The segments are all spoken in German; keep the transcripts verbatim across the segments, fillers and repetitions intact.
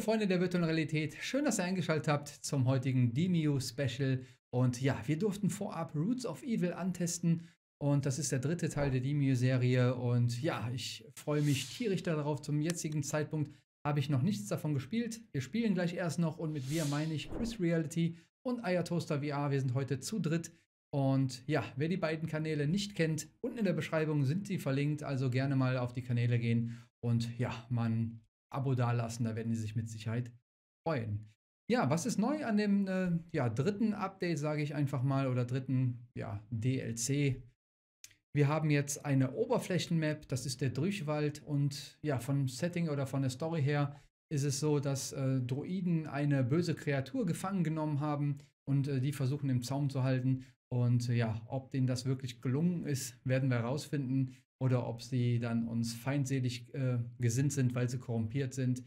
Freunde der virtuellen Realität, schön, dass ihr eingeschaltet habt zum heutigen Demeo Special. Und ja, wir durften vorab Roots of Evil antesten und das ist der dritte Teil der Demeo Serie. Und ja, ich freue mich tierisch darauf. Zum jetzigen Zeitpunkt habe ich noch nichts davon gespielt. Wir spielen gleich erst noch und mit wir meine ich Chris Reality und Ayatoaster V R. Wir sind heute zu dritt. Und ja, wer die beiden Kanäle nicht kennt, unten in der Beschreibung sind sie verlinkt, also gerne mal auf die Kanäle gehen und ja, man Abo dalassen, da werden die sich mit Sicherheit freuen. Ja, was ist neu an dem äh, ja, dritten Update, sage ich einfach mal, oder dritten ja, D L C? Wir haben jetzt eine Oberflächenmap, das ist der Drüchwald und ja, vom Setting oder von der Story her ist es so, dass äh, Droiden eine böse Kreatur gefangen genommen haben und äh, die versuchen im Zaum zu halten. Und äh, ja, ob denen das wirklich gelungen ist, werden wir herausfinden oder ob sie dann uns feindselig äh, gesinnt sind, weil sie korrumpiert sind.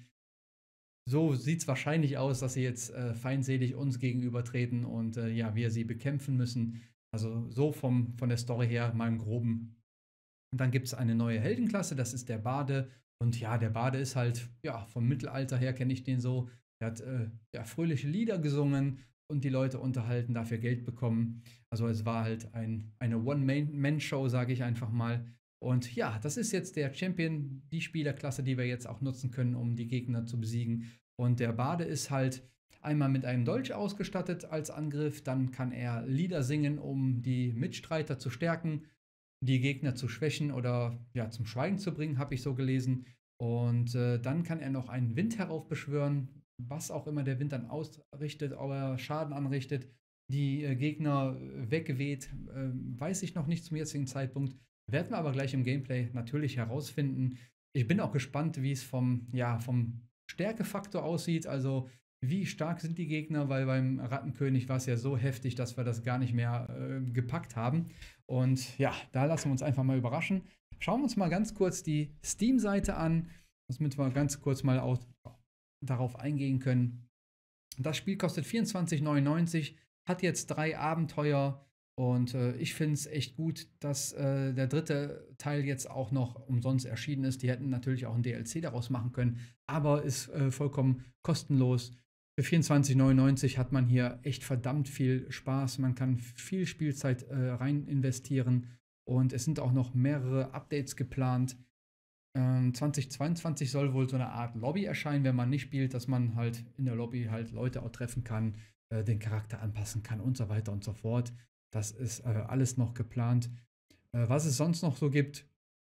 So sieht es wahrscheinlich aus, dass sie jetzt äh, feindselig uns gegenübertreten und äh, ja, wir sie bekämpfen müssen. Also so vom, von der Story her mal im Groben. Und dann gibt es eine neue Heldenklasse, das ist der Bade. Und ja, der Bade ist halt, ja, vom Mittelalter her kenne ich den so. Der hat äh, ja, fröhliche Lieder gesungen und die Leute unterhalten, dafür Geld bekommen. Also es war halt ein, eine One-Man-Show, sage ich einfach mal. Und ja, das ist jetzt der Champion, die Spielerklasse, die wir jetzt auch nutzen können, um die Gegner zu besiegen. Und der Bade ist halt einmal mit einem Dolch ausgestattet als Angriff, dann kann er Lieder singen, um die Mitstreiter zu stärken, die Gegner zu schwächen oder ja, zum Schweigen zu bringen, habe ich so gelesen. Und äh, dann kann er noch einen Wind heraufbeschwören, was auch immer der Wind dann ausrichtet, ob er Schaden anrichtet, die äh, Gegner weggeweht, äh, weiß ich noch nicht zum jetzigen Zeitpunkt. Werden wir aber gleich im Gameplay natürlich herausfinden. Ich bin auch gespannt, wie es vom, ja, vom Stärkefaktor aussieht. Also wie stark sind die Gegner, weil beim Rattenkönig war es ja so heftig, dass wir das gar nicht mehr äh, gepackt haben. Und ja, da lassen wir uns einfach mal überraschen. Schauen wir uns mal ganz kurz die Steam-Seite an, damit wir ganz kurz mal auch darauf eingehen können. Das Spiel kostet vierundzwanzig neunundneunzig, hat jetzt drei Abenteuer. Und äh, ich finde es echt gut, dass äh, der dritte Teil jetzt auch noch umsonst erschienen ist. Die hätten natürlich auch ein D L C daraus machen können, aber ist äh, vollkommen kostenlos. Für vierundzwanzig neunundneunzig hat man hier echt verdammt viel Spaß. Man kann viel Spielzeit äh, rein investieren und es sind auch noch mehrere Updates geplant. Ähm, zwanzig zweiundzwanzig soll wohl so eine Art Lobby erscheinen, wenn man nicht spielt, dass man halt in der Lobby halt Leute auch treffen kann, äh, den Charakter anpassen kann und so weiter und so fort. Das ist äh, alles noch geplant. Äh, was es sonst noch so gibt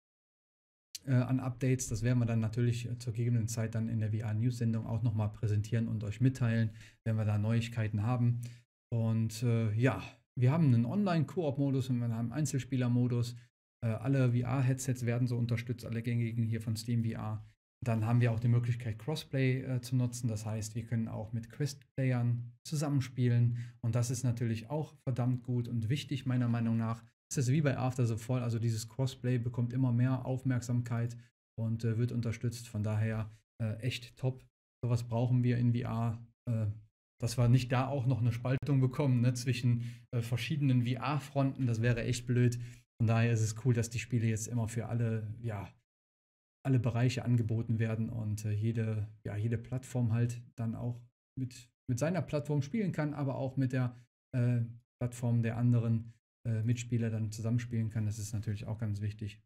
äh, an Updates, das werden wir dann natürlich äh, zur gegebenen Zeit dann in der V R-News-Sendung auch nochmal präsentieren und euch mitteilen, wenn wir da Neuigkeiten haben. Und äh, ja, wir haben einen Online-Koop-Modus und wir haben einen Einzelspieler-Modus. Äh, alle V R-Headsets werden so unterstützt, alle gängigen hier von Steam V R. Dann haben wir auch die Möglichkeit, Crossplay äh, zu nutzen. Das heißt, wir können auch mit Quest-Playern zusammenspielen. Und das ist natürlich auch verdammt gut und wichtig, meiner Meinung nach. Es ist wie bei After the Fall, also dieses Crossplay bekommt immer mehr Aufmerksamkeit und äh, wird unterstützt. Von daher äh, echt top. Sowas brauchen wir in V R. Äh, dass wir nicht da auch noch eine Spaltung bekommen, ne, zwischen äh, verschiedenen V R-Fronten. Das wäre echt blöd. Von daher ist es cool, dass die Spiele jetzt immer für alle, ja, alle Bereiche angeboten werden und äh, jede, ja, jede Plattform halt dann auch mit, mit seiner Plattform spielen kann, aber auch mit der äh, Plattform der anderen äh, Mitspieler dann zusammenspielen kann. Das ist natürlich auch ganz wichtig.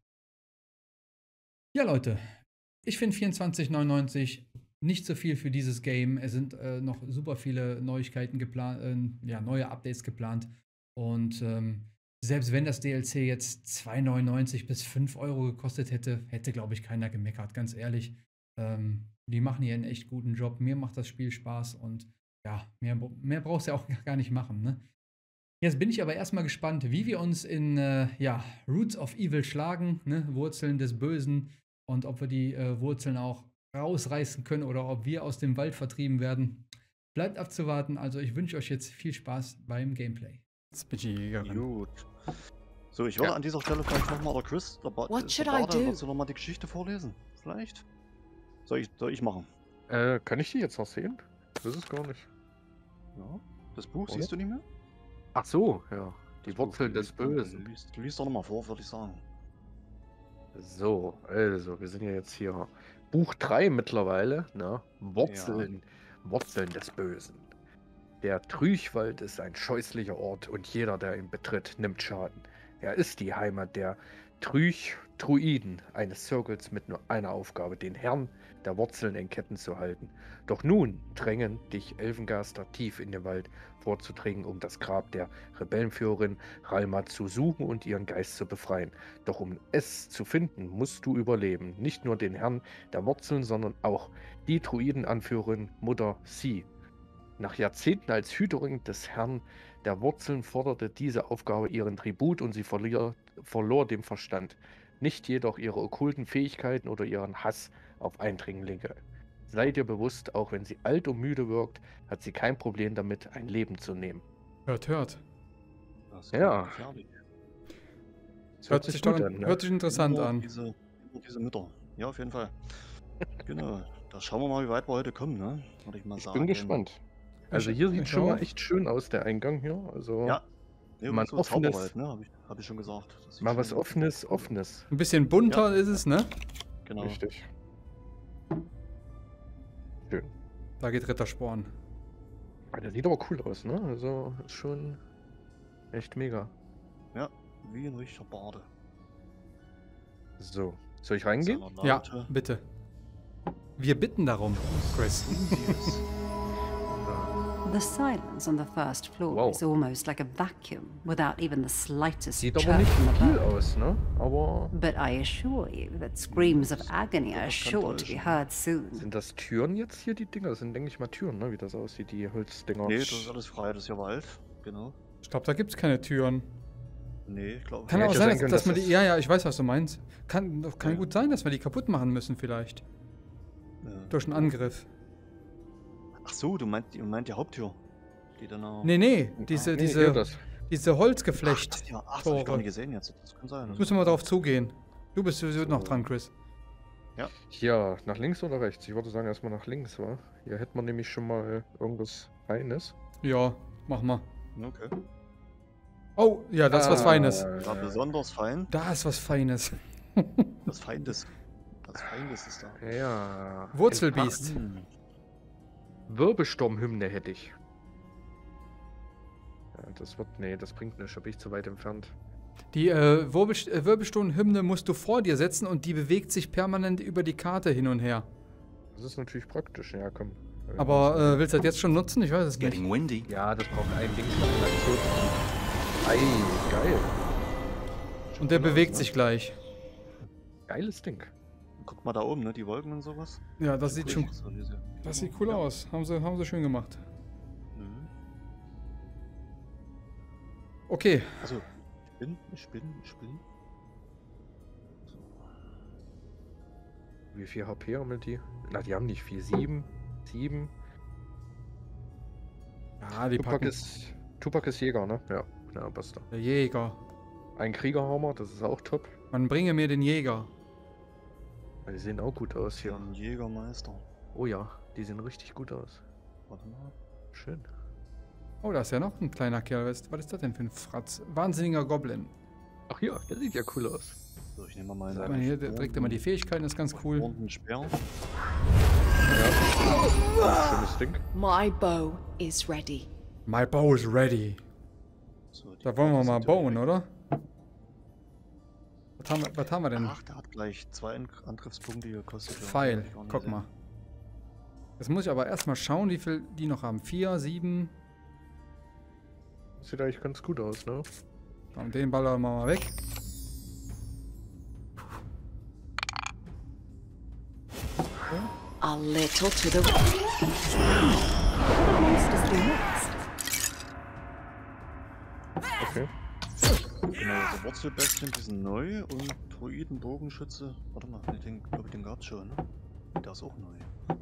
Ja, Leute, ich finde vierundzwanzig neunundneunzig nicht so viel für dieses Game. Es sind äh, noch super viele Neuigkeiten geplant, äh, ja, neue Updates geplant und ähm, selbst wenn das D L C jetzt zwei neunundneunzig bis fünf Euro gekostet hätte, hätte, glaube ich, keiner gemeckert. Ganz ehrlich, ähm, die machen hier einen echt guten Job. Mir macht das Spiel Spaß und ja, mehr, mehr brauchst du ja auch gar nicht machen, ne? Jetzt bin ich aber erstmal gespannt, wie wir uns in äh, ja, Roots of Evil schlagen, ne? Wurzeln des Bösen und ob wir die äh, Wurzeln auch rausreißen können oder ob wir aus dem Wald vertrieben werden. Bleibt abzuwarten. Also ich wünsche euch jetzt viel Spaß beim Gameplay. Speedy-Jägerin. Gut. So, ich würde Ja. an dieser Stelle vielleicht nochmal der Chris, der, ba What der should I Bade, do? willst du nochmal die Geschichte vorlesen? Vielleicht? Soll ich, soll ich machen? Äh, kann ich die jetzt noch sehen? Das ist es gar nicht. Ja. Das Buch Oder? siehst du nicht mehr? Ach so, ja. Die Das Wurzeln Buch, des liest du- Bösen. Du liest, du liest doch nochmal vor, würde ich sagen. So, also, wir sind ja jetzt hier Buch drei mittlerweile, ne? Wurzeln, Wurzeln des Bösen. Der Trüchwald ist ein scheußlicher Ort und jeder, der ihn betritt, nimmt Schaden. Er ist die Heimat der Trüch-Druiden, eines Zirkels mit nur einer Aufgabe, den Herrn der Wurzeln in Ketten zu halten. Doch nun drängen dich Elfengeister tief in den Wald vorzudringen, um das Grab der Rebellenführerin Ralma zu suchen und ihren Geist zu befreien. Doch um es zu finden, musst du überleben. Nicht nur den Herrn der Wurzeln, sondern auch die Druidenanführerin Mutter Sie. Nach Jahrzehnten als Hüterin des Herrn der Wurzeln forderte diese Aufgabe ihren Tribut und sie verlier, verlor den Verstand. Nicht jedoch ihre okkulten Fähigkeiten oder ihren Hass auf Eindringlinge. Sei dir bewusst, auch wenn sie alt und müde wirkt, hat sie kein Problem damit, ein Leben zu nehmen. Hört, hört. Das ist Ja. gefährlich. Das Hört sich, doch, gut an, ne? hört sich interessant Immer an. Diese, immer diese Mütter. Ja, auf jeden Fall. Genau. Da schauen wir mal, wie weit wir heute kommen, ne? Würde ich mal Ich sagen. bin gespannt. Also Ich- hier sieht ich schon mal auch. echt schön aus, der Eingang hier. Also Ja. Ja, Man so offenes- Zauberwald, ne? Habe ich, hab ich schon gesagt. Das sieht mal was schon- Offenes, Offenes. Ein bisschen bunter ist es, ne? Genau. Richtig. Schön. Da geht Rittersporn. Ah, der sieht aber cool aus, ne? Also ist schon echt mega. Ja, wie ein richtiger Bade. So, soll ich reingehen? Seiner Ja, Laute. bitte. Wir bitten darum, Chris. Indies. The silence on the first floor Wow. is almost like a vacuum, without even the slightest Sieht aber chirp nicht from viel above. aus, ne? Aber But I assure you that screams of agony are Das kann sure to be täuschen. heard soon. sind das Türen jetzt hier, die Dinger? Das sind, denke ich mal, Türen, ne? Wie das aussieht, die Holzdinger. Nee, das ist alles frei, das ist ja Wald. Genau. Ich glaube, da gibt es keine Türen. Nee, ich glaube. Kann Ja, auch hätte sein, sein dass, können, dass dass man die. das- Ja, ja, ich weiß, was du meinst. Kann, doch- kann Ja. gut sein, dass wir die kaputt machen müssen, vielleicht. Ja. Durch einen Angriff. Ach so, du meint, du meint die Haupttür. Die dann auch. Nee, nee, diese, Nee, diese, hier das. diese Ach, Holzgeflecht. das, ja, ach, das hab ich gar Tore. nicht gesehen jetzt. Das kann sein. Das Müssen wir mal drauf zugehen. Du bist sowieso noch So. dran, Chris. Hier, nach links oder rechts? Ich würde sagen, erstmal nach links, wa? Hier hätten wir nämlich schon mal irgendwas Feines. Ja, mach mal. Okay. Oh, ja, das ist was Ah, Feines. War besonders fein. Da ist was Feines. Das Feindes. Das Feindes ist da. Ja. Wurzelbiest. Hm. Wirbelsturmhymne hätte ich. Ja, das wird. Nee, das bringt nichts, da bin ich zu weit entfernt. Die äh, Wirbelst äh, Wirbelsturmhymne musst du vor dir setzen und die bewegt sich permanent über die Karte hin und her. Das ist natürlich praktisch, ja komm. Aber äh, willst du das jetzt schon nutzen? Ich weiß es nicht. Getting windy. Ja, das braucht ein Ding von der Aktion. Ei, geil. Und der Cool aus, bewegt ne? sich gleich. Geiles Ding. Guck mal da oben, ne? Die Wolken und sowas. Ja, das sieht schon. So, diese- Das sieht cool Ja. aus. Haben sie, haben sie schön gemacht. Mhm. Okay. Also, ich bin, ich bin, ich bin. So. Wie viel H P haben die? Na, die haben nicht viel. Sieben. Sieben. Ja, die Tupac packen. ist, Tupac ist Jäger, ne? Ja, ja, passt da. Der Jäger. Ein Kriegerhammer, das ist auch top. Man bringe mir den Jäger. Die sehen auch gut aus Hier hier. ein Jägermeister. Oh ja, die sehen richtig gut aus. Warte mal. Schön. Oh, da ist ja noch ein kleiner Kerl. Was was ist das denn für ein Fratz? Wahnsinniger Goblin. Ach ja, der sieht ja cool aus. So, ich nehme mal Sag meine. mal hier, der trägt immer die Fähigkeiten, ist ganz cool. Und einen Speer. Ja. Schönes Ding. My bow is ready. My bow is ready. So, die Da wollen wir Karte mal ist bauen, natürlich- oder? Was haben wir, was haben wir denn? Ach, der hat gleich zwei An- Angriffspunkte gekostet. ja. Pfeil. Hab ich gar nicht Guck gesehen. mal. Jetzt muss ich aber erstmal schauen, wie viel die noch haben. Vier, sieben. Sieht eigentlich ganz gut aus, ne? Und den ballern wir mal weg. A little to the right. Monsters do next. Okay. Genau, also Wurzelbestien, die sind neu und Druiden, Bogenschütze. Warte mal, nee, den, glaube ich, den gab's schon, ne? Der ist auch neu.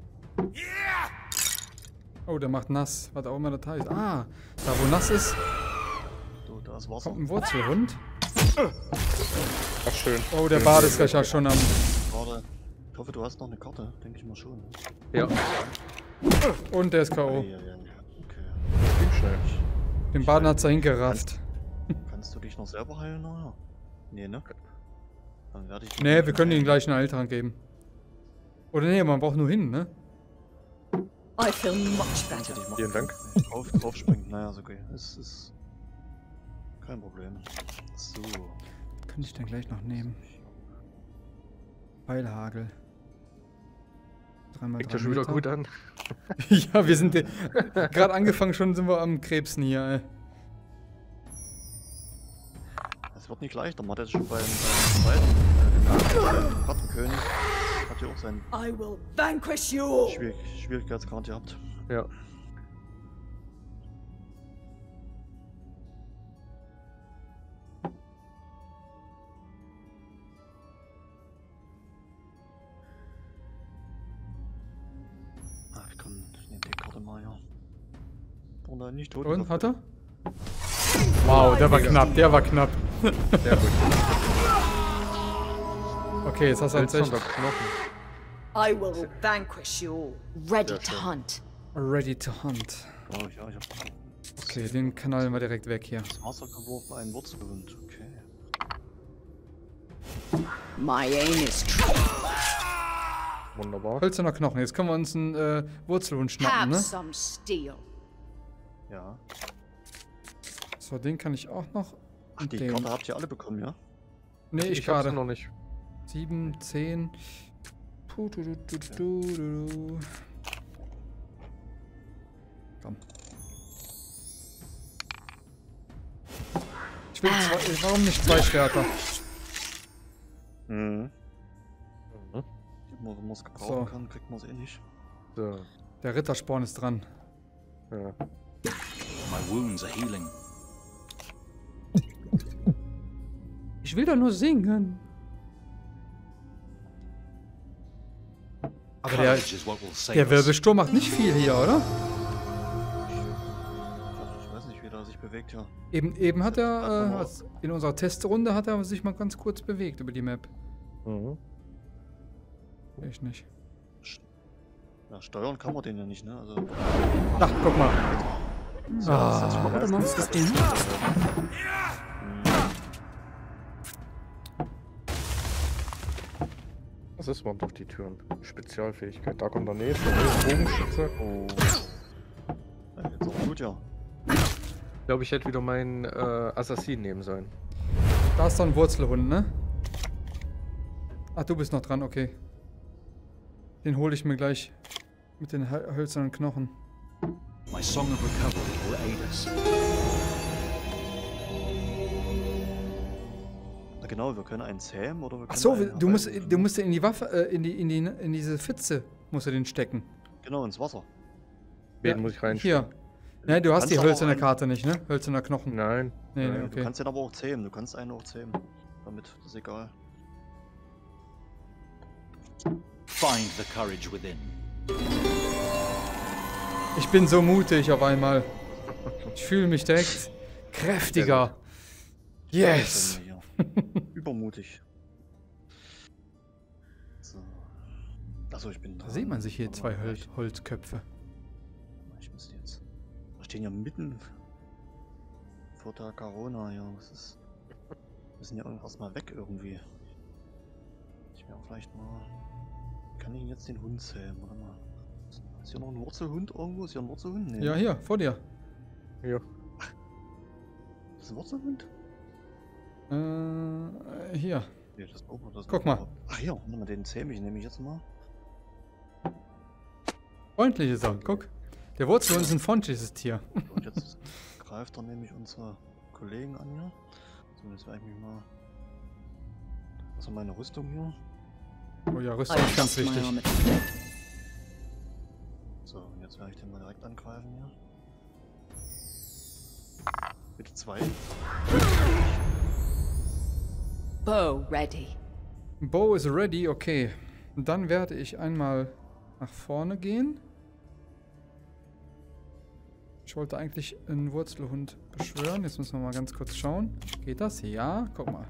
Oh, der macht nass. Was auch immer das heißt. Ah, da wo nass ist, So, da ist Wasser. kommt ein Wurzelhund. Ach, schön. Oh, der Schön, Bart schön, ist gleich ja schon am... Gerade. Ich hoffe, du hast noch eine Karte. Denke ich mal schon. Ne? Ja, Und der ist K O. Ja, ja, ja. Okay. ging schnell. Den Baden hat's dahin gerafft. Kannst du dich noch selber heilen nachher? Nee, ne? Dann werde ich. Nee, wir können ihm gleich einen Heiltrank geben. Oder nee, man braucht nur hin, ne? I feel much Hätte better. ich machen Vielen Dank. können. Drauf, drauf springen, naja, ist okay. Es ist kein Problem. So. Könnte ich dann gleich noch nehmen. Pfeilhagel. Dreimal Fängt drei ja schon wieder Meter. gut an. Ja, wir sind gerade angefangen, schon sind wir am Krebsen hier, ey. Es wird nicht leichter. Man hat jetzt schon beim, beim zweiten, äh, dem Kartenkönig, hat ja auch seinen I will vanquish you all. Schwierig Schwierigkeitsgrad gehabt. Ja. Ah, ich kann, ich nehme die Karte mal, ja. Und dann nicht tot. Und, hat er? Wow, der war knapp, der war knapp. Sehr gut. Okay, jetzt hast du Hölzerner tatsächlich Knochen. I will vanquish you all. Ready Sehr to schön. hunt. ready to hunt. Oh, ja, ich hab Okay, den knallen wir direkt weg hier. das Wasser geworfen, einen Wurzelhund. Okay. My aim is true. Wunderbar. Hölzerner Knochen. Jetzt können wir uns einen äh, Wurzelhund schnappen, Have ne? some steel. Ja. So, den kann ich auch noch. Ach, Und die den. Karte habt ihr alle bekommen, ja? Nee, ich, hab's gerade. noch nicht. sieben, zehn. Puh, du, du, du, du, du, du. Komm. Ich will zwei. Warum nicht zwei Schwerter? Mhm. Mhm. Wenn man es gebrauchen So. kann, kriegt man es eh nicht. So. Der Rittersporn ist dran. Ja. My wounds are healing. Ich will doch nur singen. Aber der, Courage is what will save der us. Wirbelsturm macht nicht viel hier, oder? Ich weiß nicht, wie der sich bewegt, ja. Eben, eben hat er, äh, Warte mal. als- in unserer Testrunde hat er sich mal ganz kurz bewegt über die Map. Mhm. Ich nicht. Ja, steuern kann man den ja nicht, ne? Also. Ach, guck mal. So, Ah. das ist What the monsters do? Das ist man durch die Türen. Spezialfähigkeit. Da kommt der nächste. Der Bogenschütze. Oh. Ja, jetzt auch gut, ja. Ich glaube, ich hätte wieder meinen äh, Assassin nehmen sollen. Da ist doch ein Wurzelhund, ne? Ach, du bist noch dran, okay. Den hole ich mir gleich mit den hö- hölzernen Knochen. My song of recovery will aid us. Na genau, wir können einen zähmen oder wir können Ach so, einen du musst, herbeirufen. du musst in die Waffe, äh, in die, in die, in diese Pfütze musst du den stecken. Genau, ins Wasser. Wen Ja, muss ich rein? Hier. Ne, du hast Kannst die aber hölzerne einen- Karte nicht, ne? Hölzerner Knochen. Nein. Nee, nee, Nein. Du okay. kannst den aber auch zähmen, du kannst einen auch zähmen. Damit, das ist egal. Find the courage within. Ich bin so mutig auf einmal. Ich fühle mich direkt kräftiger. Yes! Dann hier. Übermutig. So. Achso, ich bin Da dran. sieht man sich hier Warte zwei mal, Hol ich- Holzköpfe. Ich müsste jetzt. Wir stehen ja mitten vor der Corona, ja. Was ist. Wir müssen ja irgendwas mal weg irgendwie. Ich wäre vielleicht mal. Kann ich jetzt den Hund zähmen? Warte mal. Ist hier noch ein Wurzelhund irgendwo? Ist hier ein Wurzelhund? Nee. Ja, hier, vor dir. Hier. Das ist ein Wurzelhund? Äh, hier. Nee, das ist Opa, das ist Guck mal. Opa. Ach ja, warte mal, den zähme ich nämlich jetzt mal. Freundlich ist er, guck. Der Wurzelhund ist ein freundliches Tier. Und jetzt greift er nämlich unsere Kollegen an hier. So, jetzt werde ich mich mal. Also meine Rüstung hier. Oh ja, I Rüstung ist ganz trust my wichtig. armor to protect. So, und jetzt werde ich den mal direkt angreifen hier. Bitte zwei. Bow ready. Bow is ready, okay. Und dann werde ich einmal nach vorne gehen. Ich wollte eigentlich einen Wurzelhund beschwören. Jetzt müssen wir mal ganz kurz schauen. Geht das? Ja, guck mal.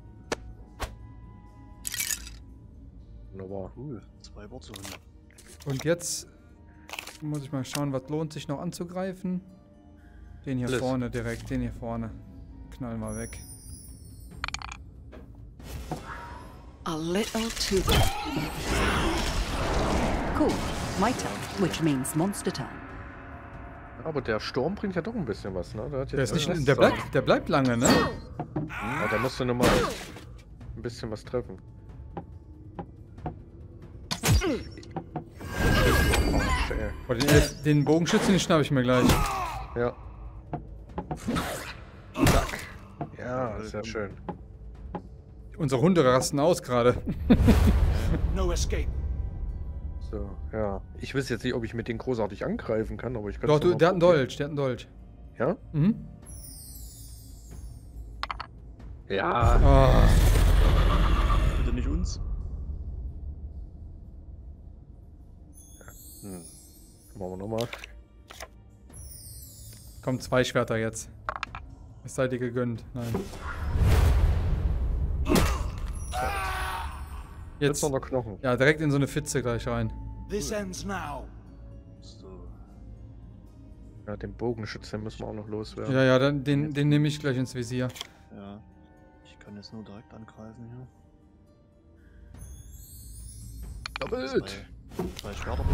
Wunderbar. Cool. Zwei Wurzelhunde. Und jetzt muss ich mal schauen, was lohnt sich noch anzugreifen. Den hier Alles. vorne direkt, den hier vorne. Knall mal weg. A little too. Cool. My turn, which means monster turn. Aber der Sturm bringt ja doch ein bisschen was, ne? Der, hat Der, jetzt ist nicht, irgendwas der, zu bleibt, sagen. der bleibt lange, ne? Ja, da musst du nochmal ein bisschen was treffen. Oh, shit. Boah, den, Elf, den Bogenschützen, den schnapp ich mir gleich. Ja. Zack. Ja, sehr schön. Unsere Hunde rasten aus gerade. No escape. So, ja. Ich weiß jetzt nicht, ob ich mit denen großartig angreifen kann, aber ich kann Doch, du, der hat einen Dolch, der hat einen Dolch. Ja? Mhm. Ja. Ah, Bitte nicht uns. Hm. Machen wir nochmal. kommen zwei Schwerter jetzt. Es sei dir gegönnt. Nein. Jetzt Jetzt. noch der Knochen. Ja, direkt in so eine Pfütze gleich rein. This ends now. So. Ja, den Bogenschützen müssen wir auch noch loswerden. Ja, ja, dann, den, den nehme ich gleich ins Visier. Ja. Ich kann jetzt nur direkt angreifen hier. Doppelt! Zwei, zwei Schwerter.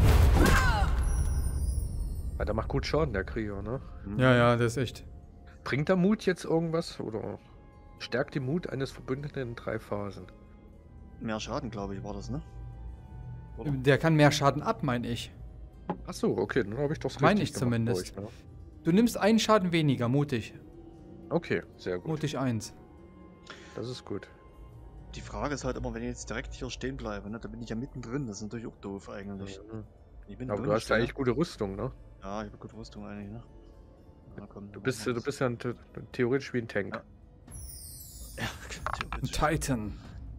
Ja, der macht gut Schaden, der Krieger, ne? Ja, ja, das ist echt. Bringt der Mut jetzt irgendwas? Oder stärkt die Mut eines Verbündeten in drei Phasen? Mehr Schaden, glaube ich, war das, ne? Oder? Der kann mehr Schaden ab, meine ich. Achso, okay, dann habe ich doch Meine richtig ich gemacht, zumindest. glaub ich, ne? Du nimmst einen Schaden weniger, mutig. Okay, sehr gut. Mutig eins. Das ist gut. Die Frage ist halt immer, wenn ich jetzt direkt hier stehen bleibe, ne? Da bin ich ja mittendrin. Das ist natürlich auch doof eigentlich. Mhm. Ich bin Aber drin, du hast ja ne? eigentlich gute Rüstung, ne? Ja, ich habe gute Rüstung eigentlich, ne? Na, komm, Du dann bist, machen wir du das. bist ja ein, theoretisch wie ein Tank. Ja. Ja, Ein theoretisch. Titan.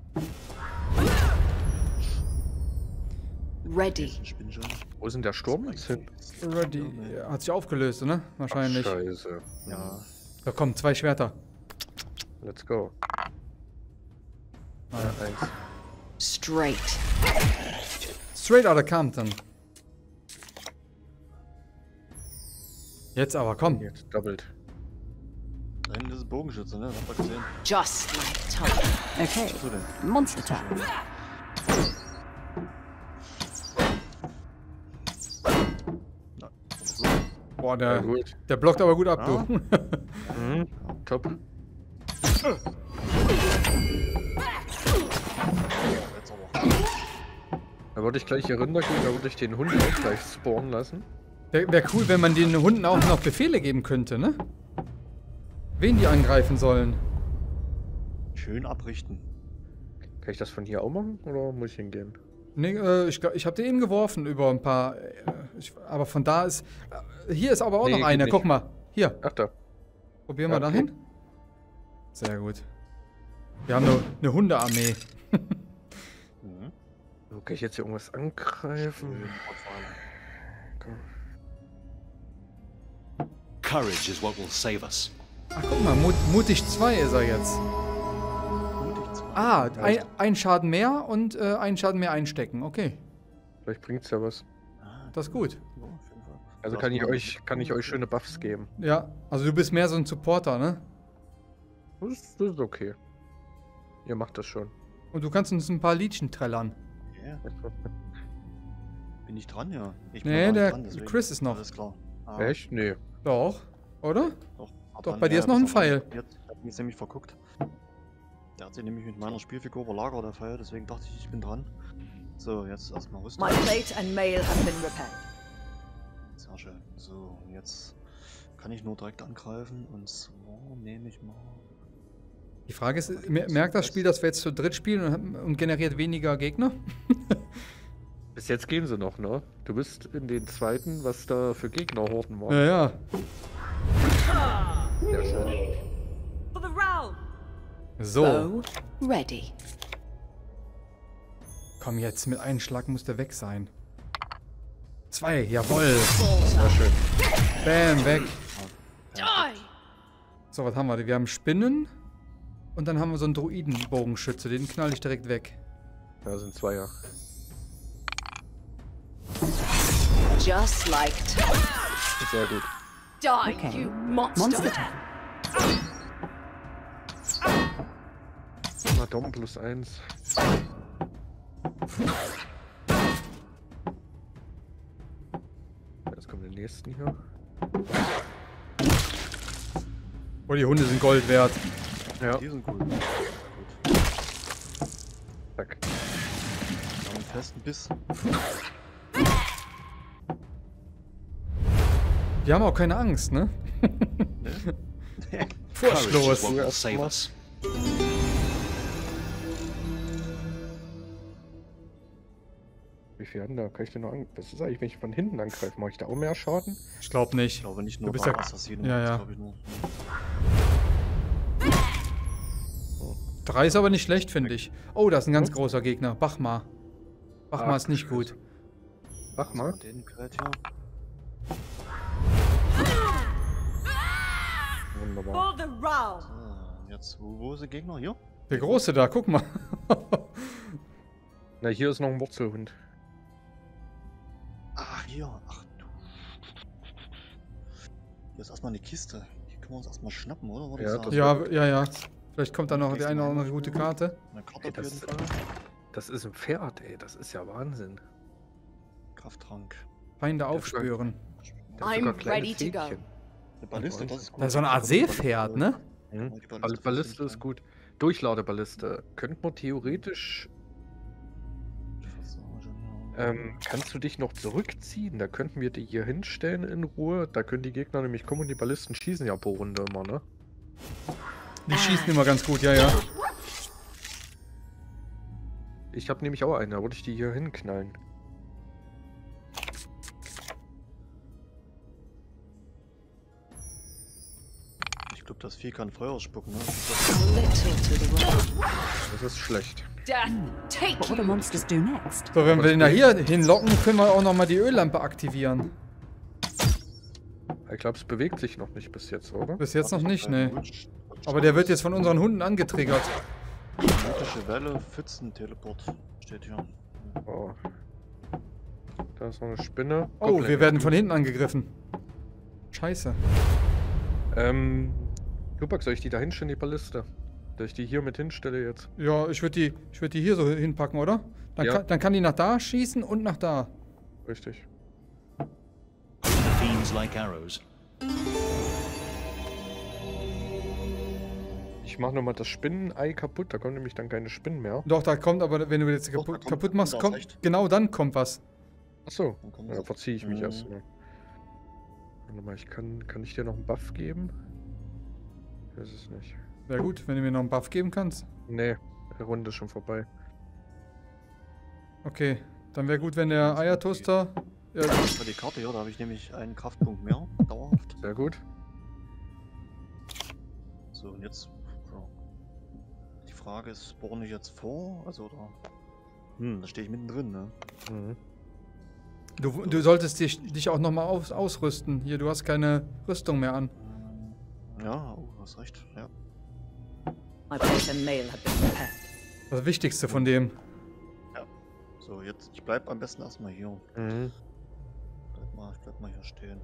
Ready. Ich bin schon. Wo ist denn der Sturm jetzt hin? Ready. Ja, hat sich aufgelöst, ne? Wahrscheinlich. Ach, Scheiße. Ja. Da kommen zwei Schwerter. Let's go. Ah, Ja, eins. Straight. Straight out of Compton. Jetzt aber, komm. Jetzt doppelt. Da hinten ist ein Bogenschütze, ne? Das habt ihr gesehen. Just like Tully. Okay, Was denn? monster turn. Na, so. Boah, Ja, der, gut. der blockt aber gut ab, Ja. du. Mhm. Top. Jetzt aber. Da würde ich gleich hier runtergehen, da würde ich den Hund auch gleich spawnen lassen. Wäre wär cool, wenn man den Hunden auch noch Befehle geben könnte, ne? Wen die angreifen sollen. Schön abrichten. Kann ich das von hier auch machen oder muss ich hingehen? Nee, äh, ich, glaub, ich habe den eben geworfen über ein paar. Äh, ich, aber von da ist. Äh, hier ist aber auch Nee, noch geht einer. nicht. Guck mal. Hier. Ach da. Probieren Ja, wir okay. dahin. Sehr gut. Wir haben eine, eine Hundearmee. Mhm. So, kann ich jetzt hier irgendwas angreifen? Schön fortfahren. Courage is what will save us. Ach, guck mal. Mut, mutig zwei ist er jetzt. Mutig zu machen. Ah, ein, ein Schaden mehr und äh, einen Schaden mehr einstecken. Okay. Vielleicht bringt's ja was. Ah, Das ist gut. ja, auf jeden Fall. Also Ja, kann ich mal- euch, kann ich euch schöne Buffs geben. Ja. Also du bist mehr so ein Supporter, ne? Das ist, das ist okay. Ihr macht das schon. Und du kannst uns ein paar Liedchen trällern. Ja. Bin ich dran, ja? Ich Nee, noch der nicht dran, deswegen. Chris ist noch. Alles klar. Ah, Echt? Nee. Doch. Oder? Doch, Doch, bei dir ist noch ein Pfeil. Jetzt, ich hab mich nämlich verguckt. Der hat sich nämlich mit meiner Spielfigur überlagert, der Pfeil, deswegen dachte ich, ich bin dran. So, jetzt erstmal Rüstung. My plate and mail have been repaired. Sehr schön. So, und jetzt kann ich nur direkt angreifen und so nehme ich mal. Die Frage ist, mer- merkt das Spiel, dass wir jetzt zu dritt spielen und, und generiert weniger Gegner? Bis jetzt gehen sie noch, ne? Du bist in den zweiten, was da für Gegnerhorden waren. Ja, ja. Sehr schön. For the round. So. Bow ready. Komm jetzt, mit einem Schlag muss der weg sein. Zwei, jawoll. Sehr schön. Bam, weg. Die. So, was haben wir? Wir haben Spinnen. Und dann haben wir so einen Druidenbogenschütze. Den knall ich direkt weg. Da sind zwei, ja. Just like Tully. Sehr gut. Die, Okay. you monster. Monster turn. Na, Dom plus eins. nächsten hier. Oh, die Hunde sind Gold wert. Ja, Die sind gut. Gut. zack. Haben einen festen Biss. Die haben auch keine Angst, ne? Ne? Courage is Furchtlos. what will save us. Wie viel haben da? Kann ich denn noch an... Was ist eigentlich, wenn ich von hinten angreife? Mache ich da auch mehr Schaden? Ich glaube nicht. Ich glaube nicht Du nur bist bei ja- Assassinen. ja, ja. glaube ich nur. Drei ist aber nicht schlecht, finde ich. Oh, das ist ein ganz großer Gegner. Bachmar. Bachmar Ach, ist nicht gut. Mach mal. Den Gerät hier. Wunderbar. For the round. So, jetzt, wo, wo ist der Gegner? Hier? Der Große da, guck mal. Na, hier ist noch ein Wurzelhund. Ach, hier. Ach du. Hier ist erstmal eine Kiste. Die können wir uns erstmal schnappen, oder? Würde Ja, ich sagen. Ja, ja, ja. Vielleicht kommt da noch die eine oder andere gute Karte. Eine Karte Ey, auf jeden das, Fall. das ist ein Pferd, ey. Das ist ja Wahnsinn. Krafttrank. Feinde aufspüren. Das hat sogar I'm kleine ready to go. Fähnchen. Eine Balliste, das ist gut. Das ist so eine Art Seepferd, ne? Hm? Die Balliste Ball- Balliste ist gut. Durchladeballiste. Könnte man theoretisch... Ähm, kannst du dich noch zurückziehen? Da könnten wir die hier hinstellen in Ruhe. Da können die Gegner nämlich kommen und die Ballisten schießen ja pro Runde immer, ne? Die schießen immer ganz gut, ja, ja. Ich habe nämlich auch einen, da würde ich die hier hinknallen. Ich glaube, das Vieh kann Feuer spucken, ne? A little to the right. Das ist schlecht. Death, take What will the you. monsters do next? So, wenn wir ihn da hier hinlocken, können wir auch nochmal die Öllampe aktivieren. Ich glaube, es bewegt sich noch nicht bis jetzt, oder? Bis jetzt noch nicht, ne. Rutsch- Aber der wird jetzt von unseren Hunden angetriggert. Magnetische Welle, Pfützen-Teleport. Steht hier. Oh. Da ist noch eine Spinne. Oh, Goblin. wir werden von hinten angegriffen. Scheiße. Ähm, Tupac, soll ich die da hinstellen, die Balliste? Dass ich die hier mit hinstelle jetzt? Ja, ich würde die, ich würd die hier so hinpacken, oder? Dann, Ja. kann, dann kann die nach da schießen und nach da. Richtig. Fiends like arrows. Ich mache nochmal das Spinnenei kaputt, da kommen nämlich dann keine Spinnen mehr. Doch, da kommt aber, wenn du jetzt Doch, da kaputt, kommt- kaputt machst, da hast kommt, recht. genau dann kommt was. Achso, Dann kommen ja, sie- verziehe ich mich Mhm. erstmal. Warte mal, ich kann, kann ich dir noch einen Buff geben? Ich weiß es nicht. Wäre gut, wenn du mir noch einen Buff geben kannst. Nee, die Runde ist schon vorbei. Okay, dann wäre gut, wenn der Eiertoaster... Ja, Das war die Karte, ja, da habe ich nämlich einen Kraftpunkt mehr, dauerhaft. Sehr gut. So, und jetzt. Ja. Die Frage ist, spawne ich jetzt vor? Also, oder. Hm, da stehe ich mittendrin, ne? Mhm. du, du solltest dich, dich auch nochmal aus, ausrüsten. Hier, du hast keine Rüstung mehr an. Ja, oh, du hast recht, ja. My plate and mail have been prepared. Das Wichtigste von dem. So, jetzt, ich bleib am besten erstmal hier. Mhm. Bleib mal, ich bleib mal hier stehen.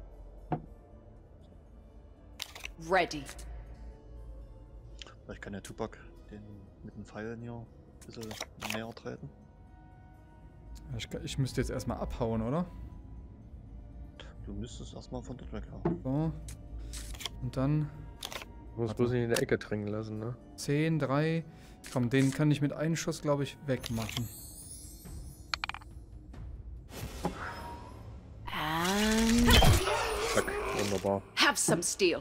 Ready. Vielleicht kann der Tupac den mit den Pfeilen hier ein bisschen näher treten. Ich, ich müsste jetzt erstmal abhauen, oder? Du müsstest erstmal von dort weg, ja. So. Und dann Du musst bloß nicht in der Ecke drängen lassen, ne? zehn, drei. Komm, den kann ich mit einem Schuss, glaube ich, wegmachen. And Zack, wunderbar. have some steel.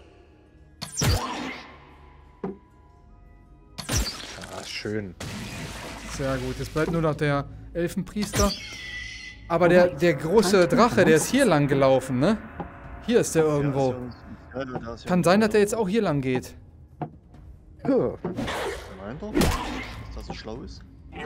Ah, schön. Sehr gut. Jetzt bleibt nur noch der Elfenpriester. Aber der, der große Drache, der ist hier lang gelaufen, ne? Hier ist der irgendwo. Ja, ist ja, ja, da ist ja Kann sein, dass der jetzt auch hier lang geht. Ja. Meint er, dass das so schlau ist?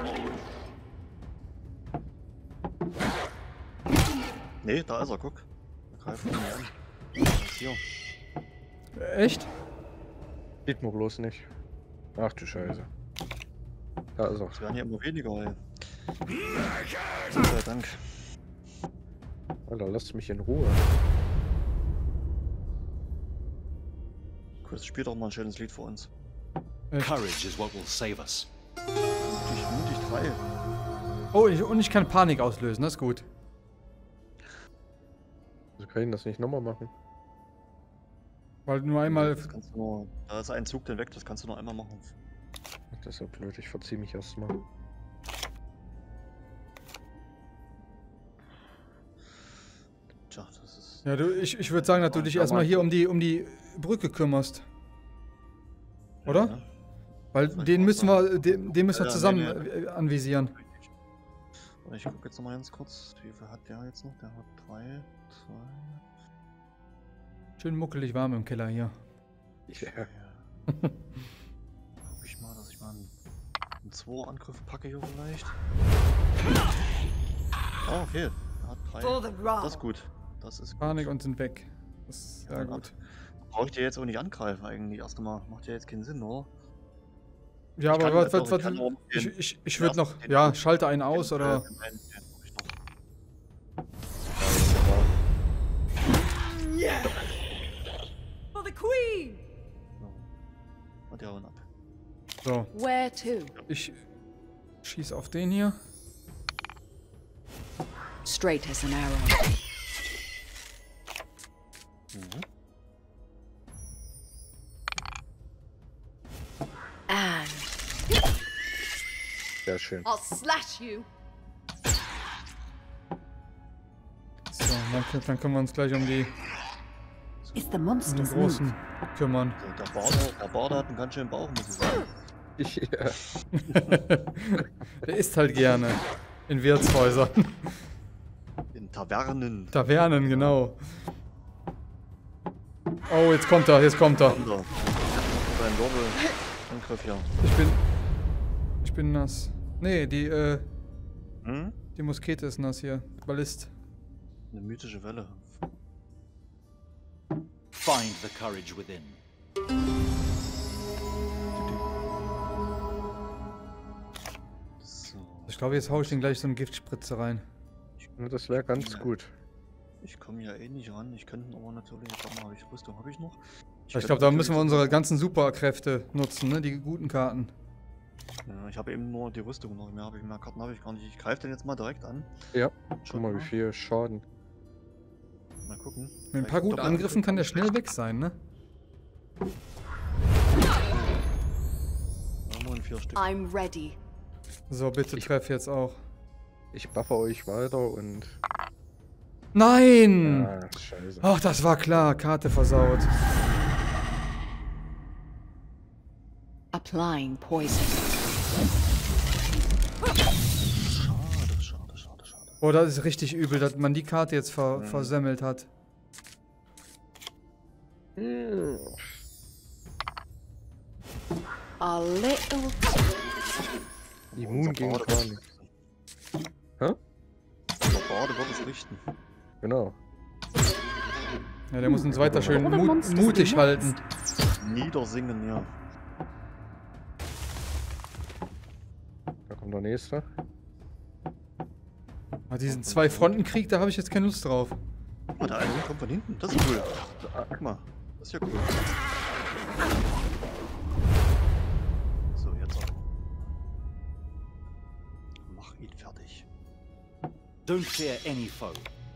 Nee, da ist er, guck. Da greift er ihn an. Der ist hier. Echt? Sieht man bloß nicht. Ach du Scheiße. Da ist er. Es werden hier immer weniger, ey. Gott sei Dank. Alter, lasst mich in Ruhe. Chris, spielt doch mal ein schönes Lied für uns. Echt? Courage is what will save us. Mutig, mutig drei. Oh, ich, und ich kann Panik auslösen, das ist gut. Also kann ich das nicht nochmal machen? Weil nur einmal. Das kannst du nur, da ist ein Zug dann weg, das kannst du nur einmal machen. Das ist ja blöd, ich verziehe mich erstmal. Tja, das ist. Ja, du, ich, ich würde sagen, dass du dich erstmal hier um die, um die Brücke kümmerst. Oder? Ja, Weil Soll ich den mal müssen sagen? wir, den, den müssen wir Ja, zusammen nee, äh, anvisieren. richtig. Und ich gucke jetzt noch mal ganz kurz, wie viel hat der jetzt noch? Der hat drei, zwei. Schön muckelig warm im Keller hier. Ja. Ja. Guck ich mal, dass ich mal einen, einen zwei Angriff packe hier vielleicht. Oh, okay. Er hat drei. For the Das ist round. gut. Das ist gut. Panik und sind weg. Das ist Ja, sehr und gut. Brauche ich dir jetzt auch nicht angreifen eigentlich erst einmal. Macht ja jetzt keinen Sinn, oder? Ja, Ich aber kann was, halt was, noch- ich was, kann noch ich, den- ich, ich den würde noch, ersten- den ja, ersten- schalte einen aus Den, oder. äh, den einen- den brauch ich noch. For the queen. So. Und der hauen ab. So, Where to? ich schieß auf den hier. Straight as an arrow. Mhm. And Sehr schön. I'll slash you. So, dann, dann können wir uns gleich um die is the um den monster's move. Großen kümmern. So, der Barde, der Barde hat einen ganz schönen Bauch, muss ich sagen. Ich, ja. Der isst halt gerne. In Wirtshäusern. In Tavernen. Tavernen, genau. Oh, jetzt kommt er, jetzt kommt er. Wunder. Sein Wirbelangriff hier. Ich bin. Ich bin nass. Nee, die, äh, Hm? die Muskete ist nass hier. Ballist. Eine mythische Welle. Find the courage within. So. Ich glaube, jetzt hau ich den gleich so eine Giftspritze rein. Ja, das wäre ganz gut. Ich komme ja eh nicht ran. Ich könnte aber natürlich. Jetzt mal, habe ich Rüstung, habe ich noch. Ich könnte glaube, da müssen wir natürlich- unsere ganzen Superkräfte nutzen, ne? Die guten Karten. Ja, ich habe eben nur die Rüstung noch. Mehr, habe ich, mehr Karten habe ich gar nicht. Ich greife den jetzt mal direkt an. Ja, Schau guck mal, wie viel Schaden. Mal gucken. Mit ein Vielleicht paar guten Doppelangriff. Angriffen kann der schnell weg sein, ne? Ja, nur in vier Stück. I'm ready. So, bitte Ich- treff jetzt auch. Ich buffe euch weiter und. Nein! Ah, scheiße. Ach, das war klar. Karte versaut. Applying poison. Schade, schade, schade, schade. Oh, das ist richtig übel, dass man die Karte jetzt ver Mhm. versemmelt hat. Hm. A little. Immun Unser gegen Bade Panik. wird- Hä? Unser Bade wird es richten. Genau. Ja, der muss uns weiter schön All the mut monsters mutig be halten. next. Niedersingen, ja. Da kommt der nächste. Ah, diesen Zwei-Fronten-Krieg, da habe ich jetzt keine Lust drauf. Guck mal, der eine kommt von hinten. Das ist cool. Ah, guck mal. Das ist ja cool. So, jetzt aber. Mach ihn fertig. Don't fear any foe.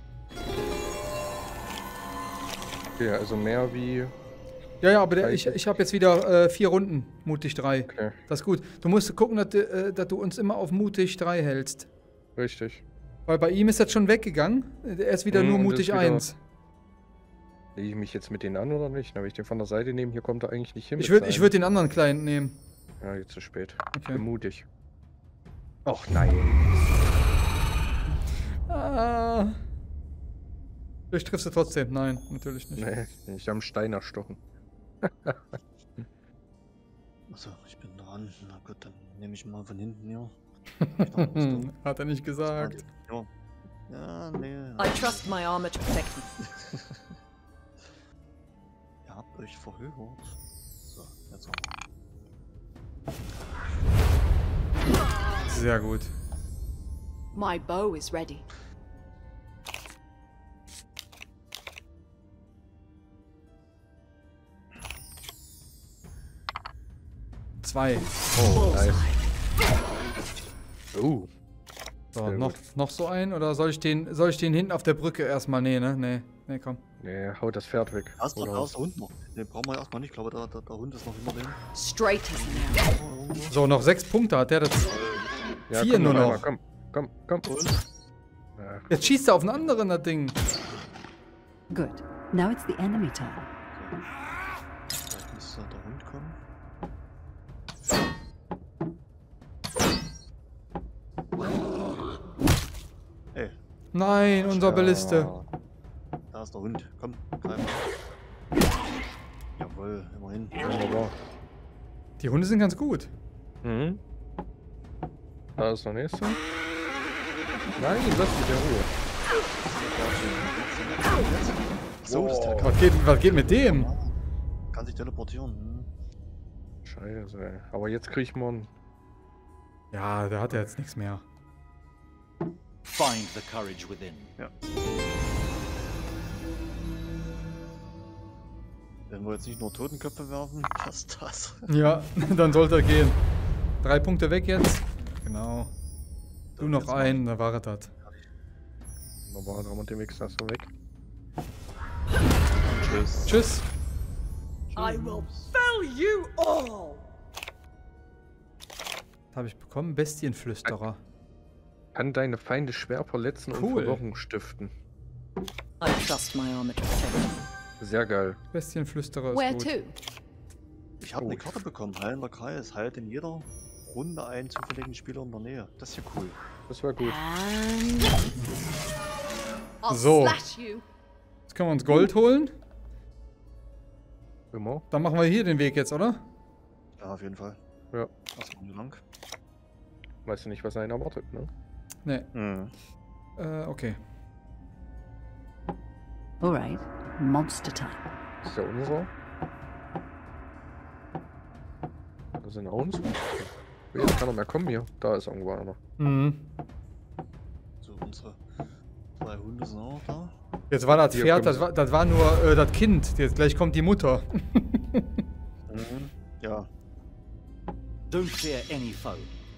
Okay, also mehr wie. Ja, ja, aber der, ich, ich habe jetzt wieder äh, vier Runden, mutig drei. Okay, Das ist gut. Du musst gucken, dass, du, äh, dass du uns immer auf mutig drei hältst. richtig. Weil bei ihm ist das schon weggegangen. Er ist wieder Mhm, nur und mutig ist wieder- eins. Lege ich mich jetzt mit denen an oder nicht? Dann will ich den von der Seite nehmen. Hier kommt er eigentlich nicht hin. Ich mit würde ich seinem- würd den anderen Client nehmen. Ja, jetzt zu spät. Ich Okay. bin mutig. Och nein. Ah. Vielleicht triffst du trotzdem. Nein, natürlich nicht. Nee, ich am Stein erstochen. Achso, ich bin dran. Na gut, dann nehme ich mal von hinten hier. Ich dachte, das ist doch- Hat er nicht gesagt. Ja. Ja, nee. I trust my armor to protect me. Ihr habt euch verhört. So, jetzt aber. Sehr gut. My bow is ready. Zwei. Oh, nice. Oh, So, Sehr noch, noch so ein? Oder soll ich den soll ich den hinten auf der Brücke erstmal? Nee, ne? Nee. Nee, komm. Nee, haut das Pferd weg. Da ist der, Oder- da ist der Hund noch. Den brauchen wir erstmal nicht. Ich glaube, der, der, der Hund ist noch hinter dem. Straight as an arrow. So, noch sechs Punkte hat der. Das Ja, vier komm nur einmal, noch. Komm, komm, komm. Ja, Jetzt schießt er auf einen anderen, das Ding. Good. Now it's the enemy turn. Vielleicht müsste der Hund kommen. Ey, Nein, unser Balliste. Ja. da ist der Hund. Komm, greif mal. Jawohl, immerhin. Wunderbar. Die Hunde sind ganz gut. Mhm. Da ist der nächste. Nein, lass mich in Ruhe. So, das ist der Wow. Was geht, was geht mit dem? kann sich teleportieren. Hm. Scheiße, ey. Aber jetzt krieg ich mal einen. Ja, der hat ja jetzt nichts mehr. Find the courage within. Ja. Wenn wir jetzt nicht nur Totenköpfe werfen, passt das. Ja, dann sollte er gehen. Drei Punkte weg jetzt. Genau. Du noch jetzt mach einen, da war er das. Wunderbar, da haben wir den Wichser so weg. Tschüss. Tschüss. I will fell you all. Was habe ich bekommen? Bestienflüsterer. Kann deine Feinde schwer verletzen und Cool. Verwirrung stiften. I trust my armor to protect me. Sehr geil. Bestienflüsterer ist Where gut. to? Ich habe eine Gut. Karte bekommen, heilender Kreis. Heilt in jeder Runde einen zufälligen Spieler in der Nähe. Das ist ja cool. Das war gut. And I'll So. slash you. Jetzt können wir uns Gold holen. Immer. Dann machen wir hier den Weg jetzt, oder? Ja, auf jeden Fall. Ja. Erstmal hier lang. Weißt du nicht, was einen erwartet, ne? Ne. Mhm. Äh, okay. Alright. Monster time. Das ist ja unser. Da sind auch uns. Jetzt kann er mehr kommen hier. Da ist irgendwo einer. Mhm. So, unsere zwei Hunde sind auch da. Jetzt war das Hier, Pferd, komm. das war, das war nur äh, das Kind. Jetzt gleich kommt die Mutter. Mhm. Ja. Don't fear any foe.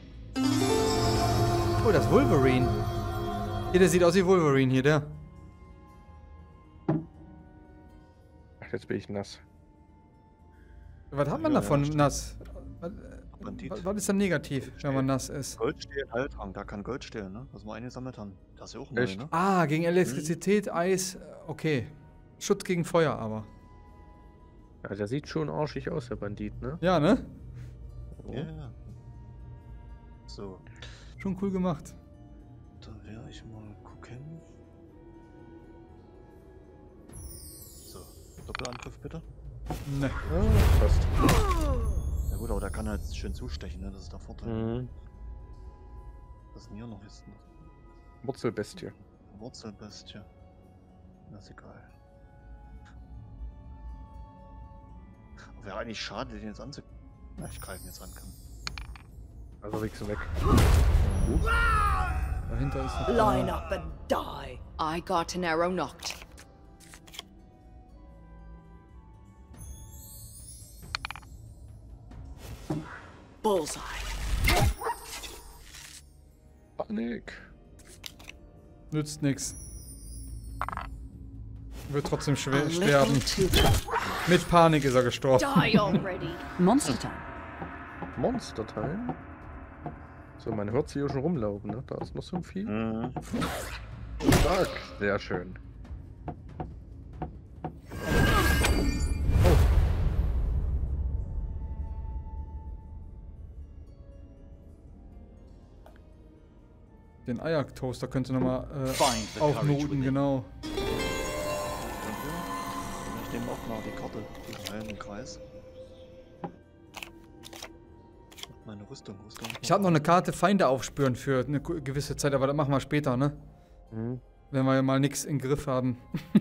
Oh, das ist Wolverine. Hier, der sieht aus wie Wolverine hier, der. Ach, jetzt bin ich nass. Was hat man Ja, davon, ja, stimmt. nass? Was, Bandit. was, was ist dann negativ, wenn man nass ist? Gold stehlen, Heiltrank. Da kann Gold stehlen, ne? Was wir eingesammelt haben. Das ist ja auch neu, Echt? ne? Ah, gegen Elektrizität, Eis, okay. Schutz gegen Feuer aber. Ja, der sieht schon arschig aus, der Bandit, ne? Ja, ne? Ja, ja. So, Schon cool gemacht. da werde ich mal gucken. So, Doppelangriff bitte. Ne. Ah, passt. Ja gut, aber der kann halt schön zustechen, ne? Das ist der Vorteil. Mhm. Was ist denn hier noch? Ist denn Wurzelbestie. das? Wurzelbestie. Das ist egal. Wäre eigentlich schade, den jetzt anzu... Na, ich greife ihn jetzt an kann. Also wichsen weg. Dahinter ist noch Line einer. up and die. I got an arrow knocked. Bullseye. Panik. Nützt nix. Wird trotzdem A schwer little sterben. too Mit Panik ist er gestorben. die already. Monster time. Monsterteil. So, man hört sie hier schon rumlaufen, ne? Da ist noch so ein Vieh. Mhm. Stark. Sehr schön. Den Eiertoaster könnte nochmal äh, Find the courage aufnoten, within. genau. Ich nehme auch mal die Karte, diesen heilenden Kreis. Meine Rüstung, Rüstung. Ich habe noch eine Karte Feinde aufspüren für eine ku- gewisse Zeit, aber das machen wir später, ne? Mhm. Wenn wir mal nichts im Griff haben.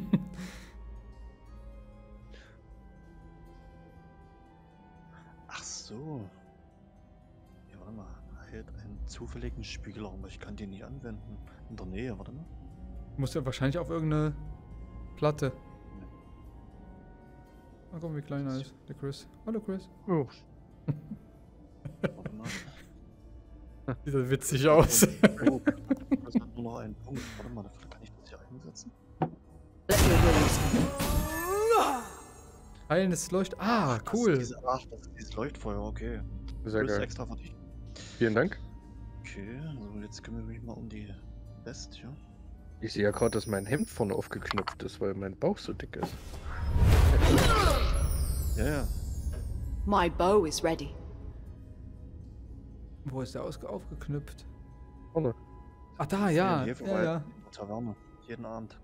Ach so. Ja, warte mal. Erhält einen zufälligen Spieler, aber ich kann den nicht anwenden. In der Nähe, warte mal. Muss ja wahrscheinlich auf irgendeine Platte. Mal gucken, wie klein er ist. Der Chris. Hallo Chris. Oh. Warte mal. Sieht das witzig aus. Oh, das hat nur noch einen Punkt. Warte mal, dafür kann ich das hier einsetzen. Let your will Heilendes Leucht... Ah, cool. Das ist diese, ach, das ist dieses Leuchtfeuer, okay. Sehr Das ist geil. extra für dich. Vielen Dank. Okay, also jetzt kümmere ich mich mal um die Bestie. Ich sehe ja gerade, dass mein Hemd vorne aufgeknöpft ist, weil mein Bauch so dick ist. Ja, ja. My bow is ready. Wo ist der ausge aufgeknüpft? Vorne. Ach, da, ja. Hier Ja, vorbei ja. in der Taverne. Jeden Abend.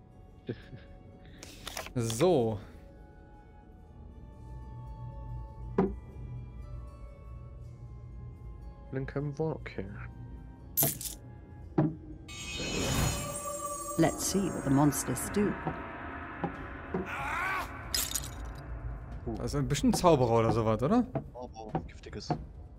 So. Dann können wir, okay. Let's see what the monsters do. Also ein bisschen Zauberer oder sowas, oder? Aber giftiges.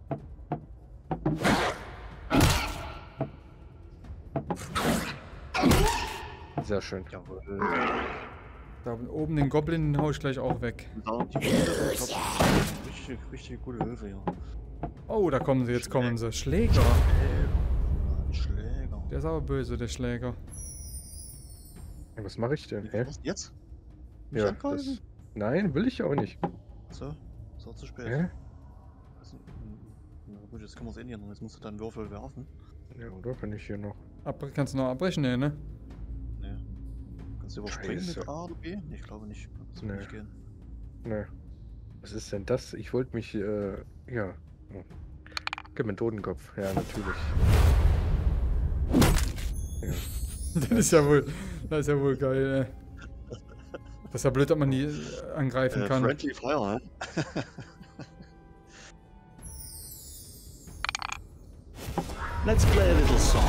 Sehr schön. Jawohl. Da oben den Goblin den hau ich gleich auch weg. Ja, die Wunde, ich glaub, richtig, richtig gute Hilfe, ja. Oh, da kommen sie, jetzt kommen sie. Schläger. Ja, ein Schläger. Der ist aber böse, der Schläger. Ja, was mache ich denn? Hä? Was jetzt? Mich Ja, angreifen? das... Nein, will ich auch nicht. So, so zu spät. Hä? Also, na gut, jetzt können wir es eh nicht ändern. Jetzt musst du deinen Würfel werfen. Ja, oder bin ich hier noch? Ab, kannst du noch abbrechen? Nee, ne? Ne. Kannst du überspringen Scheiße. mit A oder B? Nee, ich glaube nicht. Das wird Nee. nicht gehen. Ne. Was ist denn das? Ich wollte mich, äh, ja. Hm. Okay, mit Totenkopf. Ja, natürlich. Ja. Das ist ja wohl, das ist ja wohl geil, ey. Das ist ja blöd, dass man die äh, angreifen Äh, kann. Friendly Fire, hä? Let's play a little song.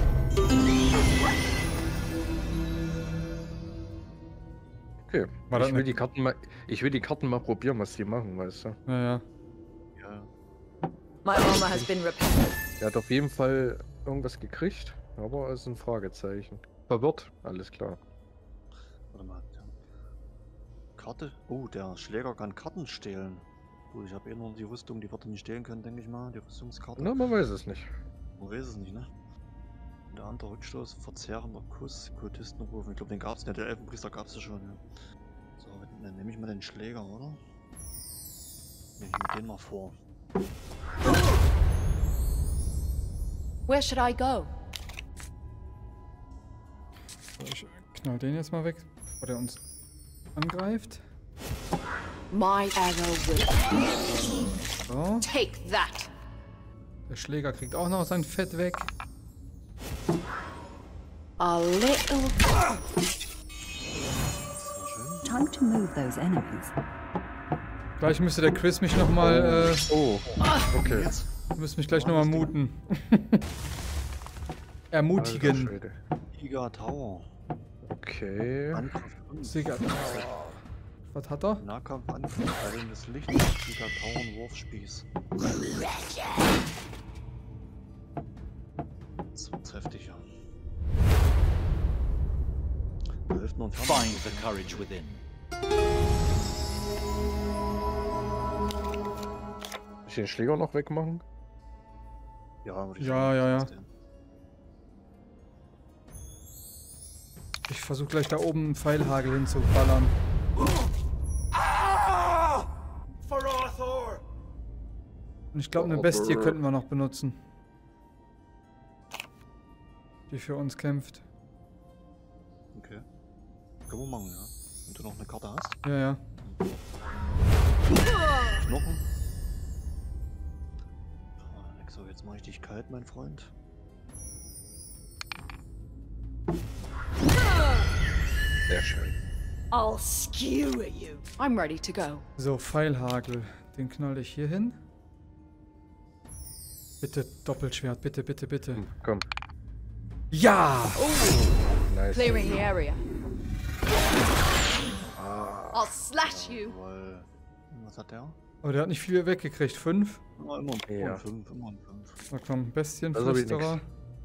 Okay. War das Ich will eine- die Karten mal, ich will die Karten mal probieren, was die machen, weißt du? Naja. Ja. My armor has been repaired. Er hat auf jeden Fall irgendwas gekriegt, aber es ist ein Fragezeichen. Verwirrt, alles klar. Warte mal. Der Karte? Oh, der Schläger kann Karten stehlen. Gut, ich habe eh nur die Rüstung, die wird er nicht stehlen können, denke ich mal. Die Rüstungskarte. Na, man weiß es nicht. Man weiß es nicht, ne? Und der andere Rückstoß, verzehrender Kuss, Kultistenruf. Ich glaube, den gab's nicht. Der Elfenpriester gab's ja schon, ja. So, dann nehme ich mal den Schläger, oder? Nehme ich mir den mal vor. Where should I go? So, ich knall den jetzt mal weg, bevor der uns angreift. My arrow will So. take that. Der Schläger kriegt auch noch sein Fett weg. A little. Sehr schön. Time to move those enemies. Gleich müsste der Chris mich nochmal, äh, Oh, okay. Jetzt. müsste mich gleich nochmal muten. Ermutigen. Alter Schwede. Giga Tower. Okay. Angriff fünf. Sicher. Was hat er? Nahkampfangriff, heilendes Licht, Giga Tower und Wurfspieß. Das wird's heftiger. Da hilft nur ein Fernseher. Find the courage within. Soll ich den Schläger noch wegmachen? Ja, würde ich Ja, sagen, ja, das ja. ist Ich versuche gleich da oben einen Pfeilhagel hinzuballern. For Arthur! Und ich glaube, eine Bestie könnten wir noch benutzen. Die für uns kämpft. der. Okay. Können wir machen, ja. Wenn du noch eine Karte hast. Ja, ja. Knochen. Ah, so, jetzt mache ich dich kalt, mein Freund. Sehr schön. I'll skewer you. I'm ready to go. So, Pfeilhagel. Den knall ich hier hin. Bitte Doppelschwert, bitte, bitte, bitte. Hm, komm. Ja! Nice. Clearing the area. Ah, I'll slash you. Jawohl. Was hat der? Aber der hat nicht viel weggekriegt. Fünf. Oh, immer ein Ja. fünf, immer ein fünf. Na komm, Das hab ich Bestienflüsterer.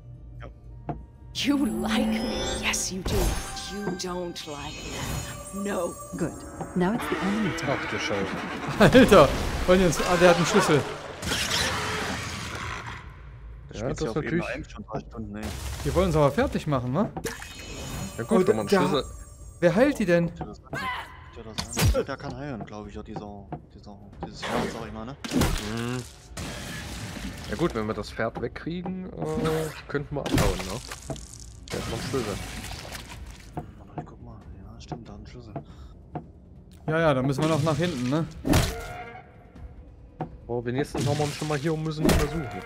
You like me. Yes, you do. You don't like them. No. Good. Now it's the enemy turn. ach du Scheiße. Alter! Wollen die uns. Ah, der hat einen Schlüssel. Das Ja, spielt das ja auf jeden natürlich. Fall schon drei Stunden, ey. Die wollen uns aber fertig machen, ne? Ja gut, Oh, wenn man der- Schlüssel, Wer heilt die denn? Tja, das- tja, das- Der, der kann heilen, glaube ich, ja, dieser, dieser, dieses Pferd, sag ich mal, ne? Mhm. Ja gut, wenn wir das Pferd wegkriegen, äh, könnten wir abhauen, ne? Der hat noch einen Schlüssel. Aber ich guck mal, ja, stimmt, da hat ein Schlüssel. Ja, ja, da müssen wir noch nach hinten, ne? Oh, wenigstens haben wir uns schon mal hier und müssen nicht mehr suchen.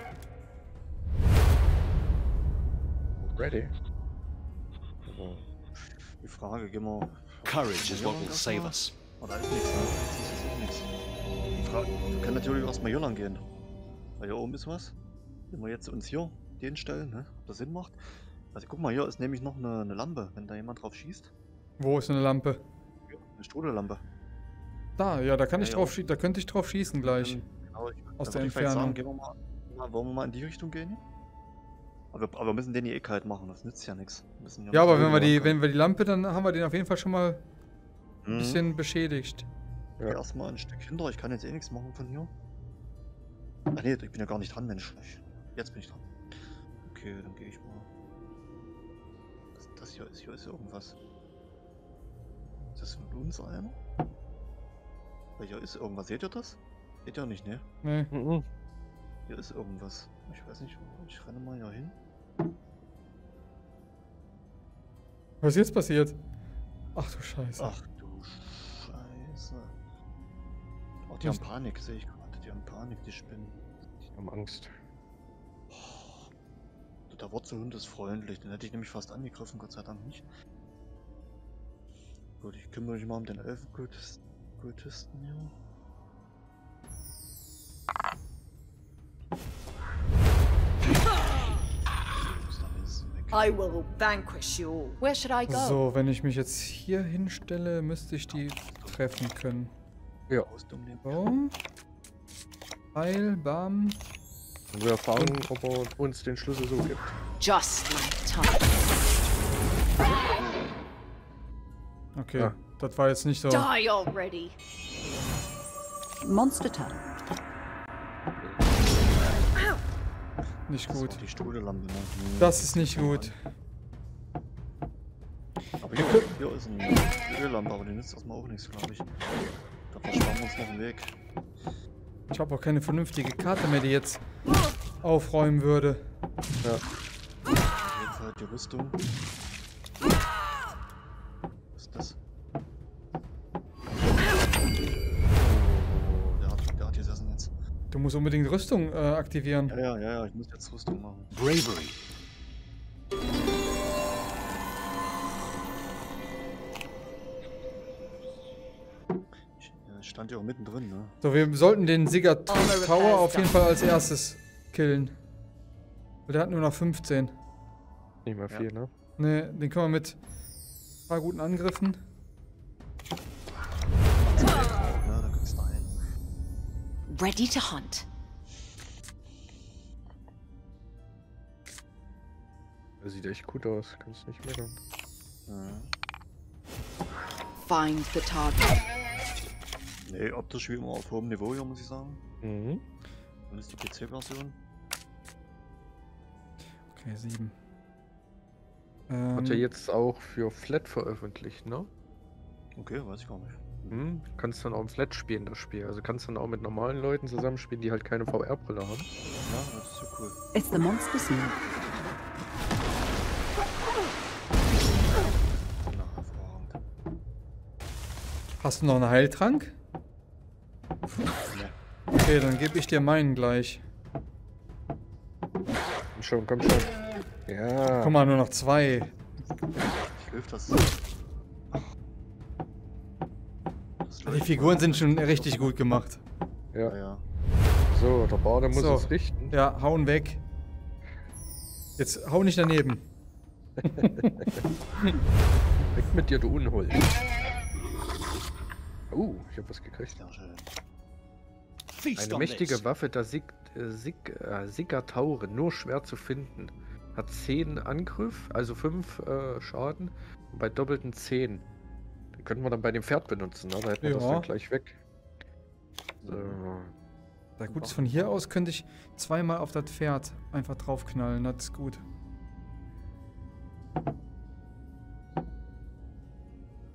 Ready. So. Die Frage, gehen wir... Courage is what will Irland save erstmal? us. Oh, da ist nichts, ne? Das ist jetzt auch nichts. Die Frage, wir können natürlich erstmal hier lang gehen. Weil hier oben ist was. Wenn wir jetzt uns hier den stellen, ne? Ob das Sinn macht. Also guck mal, hier ist nämlich noch eine, eine Lampe, wenn da jemand drauf schießt. Wo ist eine Lampe? Eine Strudellampe. Da, ja, da kann Ja, ich ja. drauf schießen, da könnte ich drauf schießen gleich. Ähm, Genau, ich, Aus da der würd ich vielleicht Entfernung. Sagen, gehen wir mal, mal, wollen wir mal in die Richtung gehen? Aber, aber wir müssen den hier eh kalt machen, das nützt ja nichts. Wir müssen Ja, aber nicht wenn wir die, rüber- wenn wir die Lampe, dann haben wir den auf jeden Fall schon mal ein Mhm. bisschen beschädigt. Ich geh erstmal ein Stück hinter, ich kann jetzt eh nichts machen von hier. Ach nee, ich bin ja gar nicht dran, Mensch. Ich, jetzt bin ich dran. Okay, dann gehe ich mal. Das, das hier ist hier ist irgendwas. Ist das von uns einer? Weil hier ist irgendwas, seht ihr das? Seht ihr nicht, ne? Nee. Mhm. Hier ist irgendwas. Ich weiß nicht, ich renne mal hier hin. Was ist jetzt passiert? Ach du Scheiße. Ach du Scheiße. Oh, die haben Panik, sehe ich gerade. Die haben Panik, die Spinnen. Die haben Angst. Oh, der Wurzelhund ist freundlich, den hätte ich nämlich fast angegriffen, Gott sei Dank nicht. Gut, ich kümmere mich mal um den Elfenkultisten Kultisten hier. Dann ist es weg. I will vanquish you all. Where should I go? So, wenn ich mich jetzt hier hinstelle, müsste ich die treffen können. Ja. Ausdumm den So. Heil, bam. Und wir erfahren, ob er uns den Schlüssel so gibt. Just like time. Okay, Ja. das war jetzt nicht so. Die already. Monster turn. Nicht Das ist gut. auch die Strudellampe, ne? Hm. Das ist nicht gut. Aber hier, hier ist eine Strudellampe, aber die nützt erstmal auch nichts, glaube ich. Da versparen wir uns noch einen Weg. Ich habe auch keine vernünftige Karte mehr, die jetzt aufräumen würde. Ja. Jetzt halt die Rüstung. Was ist das? Oh, der hat, der hat gesessen jetzt. Du musst unbedingt Rüstung äh, aktivieren. Ja, ja, ja, ja, ich muss jetzt Rüstung machen. Bravery. Ich äh, stand ja auch mittendrin, ne? So, wir sollten den Sigurd Tower auf jeden Fall als erstes killen. Weil der hat nur noch fünfzehn. Nicht mehr Ja. viel, ne? Ne, den können wir mit ein paar guten Angriffen. Ja, da kriegst du einen. Ready to hunt. Der sieht echt gut aus, kannst nicht meckern. Ja. Find the target. Nee, optisch wie immer auf hohem Niveau hier, muss ich sagen. Mhm. Und ist die P C-Version. Okay, sieben. Hat er Ähm, jetzt auch für Flat veröffentlicht, ne? Okay, weiß ich gar nicht. Mhm. Kannst dann auch im Flat spielen, das Spiel. Also kannst dann auch mit normalen Leuten zusammenspielen, die halt keine V R-Brille haben. Ja, das ist so cool. It's the monster's move. Na, hervorragend. hast du noch einen Heiltrank? Ne. Okay, dann gebe ich dir meinen gleich. Komm schon, komm schon. Ja. Guck mal, nur noch zwei. Hilft das? Das Die läuft Figuren wohl. sind schon richtig gut gemacht. Ja, Ja. ja. So, der Bade muss So. es richten. Ja, hauen weg. Jetzt hau nicht daneben. Weg mit dir, du Unhold. Oh, ich hab was gekriegt. Sehr schön. Feast Eine on mächtige this. Waffe der Sig äh, Sig äh, Sigurd-Taure, nur schwer zu finden. Hat zehn Angriff, also fünf äh, Schaden. Und bei doppelten zehn. Den könnten wir dann bei dem Pferd benutzen, ne? Da hätten wir das Ja. dann gleich weg. So. Na gut, von hier aus könnte ich zweimal auf das Pferd einfach draufknallen. Das ist gut.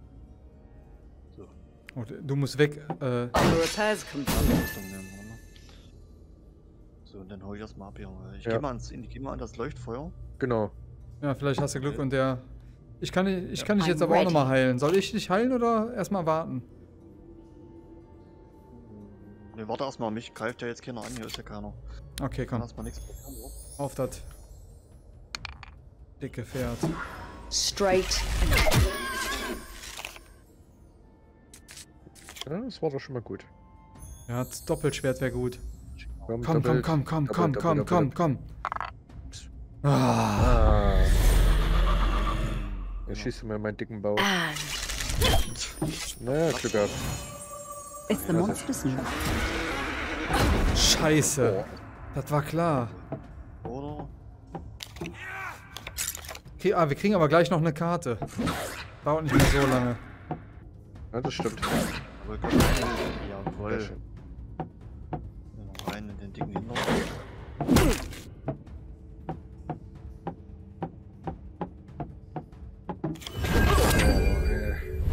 Oh, du musst weg. Äh, The repairs complete. Rüstung nehmen, oder? So, und dann hol ich das mal ab hier. Ich Ja. geh mal ans, ich geh mal an das Leuchtfeuer. Genau. ja, vielleicht hast du Glück und der. Ich kann, dich- ich Ja. kann dich jetzt I'm aber auch ready. nochmal heilen. Soll ich dich heilen oder erstmal warten? Ne, warte erstmal, mich greift ja jetzt keiner an, hier ist ja keiner. Okay, Kann komm. erstmal nichts passieren, oder? Auf das dicke Pferd. Straight and Ja, das war doch schon mal gut. Ja, das Doppelschwert wäre gut. Wir haben Komm, komm, doppelt- komm, komm, doppelt, komm, doppelt, komm, komm, doppelt. komm. Ah, Ah. Genau. Jetzt schießt du mir meinen dicken Bauch. and Na, Glück gehabt. It's the monster's new. scheiße. Das war klar. Oder? Okay, ah, wir kriegen aber gleich noch eine Karte. Dauert nicht mehr so lange. Ja, das stimmt. Jawohl, komm Sehr rein. Jawohl. schön. Noch rein in den dicken Hintern. Oh, äh.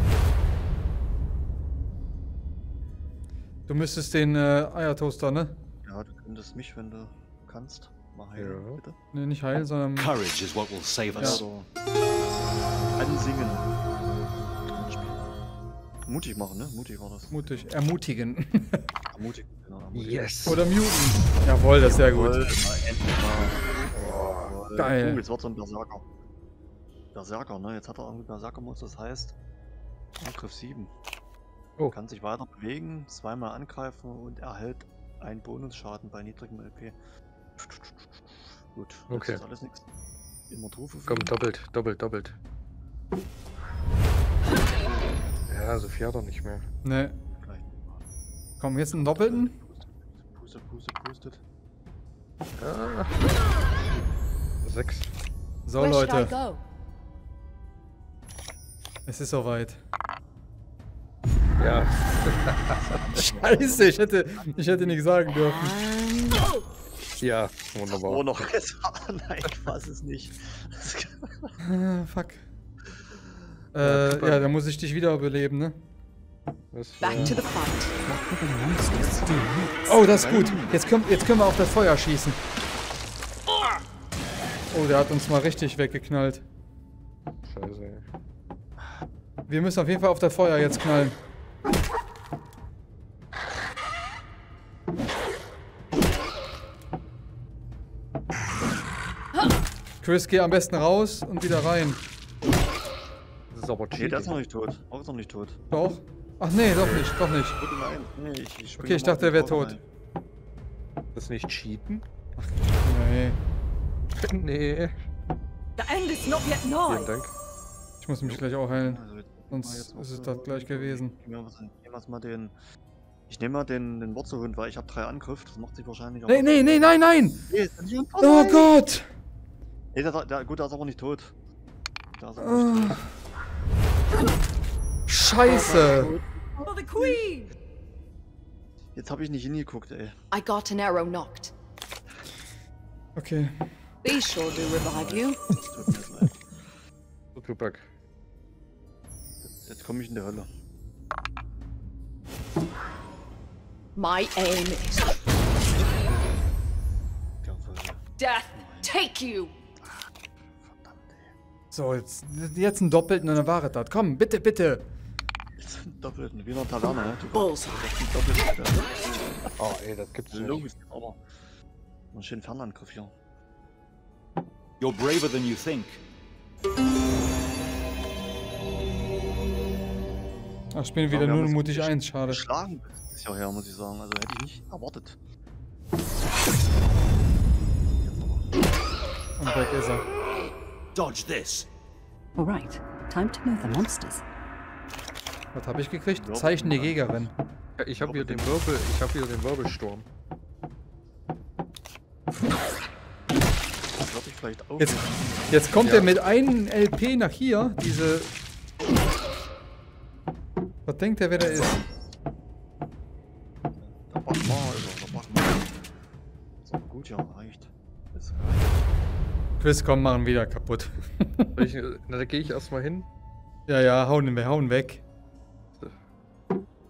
Du müsstest den äh, Eiertoaster, ne? Ja, du könntest mich, wenn du kannst. Mach Ja. her, bitte. Ne, nicht heilen, sondern. Courage is what will save us. Also, ansingen. Anspielen. Mutig machen, ne? Mutig war das. Mutig. Ermutigen. Mutig, genau. Ermutigen. Yes. Oder muten. Jawohl, das ist sehr gut. Jawohl, na, endlich mal. Jawohl. Geil. Uh, jetzt wird so ein Berserker. Berserker, ne? Jetzt hat er irgendwie Berserker-Modus, das heißt Angriff sieben. Oh. Kann sich weiter bewegen, zweimal angreifen und erhält einen Bonusschaden bei niedrigem L P. Gut, das Okay. ist alles nichts. Immer Trufe. Komm, doppelt, doppelt, doppelt. Ja, so viel hat er nicht mehr. Ne. Komm, jetzt einen doppelten. Pustet, pustet, pustet. Ah. Sechs. So, where should I Leute. go? Es ist soweit. Ja. Scheiße, ich hätte, ich hätte nicht sagen dürfen. And Ja, wunderbar. Oh, noch besser. Nein, ich fass es nicht. Ah, fuck. Ja, Äh, super. ja, dann muss ich dich wiederbeleben, ne? Das, back äh, to the fight. What will the monsters do next? Oh, das ist gut. Jetzt können, jetzt können wir auf das Feuer schießen. Oh, der hat uns mal richtig weggeknallt. Scheiße. ey. Wir müssen auf jeden Fall auf das Feuer jetzt knallen. Chris, geh am besten raus und wieder rein. Das ist aber Nee, der ist noch cheating. nicht tot. Auch ist noch nicht tot. Doch? Ach nee, doch nicht, doch nicht. Gut, nein. Nee, ich, ich spring Okay, ich noch mal dachte, er auf wäre den Drauf tot. rein. Das ist nicht cheaten? Nee, Nee. The end is not yet nigh. Vielen Dank. ich muss mich gleich auch heilen. Also jetzt Sonst mal jetzt ist es noch das so- gleich gewesen. Ich nehme was- ich nehme mal den. Ich nehme mal den, den Wurzelhund, weil ich habe drei Angriff. Das macht sich wahrscheinlich auch. Nee, nee, nee, nein, nein! Nee, ist nicht unter- Oh nein! Gott! Nee, der, der, gut, der ist aber nicht tot. Der ist aber nicht tot. Scheiße! For the queen. Jetzt habe ich nicht hingeguckt, ey. I got an arrow knocked. Okay. Be sure to revive you. Das tut mir jetzt leid. So, Tupac. Jetzt, jetzt komme ich in die Hölle. My aim is Jawohl. death. Take you. Verdammt, ey. So, jetzt, jetzt einen doppelten und dann war es das. Komm, bitte, bitte. Jetzt einen doppelten. Wie in einer Taverne, ne? Du Bullseye. einen doppelten. Oh, ey, das gibt's nicht. Logisch, aber. Einen schönen Fernangriff hier. You're braver than you think. Ach, ich bin Ja, wieder wir haben nur uns mutig gesch- eins, schade. Geschlagen ist ja her, muss ich sagen. Also hätte ich nicht erwartet. Und weg ist er. Dodge this. All right, time to know the monsters. Was habe ich gekriegt? Ja. Zeichen der Jägerin. Ja, ich habe hier den Wirbel, ich habe hier den Wirbelsturm. Das würde ich vielleicht auch. Jetzt, jetzt kommt Ja. er mit einem L P nach hier, diese... Was denkt er, wer der ist? Der Bachmann, also der Bachmann. Ist aber gut, ja, reicht. Das reicht. Chris, komm, machen wieder kaputt. Soll ich, na, da gehe ich erstmal hin. Ja, ja, hauen, wir hauen weg.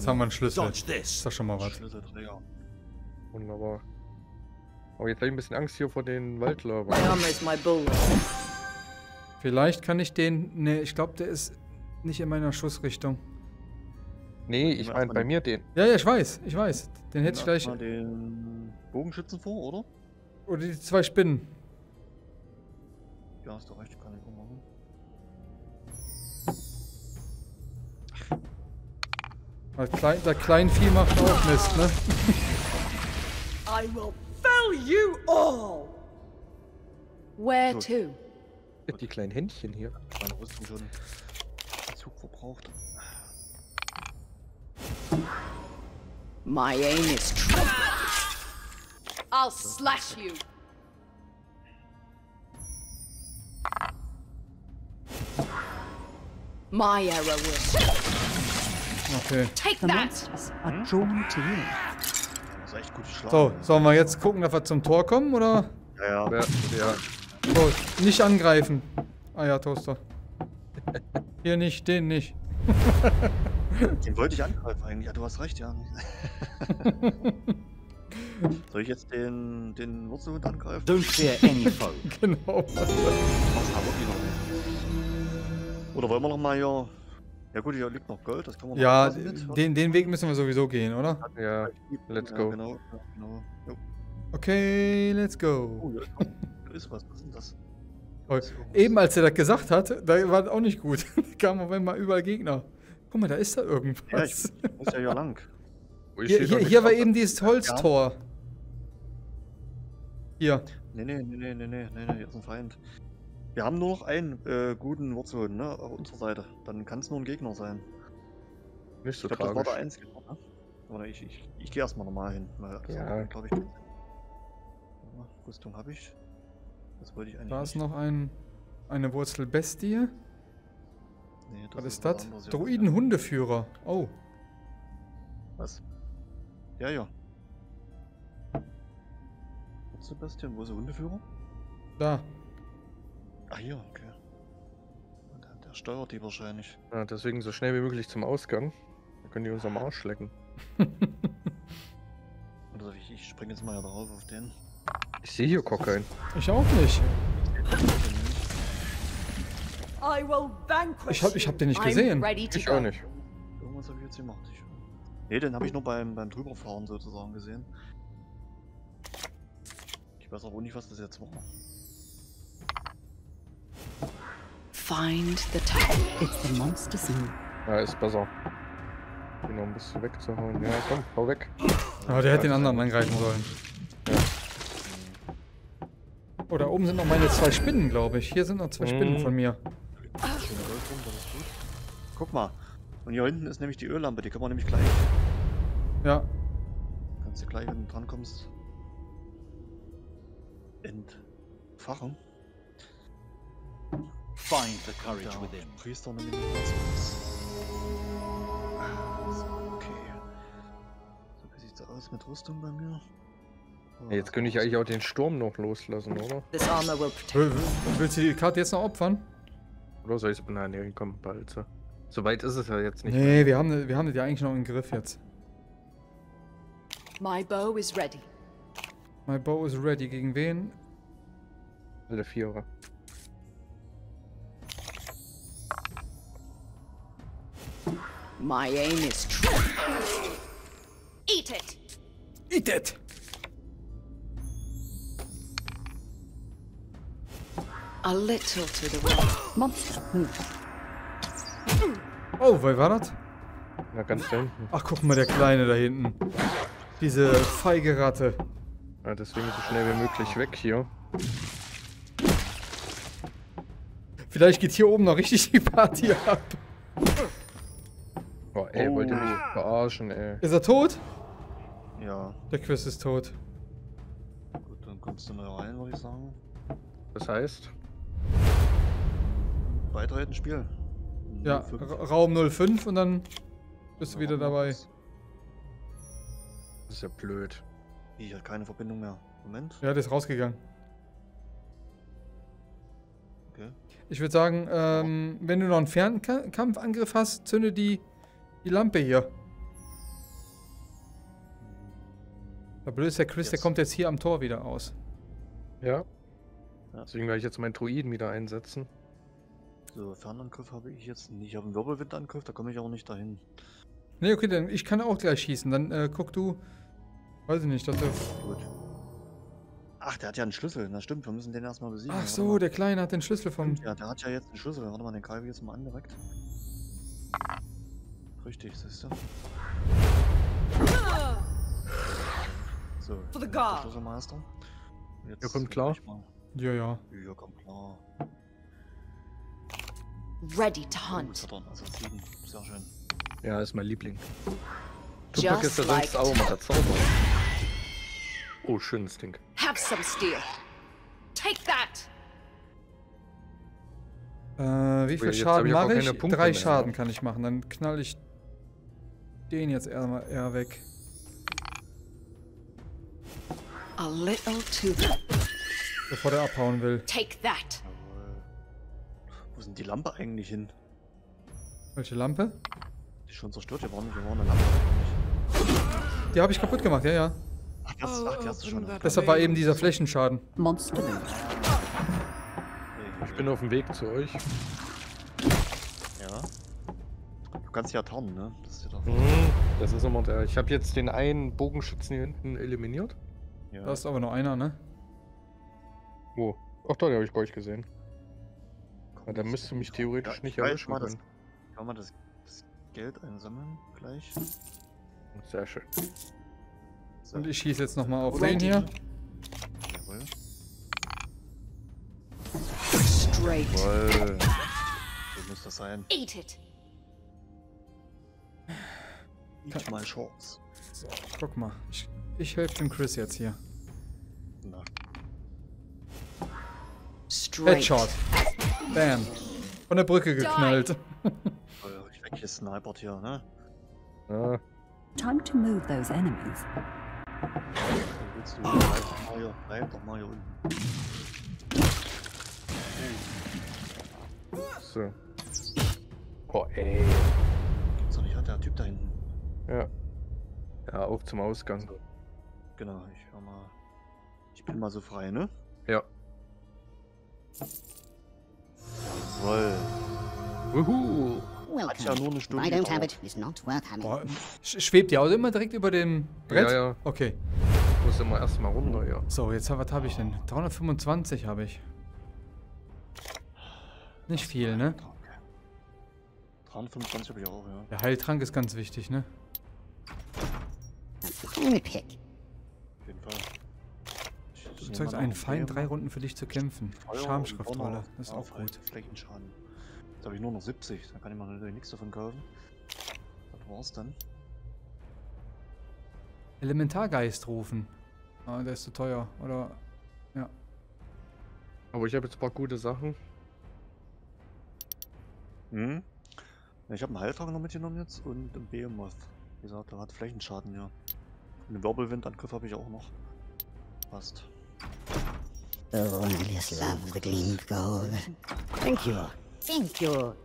jetzt haben wir einen Schlüssel. Dodge Ist this. doch schon mal was. Schlüsselträger. Wunderbar. Aber jetzt habe ich ein bisschen Angst hier vor den Waldlöwen. My armor is my bulwark. Vielleicht kann ich den... Ne, ich glaube, der ist nicht in meiner Schussrichtung. Nee, ich meine bei mir den. Ja, ja, ich weiß, ich weiß. Den hätte ich gleich... Mal den Bogenschützen vor, oder? Oder die zwei Spinnen. Ja, hast du recht, kann ich auch machen. Weil Klein, der Kleinvieh macht auch Mist, ne? I will fell you all. Where Gut. to? Die kleinen Händchen hier. Meine Rüstung schon Zug verbraucht. My aim is true. I'll slash you. My arrow will Okay. take The that. monsters are drawn to you. Das ist echt gut geschlagen. So, sollen wir jetzt gucken, dass wir zum Tor kommen, oder? Ja, ja. Ja, ja. So, nicht angreifen. Ah ja, Toaster. Hier nicht, den nicht. Den wollte ich angreifen eigentlich. Ja, du hast recht, ja. Soll ich jetzt den, den Wurzelhund angreifen? Don't fear any foe. Genau. Mach's aber wieder nicht. Oder wollen wir noch mal hier... Ja gut, hier liegt noch Gold, das kann man Ja, noch mit. den, den Weg müssen wir sowieso gehen, oder? Ja, let's Ja, go. genau, ja, genau. Jo. Okay, let's go. Oh, ja, da ist was. Was ist denn das? Oh, ist irgendwas. eben als er das gesagt hat, da war das auch nicht gut. Da kamen auf einmal überall Gegner. Guck mal, da ist da Ja, ich, irgendwas. ich muss ja hier lang. Wo ich Hier, stehe hier, doch hier nicht war drauf. eben dieses Holztor. Hier. Nee, nee, nee, nee, nee, nee, nee, nee, hier ist ein Feind. Wir haben nur noch einen äh, guten Wurzelhund, ne, auf unserer Seite. Dann kann es nur ein Gegner sein. Nicht so Ich glaube, das war tragisch. der einzige, ne? Oder ich, ich, ich gehe erstmal normal hin. Weil das Ja. glaube ich. Ja, Rüstung habe ich. Das wollte ich eigentlich Da ist nicht. noch ein, eine Wurzelbestie. Nee, Was ist was das? anderes. Druiden-Hundeführer. Oh. Was? Ja, ja. Sebastian, wo ist der Hundeführer? Da. Ah, hier, okay. Der, der steuert die wahrscheinlich. Ja, deswegen so schnell wie möglich zum Ausgang. Dann können die uns am Arsch lecken. Oder ich, ich springe jetzt mal darauf auf den. Ich sehe hier Kokain. Ich auch nicht. I will vanquish Ich hab- ich hab den nicht you. gesehen. I'm ready to Ich go. auch nicht. Irgendwas habe ich jetzt gemacht. Ich, nee, den habe ich nur beim, beim Drüberfahren sozusagen gesehen. Ich weiß auch nicht, was das jetzt war. Find the tower. It's the monster scene. Ja, ist besser. Den noch ein bisschen wegzuhauen. Ja, komm, hau weg. Aber der hätte den anderen angreifen sollen. Oh, da oben sind noch meine zwei Spinnen, glaube ich. Hier sind noch zwei Spinnen Mhm. von mir. Schöne Gold rum, das ist gut. Guck mal. Und hier hinten ist nämlich die Öllampe, die können wir nämlich gleich. Ja. Kannst du gleich, wenn du dran kommst, entfachen. Find the courage Der within. Priester nämlich nicht mehr so ist. So, okay. So, wie sieht's aus mit Rüstung bei mir? Ja, jetzt könnte ich eigentlich auch den Sturm noch loslassen, oder? This armor will protect. Will- will- Willst du die Karte jetzt noch opfern? Oder soll ich es nein, nee, komm, bald. So. So weit ist es ja jetzt nicht. Nee, wir haben, wir haben das ja eigentlich noch im Griff jetzt. My bow is ready. My bow is ready. Gegen wen? Alle Vierer. My aim is true. Eat it. Eat it! A little to the right. Monster, move. Oh, wer war das? Na, ganz da hinten. Ach, guck mal, der Kleine da hinten. Diese feige Ratte. Ja, deswegen so schnell wie möglich weg hier. Vielleicht geht hier oben noch richtig die Party ab. Boah, ey, Oh. wollt ihr mich verarschen, ey. Ist er tot? Ja, Der Quiz ist tot. gut, dann kommst du mal rein, würde ich sagen. Das heißt, Beitreten, Spiel. Ja, null fünf. Ra- Raum null fünf und dann bist du wieder Ja, dabei. das- das ist ja blöd. Ich hatte keine Verbindung mehr. Moment. Ja, der ist rausgegangen. Okay. Ich würde sagen, ähm, wenn du noch einen Fernkampfangriff hast, zünde die, die Lampe hier. Der Blöd ist, der Chris, der Jetzt. kommt jetzt hier am Tor wieder aus. Ja. Ja. Deswegen werde ich jetzt meinen Druiden wieder einsetzen. So, Fernangriff habe ich jetzt nicht. Ich habe einen Wirbelwindangriff, da komme ich auch nicht dahin. Ne, okay, dann ich kann auch gleich schießen. Dann äh, guck du. Weiß ich nicht, dass der. Gut. Ach, der hat ja einen Schlüssel. Na stimmt, wir müssen den erstmal besiegen. Ach Warte so, mal. der Kleine hat den Schlüssel vom. Ja, der hat ja jetzt einen Schlüssel. Warte mal, den greife ich jetzt mal an direkt. Richtig, siehst du. So, For the der guard. Schlüsselmeister. Jetzt Ja, kommt klar. gleich mal- Ja, ja. Ja, kommt klar. Ready to Oh, hunt. jetzt hat er einen Assassinen. Sehr schön. Ja, ist mein Liebling. Tupac ist Just ja like sonst auch mal der Zauberer. Oh, schönes Ding. Have some steel. Take that. Äh, wie viel jetzt hab Schaden ich auch mache keine ich? Punkte Drei mehr. Schaden kann ich machen. Dann knall ich den jetzt eher, eher weg. A little too. Bevor der abhauen will. Take that. Jawohl. Wo ist denn die Lampe eigentlich hin? Welche Lampe? Die ist schon zerstört, hier war nicht, hier war eine Lampe eigentlich. Die habe ich kaputt gemacht, ja, ja. Ach, die hast, ach, die hast du schon. Deshalb war eben dieser Flächenschaden. Monster. Ich bin auf dem Weg zu euch. Ja. Du kannst ja tarnen, ne? Das ist ja doch. Mhm, das ist immer der. Ich habe jetzt den einen Bogenschützen hier hinten eliminiert. Ja. Da ist aber nur einer, ne? Wo? Ach, da habe ich bei euch gesehen. Komm, Ja, dann das müsst du mich ist- theoretisch Ja, nicht ich weiß erwischen mal das, können. ich kann mal das, das Geld einsammeln gleich. Sehr schön. So. Und ich schieße jetzt nochmal auf den Ready. hier. Jawohl. Straight. Jawohl. So muss das sein. Eat it. Eat my shorts. So, guck mal. Ich, ich helfe dem Chris jetzt hier. Na, Straight. Headshot. Bam. Von der Brücke geknallt. voll, ich weg hier snipert hier, ne? Ja, Time to move those enemies. Wo willst du? Bleib doch mal hier, bleib doch mal hier unten. so. Oh, ey. Gibt's doch nicht, hat der Typ da hinten. Ja. Ja, auf zum Ausgang. Genau, ich hör mal. Ich bin mal so frei, ne? Ja. Jawohl. Wuhu. Hat ja nur eine Stunde If I don't have gedauert. it, it's not worth having. Boah, sch- schwebt die Auto immer direkt über dem Brett? Ja, ja. Okay. Muss immer erstmal runter, ja. So, jetzt was habe ich denn? dreihundertfünfundzwanzig habe ich. Nicht viel, ne? dreihundertfünfundzwanzig habe ich auch, ja. Der Heiltrank ist ganz wichtig, ne? A fine pick. Auf jeden Fall. Ich- ich Du nehme zeigst mal einen noch Feind Leben, drei Runden für dich zu kämpfen. Feuer und Schamschriftrolle, Donner, das ist auch Aufhalt, gut. Flächenschaden. Jetzt habe ich nur noch siebzig, da kann ich mir natürlich nichts davon kaufen. Das war's dann. Elementargeist rufen. Ah, der ist zu teuer, oder? Aber ich habe jetzt ein paar gute Sachen. Hm? Ja, ich habe einen Heiltrank noch mitgenommen jetzt und einen Behemoth. Wie gesagt, der hat Flächenschaden, ja. Und einen Wirbelwindangriff habe ich auch noch. Passt. Oh, I just love the gleam of gold. Thank you. Thank you.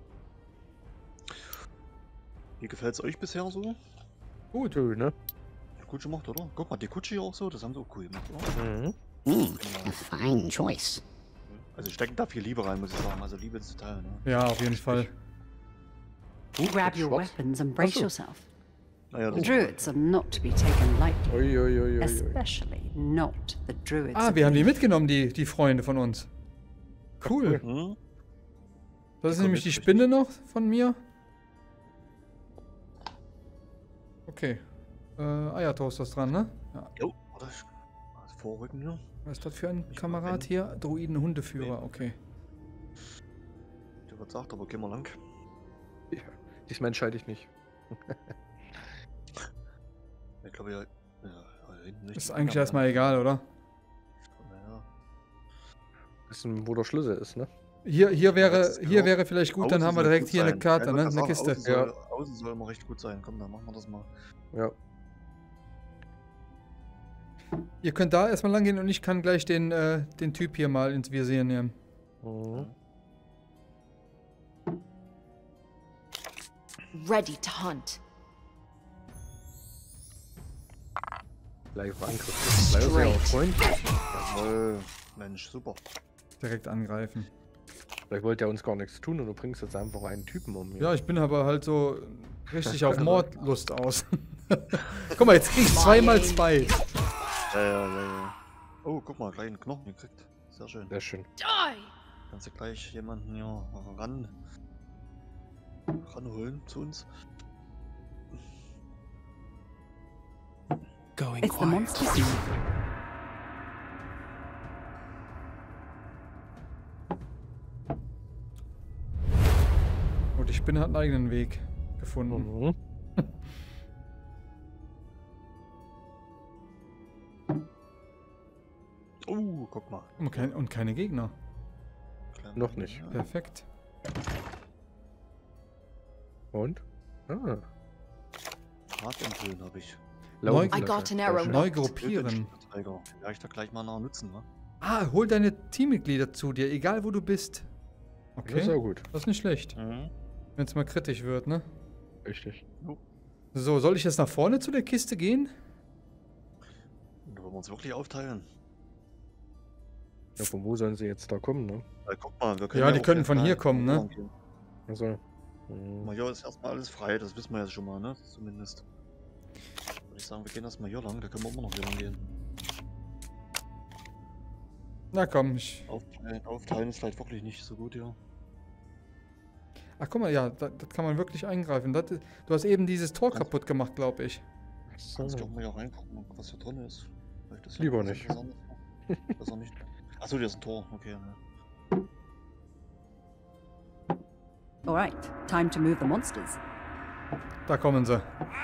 Wie gefällt's euch bisher so? Gut, ne? Gut gemacht, oder? Guck mal, die Kutsche hier auch so, das haben sie auch cool gemacht, oder? Mhm. Mm, a fine choice. Also stecken da viel Liebe rein, muss ich sagen. Also Liebe ins Detail, ne? Ja, auf jeden Fall. Grab your Schwarz. weapons and brace Ach so. yourself. Naja, The das druids are not to be taken lightly, Ui, ui, ui, ui, ui. especially not the druids. Ah, of wir haben die Leaf. mitgenommen, die, die Freunde von uns. Cool. Hm? Das ist Die nämlich die kommen mit, Spinne noch von mir. Okay. Äh, Eiertoast ist dran, ne? Ja. Jo, warte. ich- Das Vorrücken hier. Was ist das für ein Ich Kamerad verwende- hier? Druiden-Hundeführer, okay. Der wird sagt, aber geh mal lang. Ja, diesmal entscheide ich nicht. Ich glaube ja. Ja, ja, hinten nicht. Ist eigentlich erstmal egal, oder? Naja. Wissen, wo der Schlüssel ist, ne? Hier, hier wäre, das hier genau. wäre vielleicht gut, dann Außen haben wir soll direkt gut hier eine sein. Karte, Ja, ne? ich wollte Eine sagen, Kiste. Außen Ja. soll, außen soll immer recht gut sein. Komm, dann machen wir das mal. Ja. Ihr könnt da erstmal lang gehen und ich kann gleich den, äh, den Typ hier mal ins Visier nehmen. Mhm. Ready to hunt. Live-Angriff. Leider sehr auch freundlich. Jawohl. Mensch, super. Direkt angreifen. Vielleicht wollte er uns gar nichts tun und du bringst jetzt einfach einen Typen um. Hier. Ja, ich bin aber halt so richtig auf Mordlust aus. Guck mal, jetzt krieg ich zweimal zwei. Ja, ja, ja, ja. Oh, guck mal, gleich einen Knochen gekriegt. Sehr schön. Sehr schön. Kannst du gleich jemanden hier ran ranholen zu uns? Going It's the quiet. monster scene. Und die Spinne hat einen eigenen Weg gefunden. Mhm. Oh, guck mal. Und, kein, und keine Gegner. Kleiner Noch nicht. Ja. Perfekt. Und? Ah. Drahtentwöhnen habe ich. Neu- I got an arrow. Neu knocked. gruppieren. Träger. Den werde ich doch gleich mal noch nutzen, ne? Ah, hol deine Teammitglieder zu dir, egal wo du bist. Das ist Okay, auch gut. das ist nicht schlecht. Mhm. Wenn es mal kritisch wird, ne? Richtig. So, soll ich jetzt nach vorne zu der Kiste gehen? Da wollen wir uns wirklich aufteilen. Ja, von wo sollen sie jetzt da kommen, ne? Weil, guck mal, wir Ja, die auch könnten jetzt von mal hier kommen, ne? lang gehen. Also. Guck Mhm. mal, hier ist erstmal alles frei, das wissen wir jetzt schon mal, ne? Zumindest. Würde ich sagen, wir gehen erstmal hier lang, da können wir immer noch hier lang gehen. Na komm, ich... Aufteilen, aufteilen ist vielleicht wirklich nicht so gut hier. Ach, guck mal, ja, das, das kann man wirklich eingreifen. Das, du hast eben dieses Tor Kannst- kaputt gemacht, glaube ich. Kannst du So. auch mal hier reingucken, was hier drin ist. Vielleicht ist ja Lieber was nicht. Interessantes. Besser nicht. Achso, hier ist ein Tor, okay. Ne. Alright, time to move the monsters. Da kommen sie.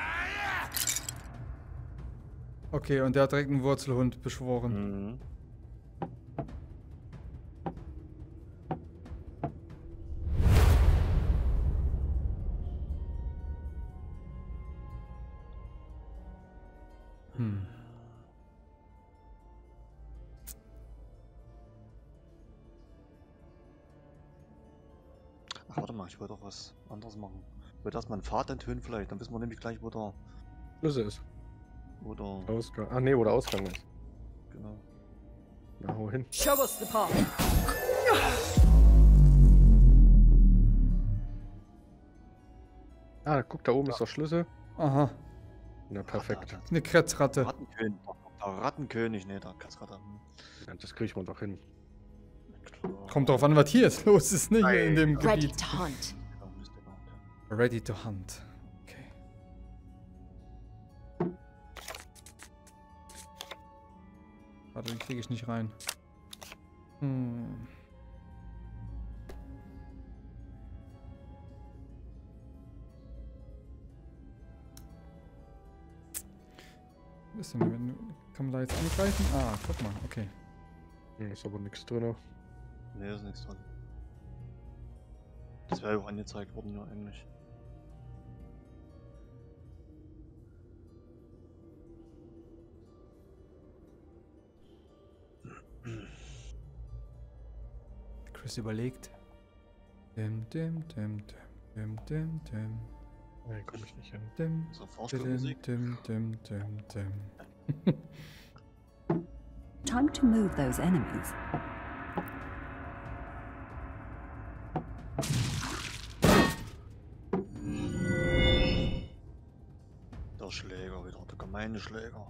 Okay, und der hat direkt einen Wurzelhund beschworen. Mhm. Hm. Ach, warte mal, ich wollte doch was anderes machen. Ich wollte erstmal einen Pfad enthüllen vielleicht, dann wissen wir nämlich gleich, wo der... Schlüssel ist. Wo der... Ausgang. Ah, nee, wo der Ausgang ist. Genau. Na, hau hin. Show us the path. Ah, guck, da oben ist der Schlüssel. Aha, Na, perfekt. Ah, eine Kretzratte. Rattenkönig. Der Rattenkönig, ne, der Katzratte. Hm. Ja, das kriegen wir doch hin. Klar. Kommt drauf an, was hier jetzt los ist, nicht in dem Ready Gebiet. to hunt. Ja, müsste genau, okay. Ready to hunt. Okay. Warte, den kriege ich nicht rein. Hm. Was ist denn, wenn, kann man da jetzt angreifen? Ah, guck mal, okay. Hm, ist aber nichts drin. Ne, ist nichts dran. Das wäre ja auch angezeigt worden, ja, eigentlich. Chris überlegt. Dim, dim, dim, dim, dim, dim, Nein, komm ich nicht hin. dim, So, dim, Vorstellmusik. dim, dim, dim, dim. Time to move those enemies. Der Schläger wieder, der gemeine Schläger.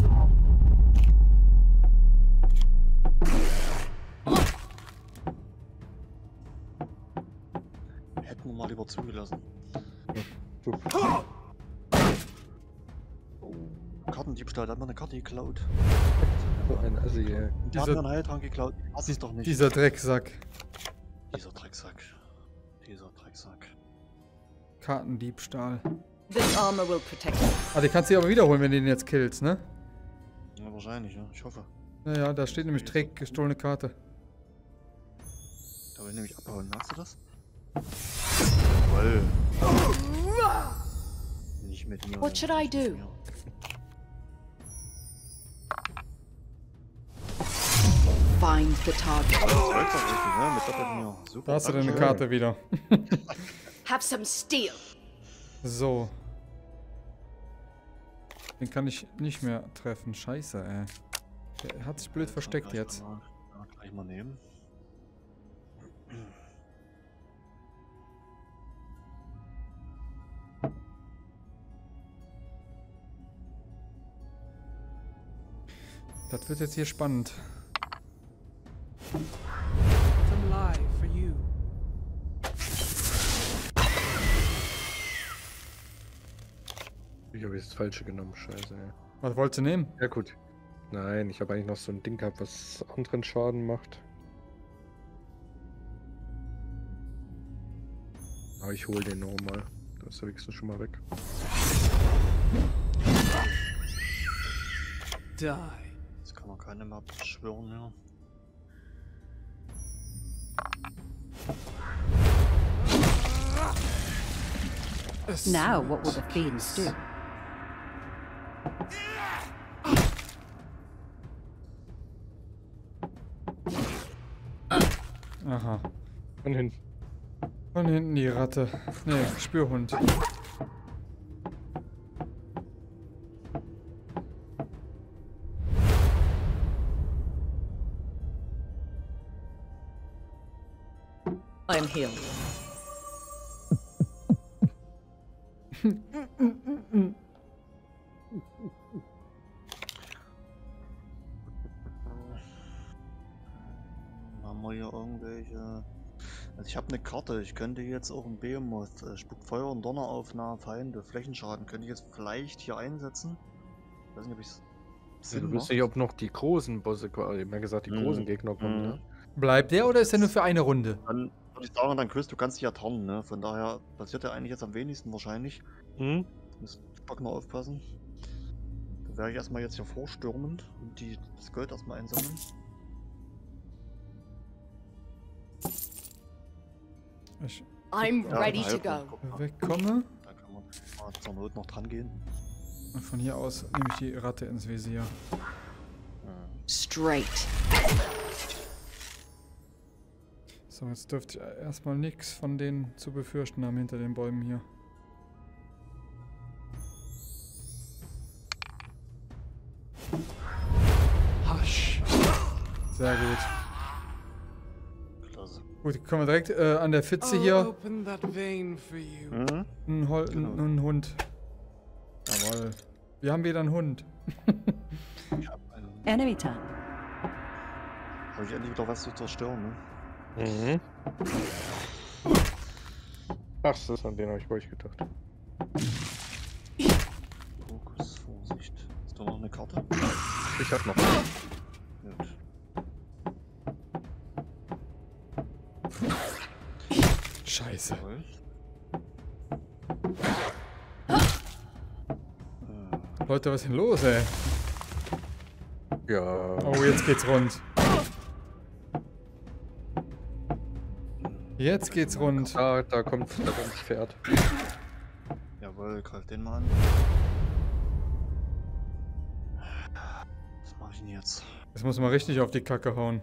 Hätten wir mal lieber zugelassen. Super. Oh, Kartendiebstahl, da hat man eine Karte geklaut. So ein Assi, ey. Die haben Dieser- mir einen Heiltrank geklaut. Das ist doch nicht. Dieser Drecksack. Dieser Drecksack. Dieser Drecksack. Kartendiebstahl. This armor will protect you. Ah, die kannst du dir aber wiederholen, wenn du den jetzt killst, ne? Ja, wahrscheinlich, ja. Ich hoffe. Naja, da steht nämlich Dreck, gestohlene Karte. Da will ich nämlich abhauen. Merkst du das? Jawoll. Nicht mit mir. What should I nicht mit do? mir. Find the target. Das läuft doch richtig, ne? Mit doppelt mir. Super. Da hast du deine Dankeschön. Karte wieder. Have some steel. So. Den kann ich nicht mehr treffen. Scheiße, ey. Der hat sich blöd versteckt jetzt. Mal, ja, gleich mal nehmen. Das wird jetzt hier spannend. Some lie for you. Ich habe jetzt das Falsche genommen, scheiße. Ey. Was wolltest du nehmen? Ja gut. Nein, ich habe eigentlich noch so ein Ding gehabt, was anderen Schaden macht. Aber ich hole den nochmal. Da ist er wenigstens schon mal weg. Die. Jetzt kann man keine mehr beschwören, ja. Now, what will the fiends do? Aha. Von hinten. Von hinten die Ratte. Nee, Spürhund. I'm healed. Haben wir hier irgendwelche... Also ich habe eine Karte, ich könnte jetzt auch ein Behemoth, äh, spuckt Feuer und Donner auf nahe Feinde, Flächenschaden, könnte ich jetzt vielleicht hier einsetzen? Ich weiß nicht, ob ich es... Ja, du wirst nicht, ob noch die großen Bosse, ich habe ja gesagt, die Mhm. großen Gegner kommen, Mhm. ne? Bleibt der oder ist der nur für eine Runde? Dann würde ich sagen, dann Chris, du kannst dich ja tarnen, ne? Von daher passiert ja eigentlich jetzt am wenigsten wahrscheinlich. Mhm. Muss Spock noch aufpassen. Dann werde ich erstmal jetzt hier vorstürmen und die, das Gold erstmal einsammeln. Ich I'm Ja, ready to halb, go. guck mal. wegkomme. Da kann man mal zur Not noch dran gehen. Und von hier aus nehme ich die Ratte ins Visier. Straight. So, jetzt dürfte ich erstmal nichts von denen zu befürchten haben hinter den Bäumen hier. Hush. Sehr gut. Klasse. Gut, können wir direkt äh, an der Fitze I'll hier. open that vein for you. Mhm. Ein, Hol Genau. ein, ein Hund. Jawohl. Wir haben wieder einen Hund. Ich hab einen. Enemy time. Habe ich endlich wieder was zu zerstören, ne? Mhm. Ach, das ist an den habe ich bei euch gedacht. Fokus, Vorsicht. Ist da noch eine Karte? Ich hab noch. Gut. Scheiße. Jawohl. Leute, was ist denn los, ey? Ja. Oh, jetzt geht's rund. Jetzt geht's rund. Da, da kommt, da kommt das Pferd. Jawohl, greif den mal an. Was mache ich denn jetzt? Jetzt muss man richtig auf die Kacke hauen.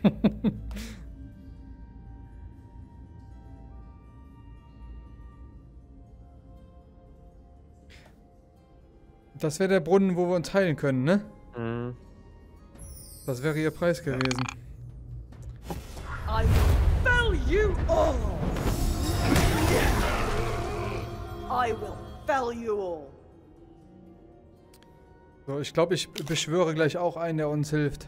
Das wäre der Brunnen, wo wir uns heilen können, ne? Mhm. Das wäre ihr Preis gewesen. I will fell you all. I will fell you all. So, ich glaube, ich beschwöre gleich auch einen, der uns hilft.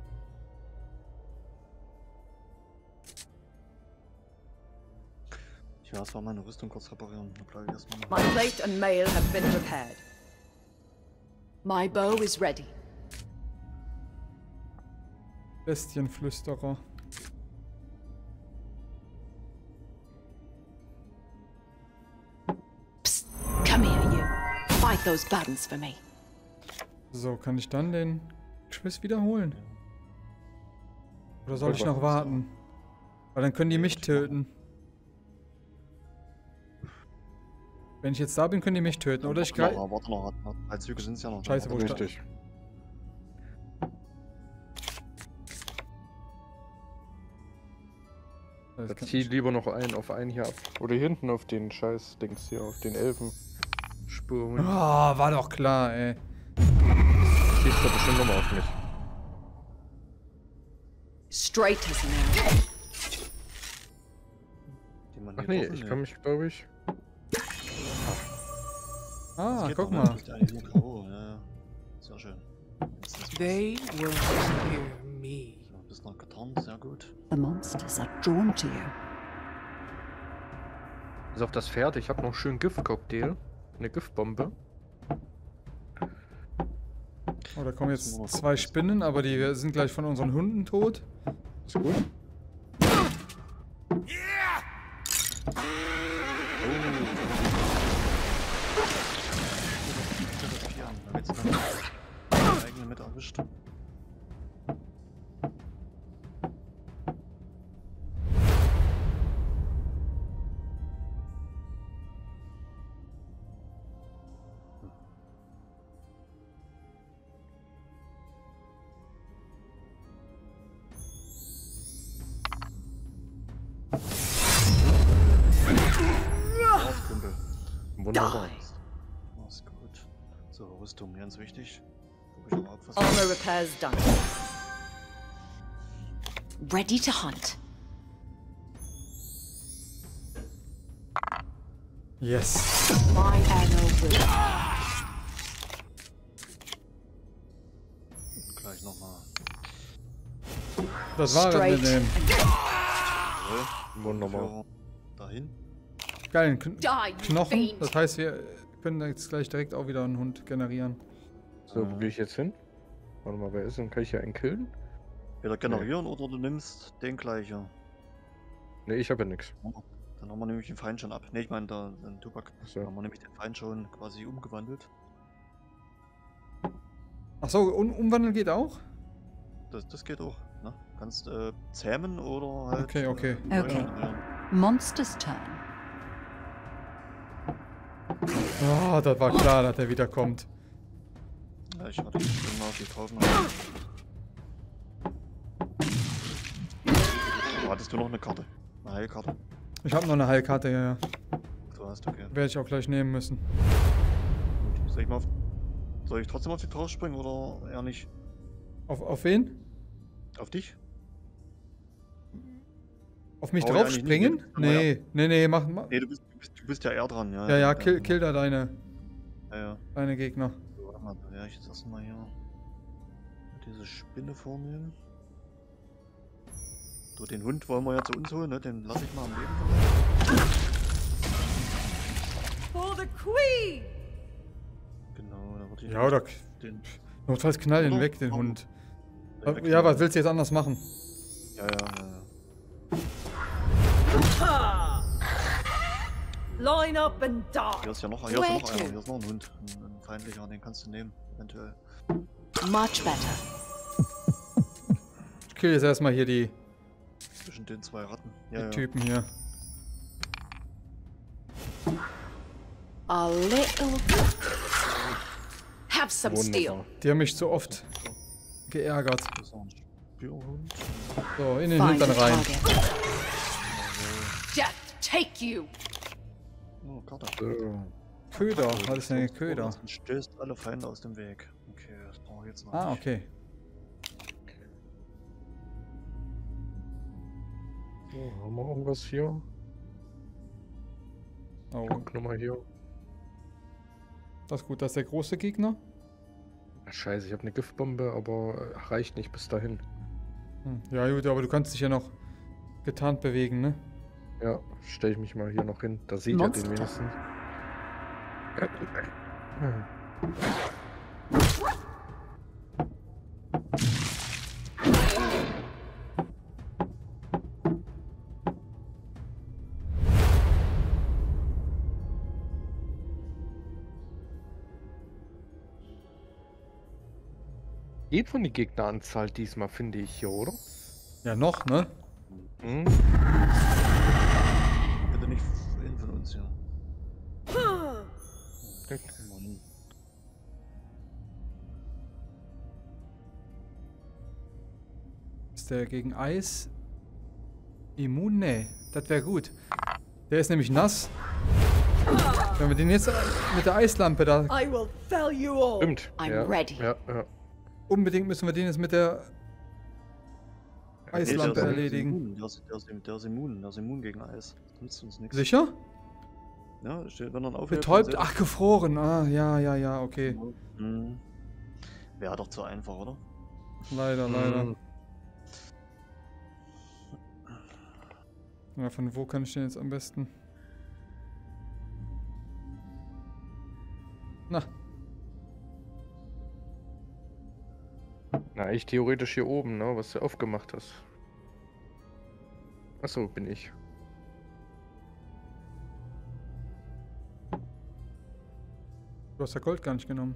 Ich werde zwar meine Rüstung kurz reparieren. Da bleibe ich erstmal noch. My plate and mail have been repaired. My bow is ready. Bestienflüsterer. Psst, come here, you. Fight those buttons for me. So, kann ich dann den Quiz wiederholen? Oder soll ich noch warten? Weil dann können die mich töten. Wenn ich jetzt da bin, können die mich töten. Oder ich Warte greife. noch, warte noch, warte noch. Drei Züge sind es ja noch. Scheiße, wo Warte ist noch. Richtig. Das Jetzt kann zieh ich- lieber noch einen auf einen hier ab. Oder hier hinten auf den scheiß Dings hier, auf den Elfen. Spur. Ah, war doch klar, ey. schießt er bestimmt nochmal auf mich. Straight as an arrow. Den man Ach hier nee, getroffen ich hat. kann mich, glaube ich... Ah, Das geht guck noch, ne? mal. Du bist eigentlich nur K O. Ja, ja. Sehr schön. Jetzt ist They will hear me. so, ein bisschen noch getarnt, sehr gut. The monsters are drawn to you. Bis auf das Pferd, ich habe noch schön Giftcocktail. Eine Giftbombe. Oh, da kommen jetzt zwei Spinnen, aber die sind gleich von unseren Hunden tot. Ist gut. Ja, da wird's dann die eigene mit erwischt. Kumpel. Wunderbar. Das ist gut. So, Rüstung, ganz wichtig. Guck ich aber auch, was Armor repairs done. Ready to hunt. Yes. My arrow will. gleich nochmal. Das war es Straight mit dem Wunderbar. Dahin. geilen Kn Die, you Knochen. fiend. Das heißt, wir können jetzt gleich direkt auch wieder einen Hund generieren. So, wo gehe ich jetzt hin? Warte mal, wer ist denn? Kann ich hier einen killen? Wieder generieren oder du nimmst den gleichen. Ne, ich habe ja nichts. Dann haben wir nämlich den Feind schon ab. Ne, ich meine da, den Tubak. So. Dann haben wir nämlich den Feind schon quasi umgewandelt. Achso, um, umwandeln geht auch? Das, das geht auch. Ne? Kannst äh, zähmen oder halt. Okay, okay. Äh, neu Okay. generieren. Monster's turn. Ah, das war klar, dass der wiederkommt. Ja, ich hatte schon mal auf die Taufen. Hattest du noch eine Karte? Eine Heilkarte? Ich habe noch eine Heilkarte, ja, ja. Du hast, okay. Werde ich auch gleich nehmen müssen. Gut. Soll ich mal auf, soll ich trotzdem auf die drauf springen oder eher nicht? Auf, auf wen? Auf dich? Auf mich Oh, ja, drauf nicht, springen? nicht, nicht. Nee, nee, nee, mach mal. Nee, du bist, du bist, du bist ja eher dran, ja. Ja, ja, kill, kill da deine, Ja, ja. deine Gegner. So, warte mal, da werde ich jetzt erstmal hier diese Spinne vornehmen. So, den Hund wollen wir ja zu uns holen, ne? Den lasse ich mal am Leben. For the queen! Genau, da wird ich Ja, oder den. notfalls knall ihn Oder? weg, den Oh. Hund. den weg- Ja, was willst du jetzt anders machen? Ja, ja, ja, ja. Line up and die! Hier ist ja noch, hier ist ja Where noch einer, to? hier ist noch ein Hund. Ein, ein feindlicher, den kannst du nehmen, eventuell. Much better. Ich kill jetzt erstmal hier die, Zwischen den zwei Ratten. die Ja, ja. Typen hier. A little. Have some steel. Wunderbar. Die haben mich zu oft geärgert. Das ist noch ein Spürhund. So, in den Find Hintern a rein. target. Death take you! Oh, Karte. So. Köder, was ist denn ein Köder? Und stößt alle Feinde aus dem Weg. Okay, das brauche ich jetzt noch Ah, nicht. okay. So, haben wir irgendwas hier? Oh, Guck nochmal hier. das ist gut, das ist der große Gegner. Ach, scheiße, ich habe eine Giftbombe, aber äh, reicht nicht bis dahin. Hm. Ja gut, aber du kannst dich ja noch getarnt bewegen, ne? Ja, stelle ich mich mal hier noch hin. Da sieht er den Monster. wenigstens. Geht von die Gegneranzahl diesmal, finde ich hier, oder? Ja, noch, ne? Hm? Bitte nicht hin von uns, ja. Klick. Mann. Ist der gegen Eis immun? Nee, das wäre gut. Der ist nämlich nass. Wenn wir den jetzt mit der Eislampe da... I will fell you all! Stimmt. I'm ja, ready. Ja, ja. Unbedingt müssen wir den jetzt mit der Eislampe der ist erledigen. immun. Der ist, der, ist, der ist immun. Der ist immun gegen Eis. Das nützt uns nichts. Sicher? Ja, steht, wenn er aufhört. Betäubt? Ach, gefroren. Ah, ja, ja, ja, okay. Mhm. Wäre doch zu einfach, oder? Leider, leider. Mhm. Ja, von wo kann ich den jetzt am besten? Na, Na, ich theoretisch hier oben, ne, was du aufgemacht hast. Achso, bin ich. du hast ja Gold gar nicht genommen.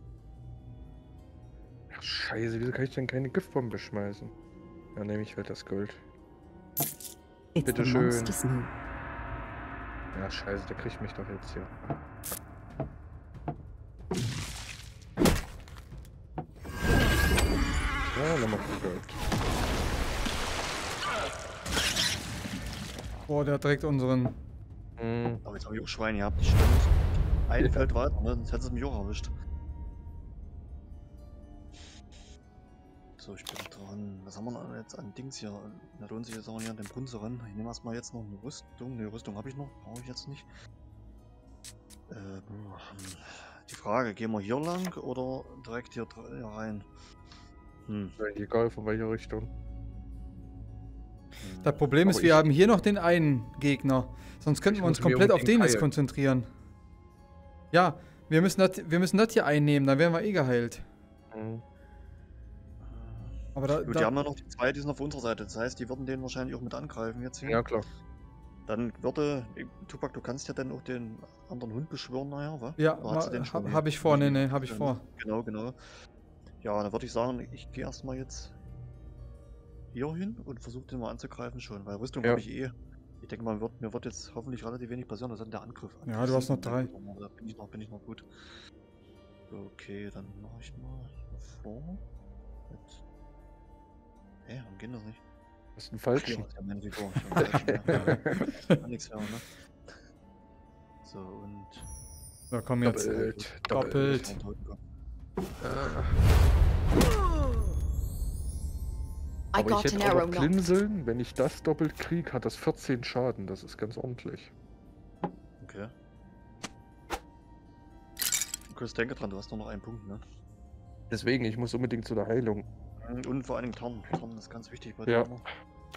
Ach, scheiße, wieso kann ich denn keine Giftbombe schmeißen? Ja, nehme ich halt das Gold. It's Bitte the schön. monster's new. Ja, scheiße, der kriegt mich doch jetzt hier. Ja, nochmal Gold. Boah, der hat direkt unseren. Mhm. Aber jetzt habe ich auch Schwein gehabt, das stimmt. Ein Ja. Feld weiter, ne? Sonst hätte es mich auch erwischt. So, ich bin dran. Was haben wir noch jetzt an Dings hier? Da lohnt sich jetzt auch nicht an den Brunnen zu rennen. Ich nehme erstmal jetzt noch eine Rüstung. Ne, Rüstung habe ich noch. Brauche ich jetzt nicht. Äh, boah, hm. Die Frage, gehen wir hier lang oder direkt hier, dr- hier rein? Hm. Egal von welcher Richtung. hm. Das Problem ist, Aber wir ich- haben hier noch den einen Gegner. Sonst könnten Ich wir uns muss mir komplett auf unbedingt den jetzt heilen. konzentrieren. Ja, wir müssen das, wir müssen das hier einnehmen, dann wären wir eh geheilt. Mhm. Aber da, Gut, da die haben ja noch die zwei, die sind auf unserer Seite. Das heißt, die würden den wahrscheinlich auch mit angreifen jetzt hier. Ja, klar. Dann würde, Tupac, du kannst ja dann auch den anderen Hund beschwören nachher, wa? ja, Oder hast du den schon habe hier? hab ich vor, ne, ne, habe ich Ja, vor. Genau, genau. Ja, dann würde ich sagen, ich gehe erstmal jetzt hier hin und versuche den mal anzugreifen schon, weil Rüstung Ja. habe ich eh. Ich denke mal, wird, mir wird jetzt hoffentlich relativ wenig passieren, das ist dann der Angriff. Ja, du hast noch drei. Da bin ich noch, bin ich noch gut. Okay, dann mache ich mal hier vor. Mit... Hä, warum geht das nicht? Das ist ein Ja, falschen. ist ja meine Figur. Ich hab einen falschen, ja. Kann nix hören, ne? So, und... So, komm jetzt. Doppelt. Doppelt. Kein Totenkopf. I Aber ich got hätte an auch arrow noch knocked. Klinseln. Wenn ich das doppelt krieg, hat das vierzehn Schaden. Das ist ganz ordentlich. Okay. Chris, denke dran, du hast nur noch einen Punkt, ne? Deswegen, ich muss unbedingt zu der Heilung. Und vor allen Dingen Tarn. Tarn ist ganz wichtig bei Ja. dir. ne?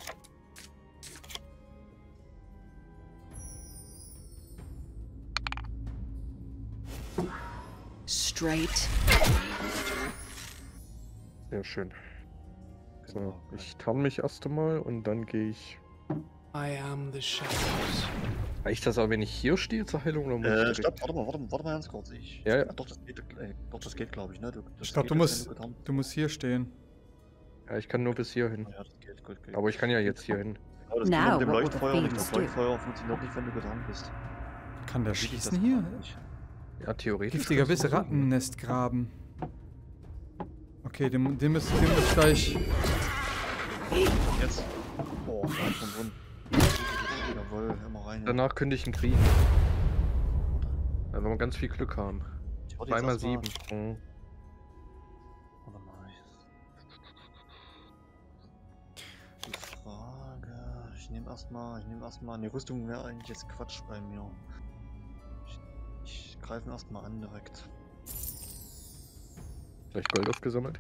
Straight. Sehr schön. So, Genau. ich tarn mich erst einmal und dann gehe ich. I am the shadows. Reicht das auch, wenn ich hier stehe zur Heilung? Oder muss Äh, ich stopp, direkt... warte mal, warte mal, warte mal ganz kurz. Ich, Ja, ja. Doch, das geht, äh, doch, das geht, glaube ich, ne? Du, das Ich glaube, geht du jetzt, musst, wenn getarnt- du musst hier stehen. Ja, ich kann nur bis hierhin. Ja, das geht, gut, gut. Aber ich kann ja jetzt hier hin. Aber das Now, geht mit dem what will the Leuchtfeuer nicht. Das fiends do? Leuchtfeuer funktioniert nicht, wenn du getarnt bist. Kann der Wie ich das schießen hier? mache, nicht. Ja, theoretisch. Giftiger kannst Biss, du versuchen. Rattennest graben. Okay, den, den müssen den muss ich gleich. Jetzt. Boah, da ist schon drin. Jawohl, immer rein. ja. Danach könnte ich ihn kriegen. Wenn wir ganz viel Glück haben. Ich würde jetzt Zweimal erstmal- sieben. Mhm. Warte mal. Die Frage. Ich nehme erstmal. Ich nehme erstmal. Eine Rüstung wäre eigentlich jetzt Quatsch bei mir. Ich, ich greife ihn erstmal an direkt. Gleich Gold aufgesammelt.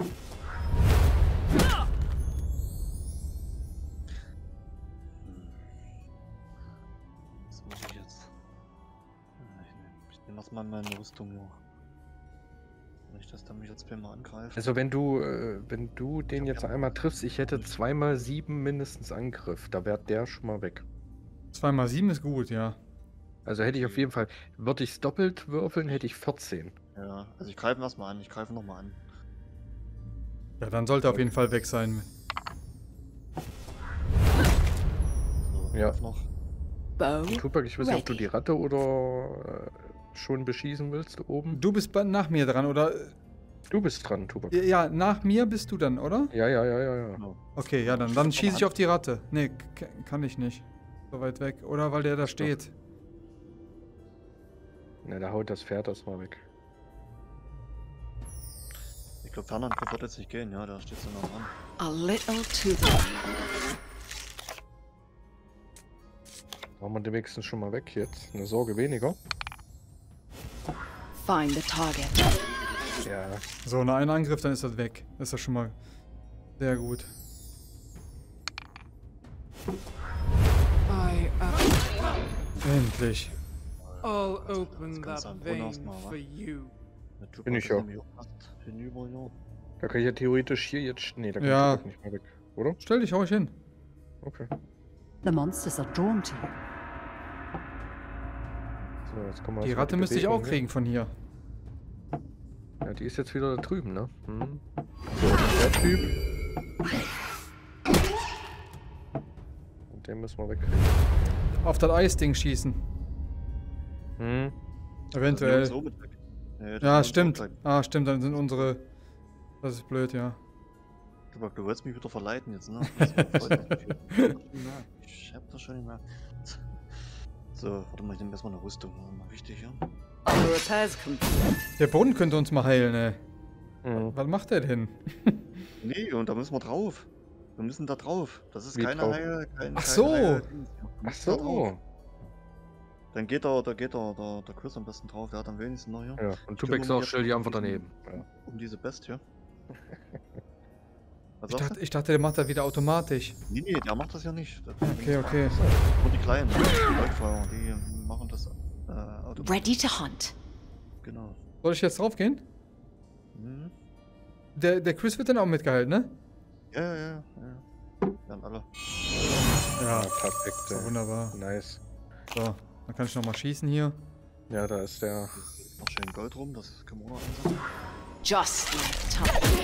Hm. Was muss ich jetzt? Hm, Ich nehme ich nehm erstmal meine Rüstung hier. Nicht, dass der mich jetzt mal angreift. Also wenn du, äh, wenn du den hab jetzt ja- einmal triffst, ich hätte zweimal sieben mindestens Angriff. Da wäre der schon mal weg. zwei mal sieben ist gut, ja. Also hätte ich auf jeden Fall, würde ich es doppelt würfeln, hätte ich vierzehn. Ja, also ich greife ihn erstmal an. Ich greife nochmal an. Ja, dann sollte er auf jeden Fall weg sein. So, Ja. greif noch. Bow. Tupac, ich weiß nicht, ob du Ready. die Ratte oder äh, schon beschießen willst oben. Du bist bei- nach mir dran, oder? Du bist dran, Tupac. Ja, nach mir bist du dann, oder? Ja, ja, ja, ja, ja. Genau. Okay, ja, dann, dann schieße ich auf die Ratte. Nee, k- kann ich nicht. So weit weg. Oder weil der da steht. Na, da haut das Pferd erstmal weg. Ich glaube, Fernangriff wird jetzt nicht gehen, ja, da steht so noch dran. A little to the Machen wir den wenigstens schon mal weg jetzt. Eine Sorge weniger. find the target. Ja. So, nach einem Angriff, dann ist das weg. Das ist ja schon mal sehr gut. I am. Endlich. I'll open kannst that du am Brunnen vein ausmachen, wa? for you. Der Typ Bin hat ich das ja. nämlich auch fast hinüber, ja. Da kann ich ja theoretisch hier jetzt... Nee, da kann Ja. ich nicht mehr weg, oder? Stell dich ruhig hin. Okay. The monsters are drawn to you. So, jetzt kommen wir Die erstmal Ratte müsste ich Bewegung auch hier. kriegen von hier. Ja, die ist jetzt wieder da drüben, ne? Hm. So, der Typ. Und den müssen wir wegkriegen. Auf das Eisding schießen. Hm. Eventuell. Das ist mit weg. Nee, das Ja, ist stimmt. weg. Ah, stimmt, dann sind unsere... Das ist blöd, ja. Du, du wolltest mich wieder verleiten jetzt, ne? Das war voll nicht. Ich hab das schon nicht mehr. So, warte mal, ich nehme erstmal eine Rüstung. Das ist mal wichtig, ja? The repairs complete. Der Brunnen könnte uns mal heilen, ey. Hm. Was macht der denn? Nee, und da müssen wir drauf. Wir müssen da drauf. Das ist Wie keine drauf? Heil... Kein, Ach keine so. Heil Ach da so. drauf. Dann geht da, da geht da, da, der Chris am besten drauf. Der hat am wenigsten noch hier. Ja, und Ich Tubex kümmere auch mich stell die jetzt einfach um diesen- daneben. Ja. Um diese Bestie. Was Ich sagst dachte, ich dachte, der macht das wieder automatisch. du? Nee, nee, der macht das ja nicht. Der- Okay, okay. Nur die Kleinen, die Leutfeuer, die machen das äh, automatisch. Ready to hunt. Genau. Soll ich jetzt draufgehen? Mhm. Der, der Chris wird dann auch mitgehalten, ne? Ja, ja, ja. ja. Werden alle. Ja, Perfekt. so ey. wunderbar. Nice. So, dann kann ich noch mal schießen hier. Ja, da ist der. Noch schön Gold rum, das können wir auch noch einsetzen. Just like time.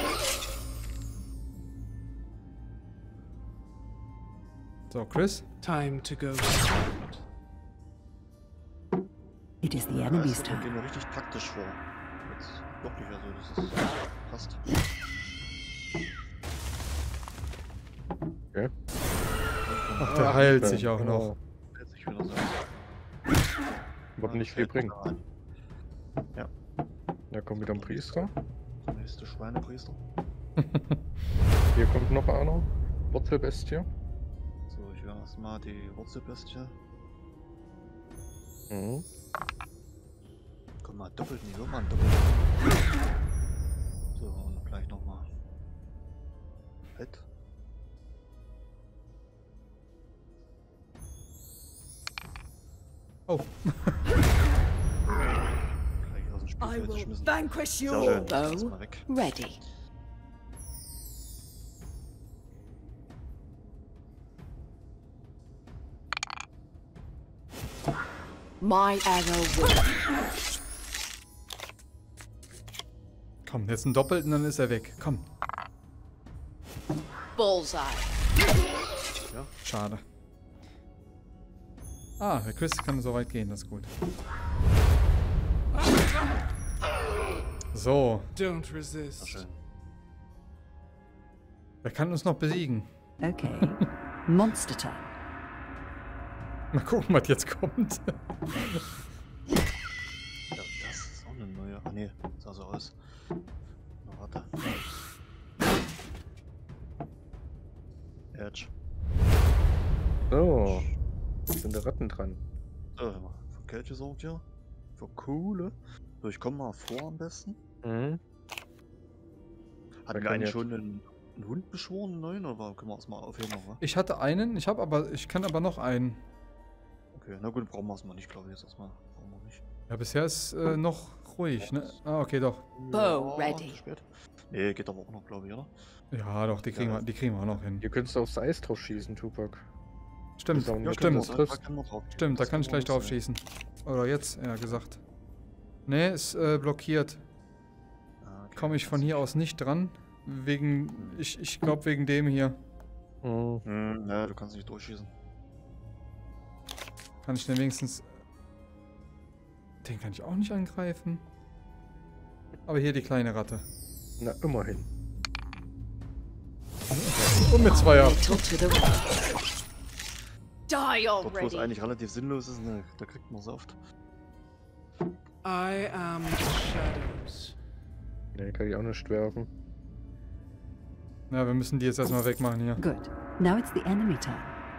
So, Chris. Time to go silent. It is the Ja, enemy's also, da gehen turn. wir richtig taktisch vor. Jetzt wirklich, also das ist passt. Okay. Ach, der heilt sich auch noch. Oh, Hält sich wieder so. wird Ja, nicht viel fällt bringen. mir ein. Ja, Da kommt wieder ein Priester. der nächste Schweinepriester. Hier kommt noch einer. Wurzelbestie. So, ich will erstmal die Wurzelbestie. Mhm. Komm mal, doppelt nicht, mal doppelt. So, und gleich nochmal. Halt. Oh. Gleich aus dem I Spielfeld will geschmissen. vanquish you, Sehr schön. though. Erstmal weg. Ready. My arrow will. Komm, jetzt einen Doppelten, dann ist er weg. Komm. Bullseye. Schade. Ah, der Chris kann so weit gehen, das ist gut. So, Don't Sehr resist. schön. wer kann uns noch besiegen? Okay. Monster turn. Mal gucken, was jetzt kommt. Ja, das ist auch eine neue. Ah ne, sah so aus. Na, warte. Edge. So. Jetzt sind da Ratten dran. So, hör mal. Für Kälte sorgt ja. Für Kohle. So, ich komm mal vor am besten. Mhm. Hatten Wir wir können eigentlich jetzt- schon einen, einen Hund beschworen, einen neuen, oder können wir erstmal aufheben noch, wa? Ich hatte einen, ich habe aber, ich kann aber noch einen. Okay, na gut, brauchen wir erstmal nicht, glaube ich, jetzt erstmal. Brauchen wir nicht. Ja, bisher ist äh, noch ruhig, ne? Ah, okay, doch. Bow Ja, ready. zu spät. Nee, geht aber auch noch, glaube ich, oder? Ja, doch, die kriegen, Ja, wir, die kriegen wir auch noch hin. Hier könntest du aufs Eis drauf schießen, Tupac. Stimmt, Ja, Ja, stimmt. Da, triffst. da können wir drauf. Stimmt, da Das kann ich können gleich wir drauf nutzen. schießen. Oder jetzt, ja, gesagt. Ne, ist äh, blockiert. Ah, okay. Komme ich von hier aus nicht dran. Wegen, ich, ich glaube wegen dem hier. Mhm. Hm, ja, du kannst nicht durchschießen. Kann ich den wenigstens... Den kann ich auch nicht angreifen. Aber hier die kleine Ratte. Na, immerhin. Und mit Zweier. Little to the right. Die Dort, wo es already. eigentlich relativ sinnlos ist, ne, da kriegt man es oft. I am the shadows. Ne, kann ich auch nicht werfen. Ja, wir müssen die jetzt erstmal wegmachen hier. Good. Now it's the enemy turn.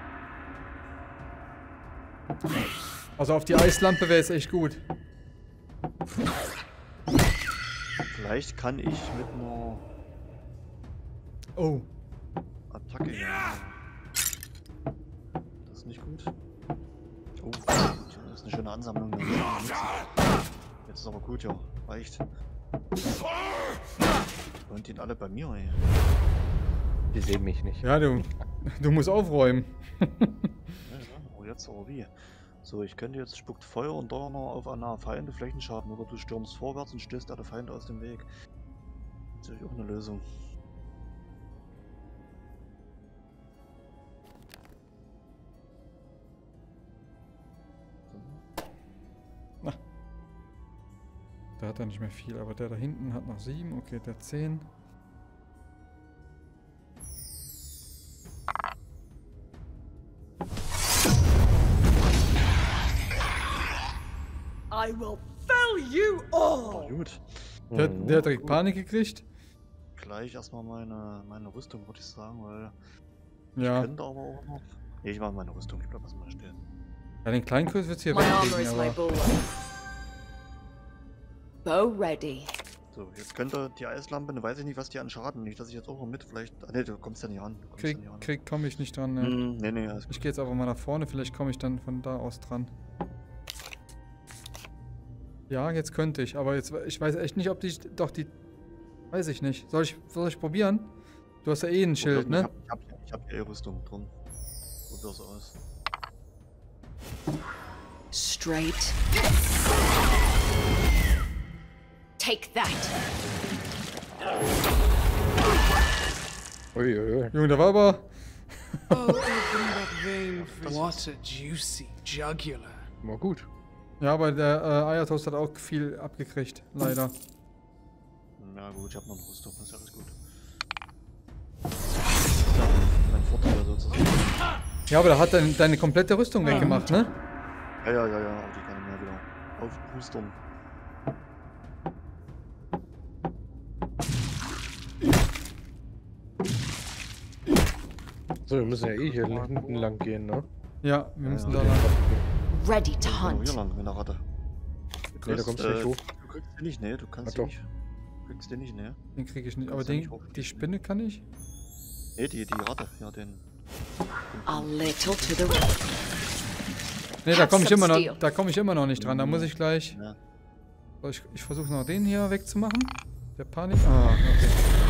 Also auf die Eislampe wäre es echt gut. Vielleicht kann ich mit einer Oh. Attacke hier. Das ist nicht gut. Oh, das ist eine schöne Ansammlung. Jetzt ist aber gut, ja. Reicht. Und die alle bei mir, ey. Die sehen mich nicht. Ja, du, du musst aufräumen. Ja, ja. Oh, jetzt aber wie? So, ich könnte jetzt spuckt Feuer und Donner auf einer Feinde Flächenschaden oder du stürmst vorwärts und stößt alle Feinde aus dem Weg. Das ist natürlich auch eine Lösung. Der hat ja nicht mehr viel, aber der da hinten hat noch sieben. Okay, der zehn. I will fill you all. Gut. Der, der hat direkt Panik gekriegt. Gleich erstmal meine, meine Rüstung, würde ich sagen, weil Ja. ich könnte aber auch noch. Nee, ich mache meine Rüstung, ich bleib erstmal stehen. Ja, den Kleinkurs wird hier My armor is wegkriegen, my aber... bulwark. Bow ready. So, jetzt könnte die Eislampe, ne, weiß ich nicht, was die an Schaden. Nicht, dass ich jetzt auch noch mit vielleicht. Ah, ne, du kommst ja nicht ran. Du kommst ja Krieg, nicht ran. krieg komme ich nicht dran, ne? Hm, nee, nee, alles Ich gut. gehe jetzt einfach mal nach vorne, vielleicht komme ich dann von da aus dran. Ja, jetzt könnte ich, aber jetzt ich weiß echt nicht, ob die... Doch, die... Weiß ich nicht. Soll ich, soll ich probieren? Du hast ja eh ein Schild, Ich ne? hab, ich hab, ich hab hier eh Rüstung drin. Probier's aus. Straight. Take that. Uiuiui. Junge, da war aber... Oh, open that vein for what a juicy jugular. War gut. Ja, aber der äh, Eiertoast hat auch viel abgekriegt, leider. Na gut, ich hab noch eine Rüstung, das ist alles gut. Ja, mein Vorteil sozusagen. Ja, aber da hat dein, deine komplette Rüstung weggemacht, ne? Ja, ja, ja, ja, aber die kann ich mir wieder aufboostern. So, wir müssen ja eh hier hinten lang gehen, ne? Ja, wir müssen ja. da lang. Ready to Genau, hunt. hier lang mit der Ratte. Du Nee, da kommst du nicht hoch. Du kriegst den nicht, ne? Du kannst Ach den doch. nicht. Du kriegst den nicht, ne? Den kriege ich nicht. Aber Kannst du den, nicht hochkriegen. die Spinne kann ich? Ne, die, die Ratte, ja, den. A little to the right. Ne, da komme ich Have immer some noch, steel. da komme ich immer noch nicht dran. Da muss ich gleich. Ja. So, ich ich versuche noch den hier wegzumachen. Der Panik. Ah, okay.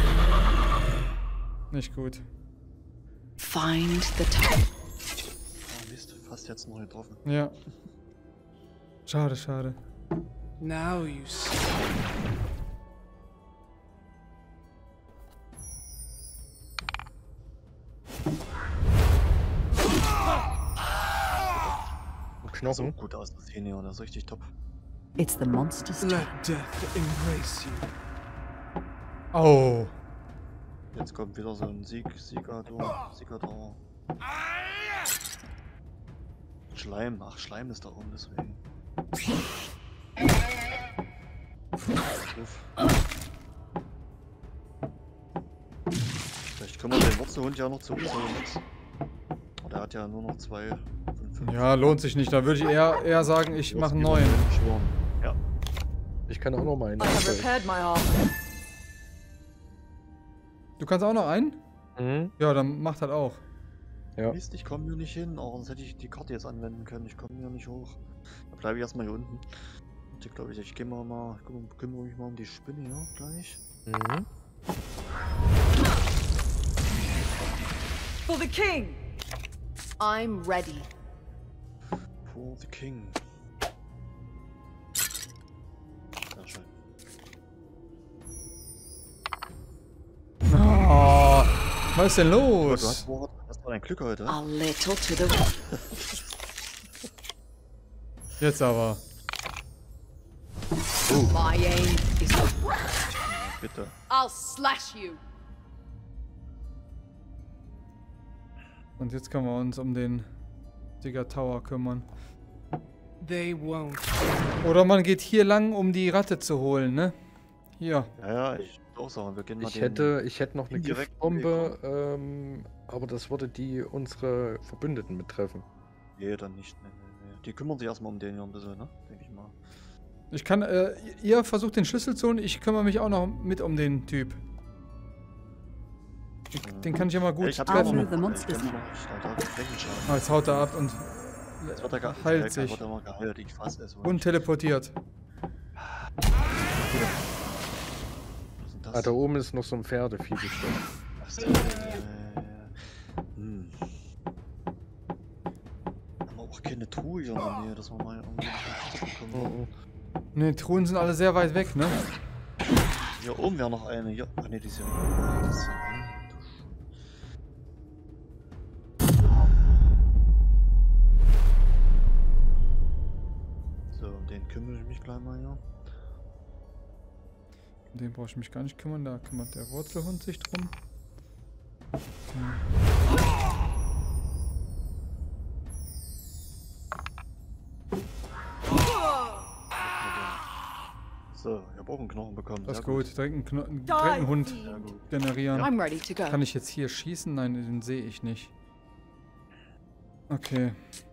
Nicht gut. Find the top. Oh, Mist, fast jetzt noch getroffen. Ja. Schade, schade. Now you see. So Knochen. gut aus, das hier, das ist richtig top. It's the monster's turn. Let death embrace you. Oh. Jetzt kommt wieder so ein Sieg, Siegador, Siegador. Schleim, ach Schleim ist da oben, deswegen. Uff. Vielleicht können wir den Wurzelhund ja noch zu uns holen jetzt. Der hat ja nur noch zwei von fünf. Ja, lohnt sich nicht. Da würde ich eher, eher sagen, ich mache einen neuen. Schwören. Ja. Ich kann auch noch mal einen. I have repaired my armor. Du kannst auch noch einen? Mhm. Ja, dann macht halt auch. Ja. Mist, ich komme hier nicht hin, aber sonst hätte ich die Karte jetzt anwenden können. Ich komme hier nicht hoch. Da bleibe ich erstmal hier unten. Und ich glaube, ich, ich gehe mal, mal ich kümmere- kümmere mich mal um die Spinne hier gleich. Mhm. For the king. I'm ready. For the King. Sehr schön. Oh, was ist denn Du los? hast, wohl- hast mal dein Glück heute. A little to the right. Jetzt aber. My aim is. Bitte. I'll slash you. Und jetzt können wir uns um den Digger Tower kümmern. They won't. Oder man geht hier lang, um die Ratte zu holen, ne? Hier. Ja, ja, ich Auch sagen, wir gehen mal Ich den hätte, ich hätte noch eine indirekten Giftbombe, ähm, aber das würde die unsere Verbündeten betreffen. Nee, dann nicht. Nee, nee, nee. Die kümmern sich erstmal um den hier ein bisschen, ne? Denke ich mal. Ich kann, äh, ihr versucht den Schlüssel zu holen, ich kümmere mich auch noch mit um den Typ. Ich, den kann ich ja mal gut Ja, ich hab treffen. auch noch- The monster's ich nest. hab noch- ich hab da Flächenschaden. Ah, jetzt haut er ab und Jetzt wird er ge- heilt der sich. Wird immer geheilt, ich fasse es. und teleportiert. Was ist denn das? Ah, da oben ist noch so ein Pferdevieh gestorben. Ach so, äh, hm. Haben wir auch keine Truhe hier in der Nähe, dass wir mal irgendwie bekommen. Ne, Truhen sind alle sehr weit weg, ne? Hier oben wäre noch eine. Hier. Ach ne, die ist ja. Die ist ja ein. So, um den kümmere ich mich gleich mal hier. Um den brauche ich mich gar nicht kümmern, da kümmert der Wurzelhund sich drum. So, ich habe auch einen Knochen bekommen. Das ist sehr gut, direkt einen, Kno direkt einen Hund Sehr gut. generieren. I'm ready to go. Kann ich jetzt hier schießen? Nein, den sehe ich nicht. Okay.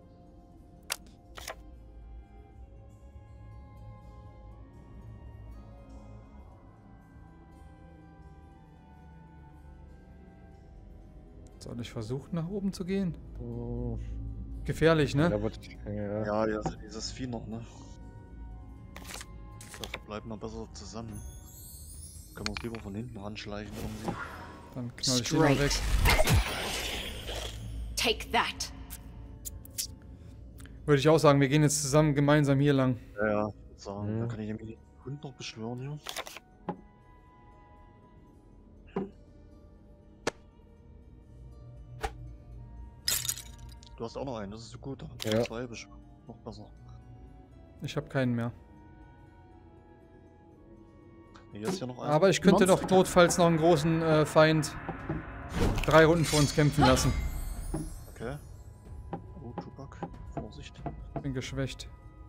Soll ich versuchen, nach oben zu gehen? Oh. Gefährlich, ne? Da wird, ja. Ja, ja, also dieses Vieh noch, ne? Dafür bleiben wir besser zusammen. Können wir uns lieber von hinten ranschleichen irgendwie. Dann knall ich den mal weg. Straight. Take that. Würde ich auch sagen, wir gehen jetzt zusammen gemeinsam hier lang. Ja, ja. Ich würde sagen, Mhm. dann kann ich nämlich den Hund noch beschwören hier. Du hast auch noch einen, das ist so gut. Dann Ja. zwei beschwören. Noch besser. Ich habe keinen mehr. Hier ist ja noch einer. Aber ich könnte doch Monster. notfalls noch einen großen äh, Feind drei Runden vor uns kämpfen lassen. Okay. Oh, Tupac. Vorsicht. Bin geschwächt.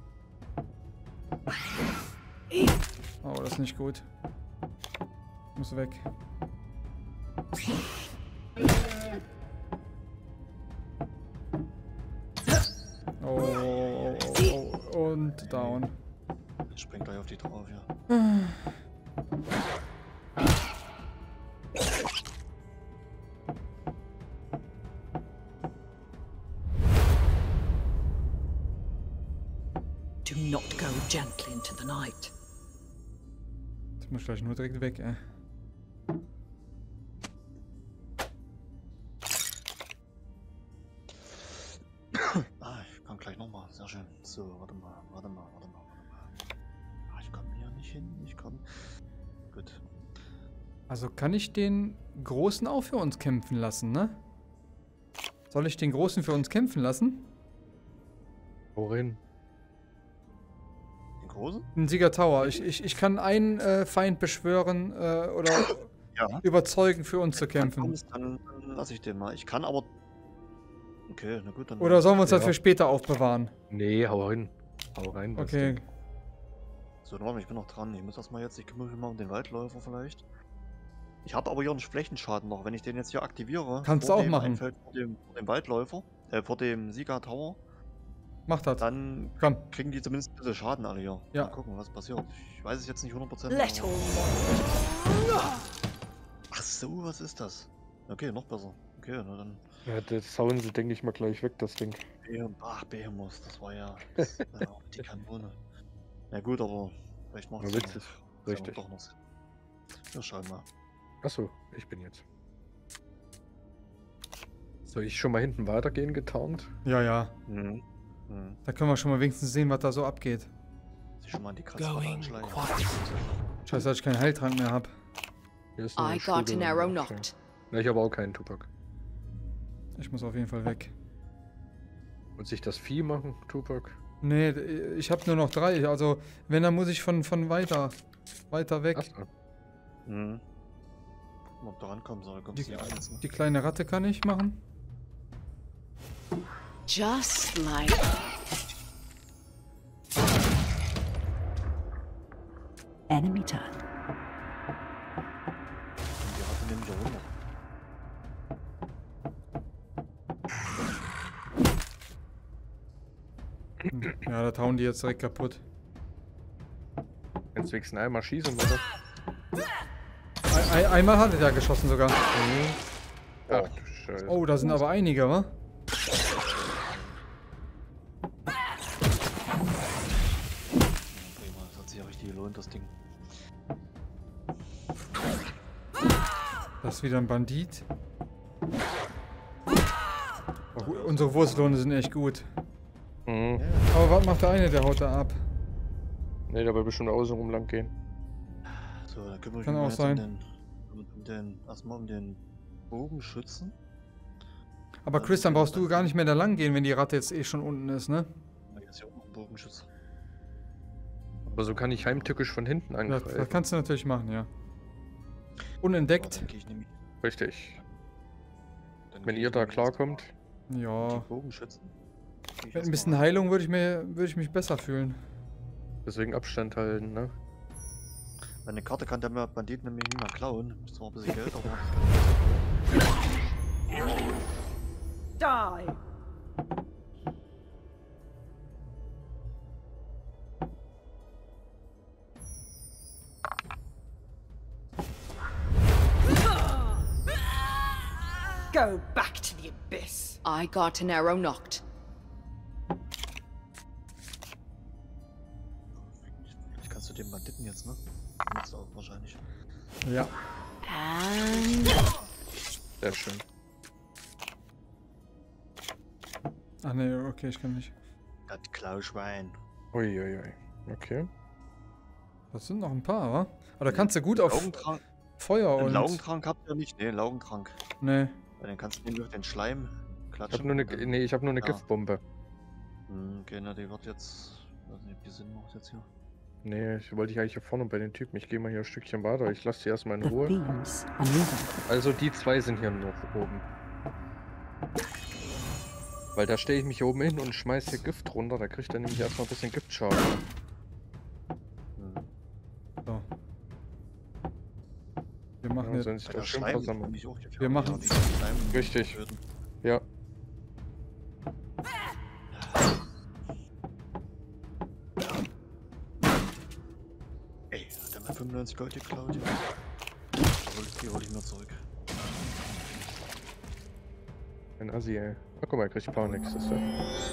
Oh, das ist nicht gut. Muss weg. Oh, oh, oh, oh, und down. Ich spring gleich auf die drauf, ja. Do not go gently into the night. Jetzt muss ich gleich nur direkt weg, ey. Ah, ich kann gleich nochmal. Sehr schön. So, warte mal, warte mal, warte mal, warte mal. Ah, ich komme hier nicht hin. Ich kann. Gut. Also kann ich den Großen auch für uns kämpfen lassen, ne? Soll ich den Großen für uns kämpfen lassen? Worin? Den großen? Den Sieger Tower. Ich, ich, ich kann einen äh, Feind beschwören äh, oder Ja. überzeugen, für uns zu Dann, kämpfen. kommst, dann, dann lasse ich den mal. Ich kann aber. Okay, na gut, dann. Oder sollen wir uns das Ja. für später aufbewahren? Nee, hau rein. Hau rein. was Okay. denn? So, warte, ich bin noch dran. Ich muss erstmal jetzt. Ich kümmere mich mal um den Waldläufer vielleicht. Ich habe aber hier einen Flächenschaden noch. Wenn ich den jetzt hier aktiviere. Kannst vor du auch dem machen. Einfeld, vor, dem, vor dem Waldläufer. Äh, vor dem Sieger Tower. Mach das. Dann Komm. kriegen die zumindest ein bisschen Schaden alle hier. Ja. Mal gucken, was passiert. Ich weiß es jetzt nicht hundert Prozent. Little Ach so, was ist das? Okay, noch besser. Okay, na dann. Ja, das hauen sie, denke ich mal, gleich weg, das Ding. Behem Ach, Behemoth, das war ja, das, ja die Kanone. Na gut, aber vielleicht macht Ja, es witzig. Richtig. doch noch Sinn. Ja, schauen wir mal. Achso, ich bin jetzt. Soll ich schon mal hinten weitergehen, getarnt? Ja, ja. Mhm. Mhm. Da können wir schon mal wenigstens sehen, was da so abgeht. Sich schon mal an die Kratzballe Going anschleichen. quiet. Scheiße, dass ich keinen Heiltrank mehr habe. Hier ist eine I got Schule an arrow und- knocked. Ja, ich habe auch keinen Tupac. Ich muss auf jeden Fall weg. Und sich das Vieh machen, Tupac? Nee, ich habe nur noch drei. Also, wenn, dann muss ich von, von weiter, weiter weg. Achso. Mhm. Gucken, ob du rankommen soll. Kommst Die, du hier eins, ne? die kleine Ratte kann ich machen. Just like Enemy turn. Ja, da hauen die jetzt direkt kaputt. Kannst du wenigstens einmal schießen, oder? Ein, ein, einmal hat er da geschossen sogar. Mhm. Ach du Scheiße. Oh, da sind aber einige, wa? Prima, das hat sich ja richtig gelohnt, das Ding. Das ist wieder ein Bandit. Oh, unsere Wurzellohne sind echt gut. Mhm. Aber was macht der eine? Der haut da ab. Ne, der will bestimmt außen rum lang gehen. So, da kümmere ich Kann mich auch jetzt sein. um den, um, um den, erstmal um den Bogenschützen. Aber Chris, dann brauchst du gar nicht mehr da lang gehen, wenn die Ratte jetzt eh schon unten ist, ne? Da ist ja auch ein Bogenschütze. Aber so kann ich heimtückisch von hinten Das, angreifen. das kannst du natürlich machen, ja. Aber Unentdeckt. dann gehe ich nämlich, Richtig. dann Wenn gehe ihr ich da nämlich jetzt klarkommt. mal Die Ja. Bogenschützen. Gehe ich Mit ein erst bisschen mal rein. Heilung würde ich, mir, würde ich mich besser fühlen. Deswegen Abstand halten, ne? Eine Karte kann der mir Bandit nämlich nicht mehr klauen. Ist zwar ein bisschen Geld, aber. Die! Go back to the abyss. I got an arrow knocked. Vielleicht kannst du den Banditen jetzt, ne? Jetzt auch wahrscheinlich. Ja. And Sehr schön. Ach ne, okay, ich kann nicht. Das Klauschwein. Uiuiui. Okay. Das sind noch ein paar, wa? Aber da kannst du gut auf Laugentrank. Feuer Den und... Laugentrank habt ihr nicht? Ne, Laugentrank. Ne. Weil dann kannst du den durch den Schleim Ich klatschen. hab nur eine, und dann- nee, ich hab nur eine Ja. Giftbombe. Hm, okay, na, die wird jetzt. Ich weiß nicht, ob die Sinn macht jetzt hier. Nee, ich wollte ich eigentlich hier vorne bei den Typen. Ich gehe mal hier ein Stückchen weiter. Ich lasse die erstmal in The Ruhe. themes are moving. Also die zwei sind hier noch oben. Weil da stelle ich mich hier oben hin und schmeiß hier Gift runter. Da kriegt er nämlich erstmal ein bisschen Giftschaden. Hm. So. Wir machen Ja, jetzt... sollen sich Weil doch der schön Schleim ist versammeln. nämlich auch gefährlich, Wir machen- ja, die Schleim- Richtig. Töten. Ja. Ey, hat er mal fünfundneunzig Gold geklaut? Ja. Die hol ich- Die hol ich mir zurück. Ein Assi, ey. Ach, guck mal, er kriegt Panik. Das ist ja.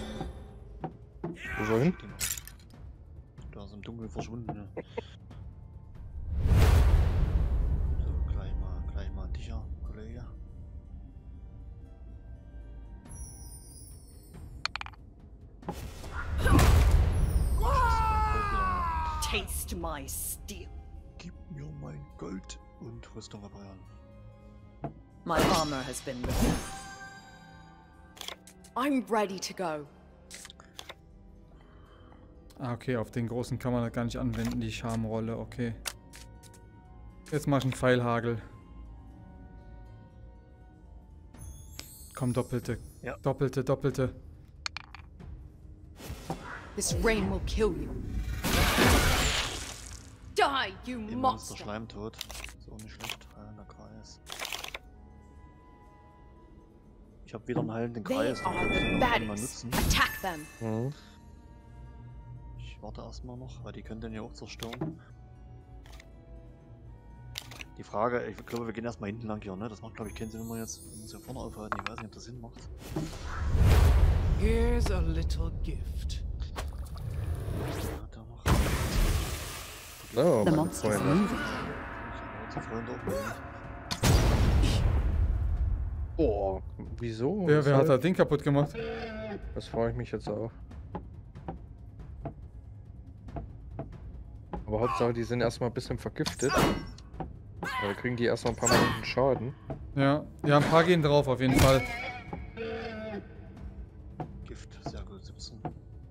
Wo soll hin? Den hol ich. Da ist im Dunkeln verschwunden, ja. So, gleich mal, gleich mal an dich, ja, Kollege. taste my steel. Gib mir mein Gold und Rüstung reparieren. My armor has been repaired. I'm ready to go. Ah, okay, auf den großen kann man das gar nicht anwenden, die Charmrolle, okay. Jetzt mach ich einen Pfeilhagel. Komm, doppelte. Ja. Doppelte, doppelte. This rain will kill you. Die, you Immer ist der monster! Schleim tot. Ist auch nicht schlecht. Heilender Kreis. Ich habe wieder einen heilenden They Kreis. Den are kann ich the dann auch mal baddies. nutzen. Attack them. Mhm. Ich warte erstmal noch, weil die können den ja auch zerstören. Die Frage, ich glaube, wir gehen erstmal hinten lang hier, ne? Das macht, glaube ich, keinen Sinn, wenn wir jetzt uns hier vorne aufhalten. Ich weiß nicht, ob das Sinn macht. Here's a little gift. Ja, da noch. So, The meine monsters are Freunde. moving. Unsere Freunde auch mal. Oh, wieso? Wer, wer hat Weshalb? das Ding kaputt gemacht? Das frage ich mich jetzt auch. Aber Hauptsache, die sind erstmal ein bisschen vergiftet. Da kriegen die erstmal ein paar Minuten Schaden. Ja, ja, ein paar gehen drauf auf jeden Fall. Gift, sehr gut, siebzehn.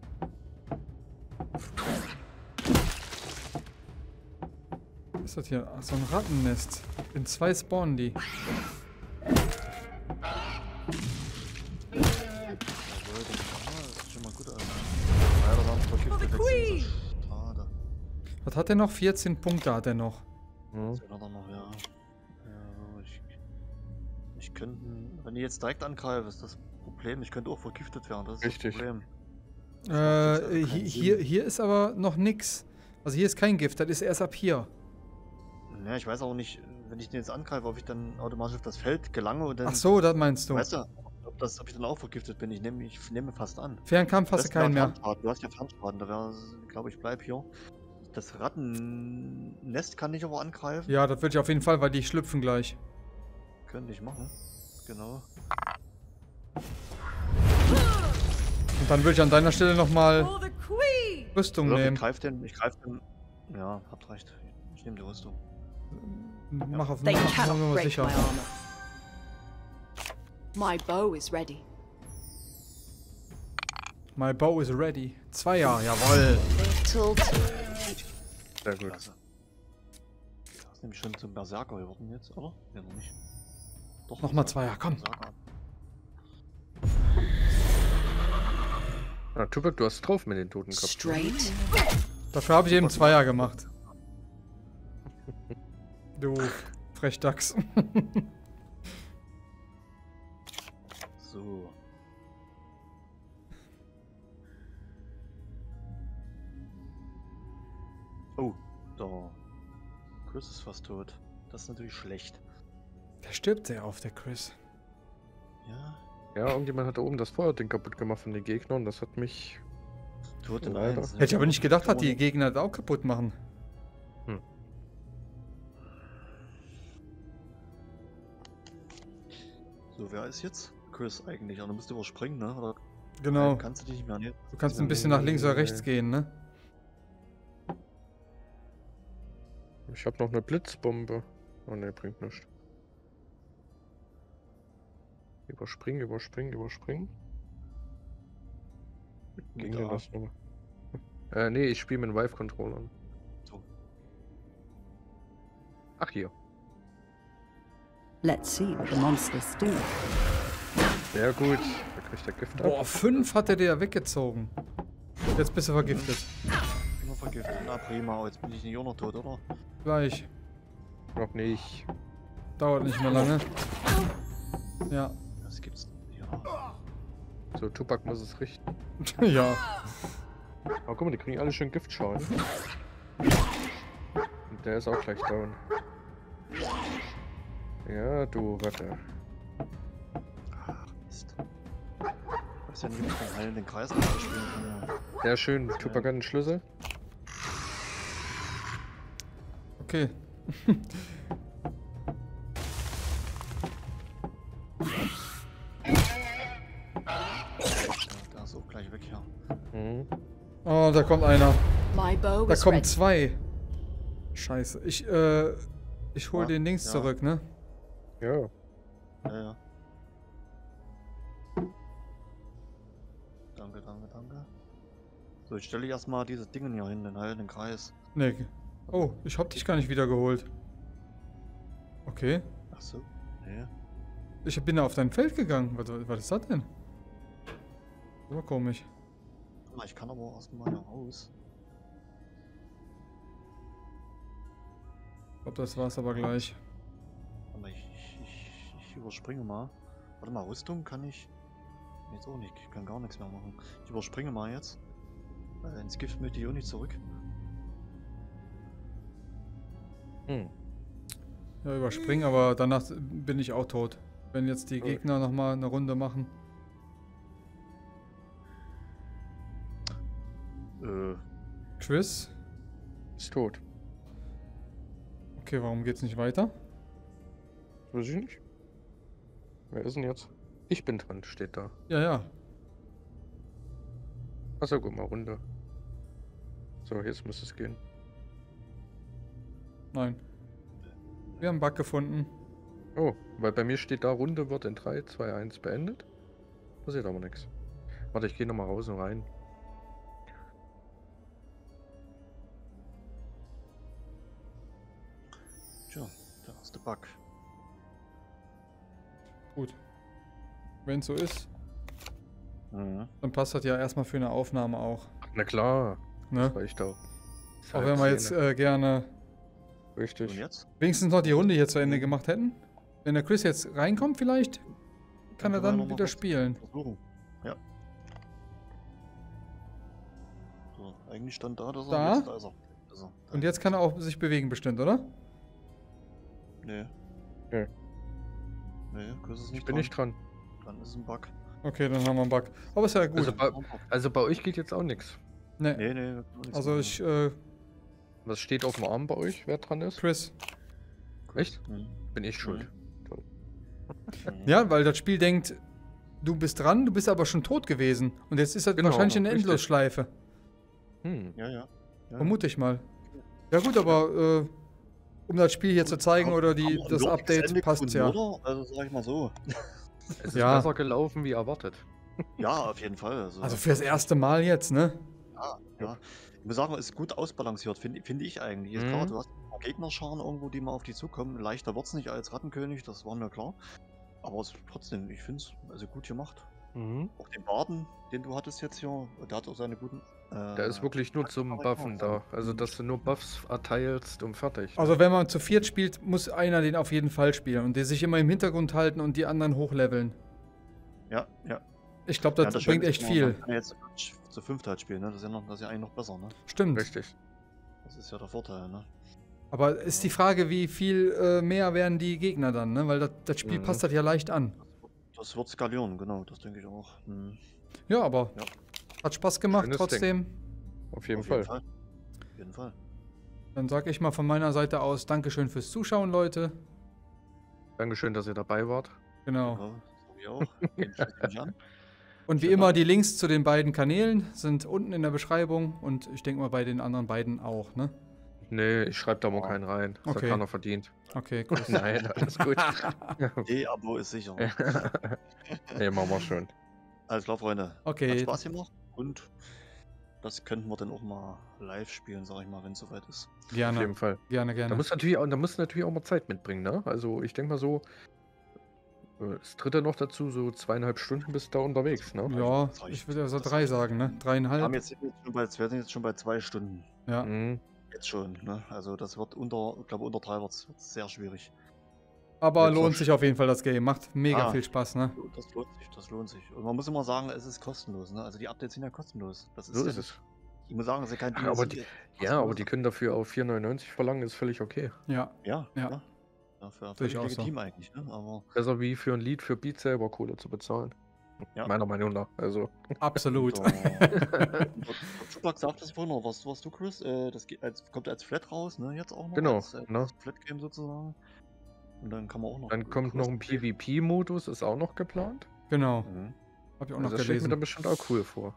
Was ist das hier? Ach, so ein Rattennest. In zwei spawnen die. Jawohl, den ah, das sieht schon mal gut aus. Leider waren es vergiftet. Queen! Schade. Was hat er noch? vierzehn Punkte hat er noch. Mhm. Das hat er noch, ja. Ja, ich, ich könnte, wenn ich jetzt direkt angreife, ist das Problem. Ich könnte auch vergiftet werden, das ist Richtig. das Problem. Äh, hi- hier, hier ist aber noch nix. Also hier ist kein Gift, das ist erst ab hier. Ja, ich weiß auch nicht, wenn ich den jetzt angreife, ob ich dann automatisch auf das Feld gelange und dann... Ach so, das meinst du. Weißt du, ob, das, ob ich dann auch vergiftet bin? Ich nehme ich nehme fast an. Fernkampf hast du keinen mehr. Fernstrahl. Du hast ja Fernschaden, da wäre, glaube ich, bleib hier. Das Rattennest kann ich aber angreifen. Ja, das würde ich auf jeden Fall, weil die schlüpfen gleich. Könnte ich machen. Genau. Und dann würde ich an deiner Stelle nochmal For the Queen! Rüstung Oder ich nehmen. greife den, ich greife den. Ja, habt recht. Ich nehme die Rüstung. Mach auf They mach, mach cannot nur break sicher. my armor. My bow is ready. My bow is ready. Zweier, jawoll. Little Sehr gut. Klasse. Das ist nämlich schon zum Berserker geworden jetzt, oder? Ja, noch nicht. Doch. Nochmal Berserker. Zweier, komm. Berserker. Ah, Tupac, du hast drauf mit den Totenkopf. straight. Dafür habe ich eben Zweier gemacht. Du Frechdachs. So. Oh, da. Chris ist fast tot. Das ist natürlich schlecht. Der stirbt sehr auf, der Chris. Ja. Ja, irgendjemand hat da oben das Feuerding kaputt gemacht von den Gegnern. Das hat mich... Tot in Leider. eins. Hätte ich aber nicht gedacht, dass die Gegner das auch kaputt machen. So, wer ist jetzt? Chris eigentlich. Aber du musst überspringen, ne? Oder Genau. kannst du dich nicht mehr ne? Du kannst ein bisschen nach links oder rechts gehen, ne? Ich habe noch eine Blitzbombe. Oh ne, bringt nichts. Überspringen, überspringen, überspringen. Ging denn Da. das nochmal? Äh, nee, ich spiele mit Vive-Controllern. So. Ach, hier. Let's see what the monsters do. Sehr gut. Da kriegt der Gift ab. Boah, fünf hat er dir weggezogen. Jetzt bist du vergiftet. Immer vergiftet. Na prima, jetzt bin ich nicht auch noch tot, oder? Gleich. Noch nicht. Dauert nicht mehr lange. Ja. Das gibt's. Ja. So, Tupac muss es richten. Ja. Aber guck mal, die kriegen alle schön Giftschaden. Und der ist auch gleich down. Ja, du Ratte. Ach, Mist. Ich weiß ja nicht, ob ich den heilenden Kreis noch spielen kann. Ja. Sehr schön. Tupac hat einen Schlüssel. Okay. Der ist auch gleich weg hier. Mhm. Oh, da kommt einer. My bow Da is kommen ready. zwei. Scheiße. Ich, äh, ich hol Ja, den links ja. zurück, ne? Ja. Ja, ja. Danke, danke, danke. So, ich stelle erstmal diese Dinge hier hin, den heilenden Kreis. Ne. Oh, ich hab dich gar nicht wiedergeholt. Okay. Ach so. Nee. Ich bin da auf dein Feld gegangen. Was, was ist das denn? Das war komisch. Warte mal, ich kann aber erstmal hier raus. Ich glaube, das war's aber gleich. Warte mal, ich, ich, ich, ich überspringe mal. Warte mal, Rüstung kann ich. Jetzt auch nicht. Ich kann gar nichts mehr machen. Ich überspringe mal jetzt. Weil ins Gift möchte ich auch nicht zurück. Hm. Ja, überspringen, aber danach bin ich auch tot. Wenn jetzt die Gegner nochmal eine Runde machen. Äh, Chris? Ist tot. Okay, warum geht's nicht weiter? Weiß ich nicht. Wer ist denn jetzt? Ich bin dran, steht da. Ja, ja. Achso, guck mal, Runde. So, jetzt muss es gehen. Nein. Wir haben einen Bug gefunden. Oh, weil bei mir steht da, Runde wird in drei, zwei, eins beendet. Passiert aber nichts. Warte, ich gehe nochmal raus und rein. tja, der erste Bug. Gut. Wenn es so ist, Mhm. dann passt das ja erstmal für eine Aufnahme auch. Na klar, Ne? das reicht auch. Auch wenn wir jetzt äh, gerne Richtig. Und jetzt? wenigstens noch die Runde hier zu Ende gemacht hätten. Wenn der Chris jetzt reinkommt vielleicht, kann er können wir dann noch mal wieder was spielen. Versuchen. Ja. Eigentlich stand da, dass er Da? jetzt da ist. Er. Ist er. Da Und jetzt kann er auch sich bewegen bestimmt, oder? Nee. Nee. Nee, Chris ist Ich nicht bin dran. nicht dran. Dann ist es ein Bug. Okay, dann haben wir einen Bug. Aber ist ja gut. Also bei, also bei euch geht jetzt auch nichts. nee. Nee, nee. wir können nichts Also machen. ich, äh, Was steht auf dem Arm bei euch, wer dran ist? Chris. Echt? Mhm. Bin ich schuld. Toll. Mhm. Ja, weil das Spiel denkt, du bist dran, du bist aber schon tot gewesen. Und jetzt ist das Genau, wahrscheinlich eine richtig. Endlosschleife. Hm. Ja, ja. ja. Vermute ich mal. Ja gut, aber äh, um das Spiel hier zu zeigen oder die, Haben wir ein das würdiges Update Ende passt gefunden, ja. Oder? Also sag ich mal so. Es ist Ja. besser gelaufen wie erwartet. Ja, auf jeden Fall. Also, Also fürs erste Mal jetzt, ne? ja, ja. Ich muss sagen, es ist gut ausbalanciert, finde find ich eigentlich. Jetzt Mhm. klar, du hast ein paar Gegnerscharen irgendwo, die mal auf dich zukommen. Leichter wird's nicht als Rattenkönig, das war mir klar. Aber es, trotzdem, ich finde es also gut gemacht. Mhm. Auch den Baden, den du hattest jetzt hier, der hat auch seine guten. Äh, Der ist wirklich nur zum aber Buffen genau. da. Also, dass du nur Buffs erteilst und fertig. Also wenn man zu viert spielt, muss einer den auf jeden Fall spielen und der sich immer im Hintergrund halten und die anderen hochleveln. Ja, ja. Ich glaube, das ja, bringt Schöne ist echt immer, viel. Man kann jetzt zu fünft halt spielen, ne? Das ist ja, noch, das ist ja eigentlich noch besser, ne? Stimmt. Richtig. Das ist ja der Vorteil, ne? Aber ist die Frage, wie viel äh, mehr werden die Gegner dann, ne? Weil das, das Spiel Mhm. passt das ja leicht an. Das wird skalieren, genau, das denke ich auch. Hm. Ja, aber Ja. hat Spaß gemacht Schönes trotzdem. Auf jeden Auf Fall. jeden Fall. Auf jeden Fall. Dann sage ich mal von meiner Seite aus Dankeschön fürs Zuschauen, Leute. Dankeschön, dass ihr dabei wart. Genau. Ja, so wie auch. Den schließe ich mich an. Und wie Genau. immer, die Links zu den beiden Kanälen sind unten in der Beschreibung und ich denke mal bei den anderen beiden auch, ne? Nee, ich schreibe da mal keinen rein. Das Okay. hat keiner verdient. Okay, cool. Nein, alles gut. D-Abo ist sicher. Nee, machen wir schon. Alles klar, Freunde. Hat Okay, Spaß gemacht und das könnten wir dann auch mal live spielen, sag ich mal, wenn es soweit ist. Auf gerne, jeden Fall. gerne, Da gerne. muss natürlich auch, da muss natürlich auch mal Zeit mitbringen, ne? Also ich denke mal so, äh, das dritte noch dazu, so zweieinhalb Stunden bist du da unterwegs, ne? Ja, Das reicht. ich würde also Das drei reicht. sagen, ne? Wir, haben Dreieinhalb. jetzt, sind jetzt schon bei, wir sind jetzt schon bei zwei Stunden. Ja. Mhm. Jetzt schon, ne? Also das wird unter, ich glaube unter drei wird es sehr schwierig. Aber Jetzt lohnt noch- sich auf jeden Fall das Game. Macht mega Ah. viel Spaß, ne? Das lohnt sich, das lohnt sich. Und man muss immer sagen, es ist kostenlos, ne? Also die Updates sind ja kostenlos. Das ist So ja ist nicht- es. Ich muss sagen, es ist ja kein Ach, aber D L C, die- es ist Ja, kostenlos. aber die können dafür auch vier neunundneunzig verlangen, ist völlig okay. Ja. Ja, Ja. ja. Dafür Sehe ich völlig auch so. legitim eigentlich, ne? Aber Besser wie für ein Lied für Beat selber Kohle zu bezahlen. Ja. Meiner Meinung nach. Also. Absolut. Der Chupak sagt das vorhin noch, was, was du, Chris? Äh, das geht als, kommt als Flat raus, ne? Jetzt auch noch. Genau, Als, äh, ne? als Flat-Game sozusagen. Und dann kann man auch noch. Dann kommt noch ein PvP-Modus, ist auch noch geplant. Genau. Mhm. Hab ich auch noch Also das steht mir gelesen. dann bestimmt auch cool vor.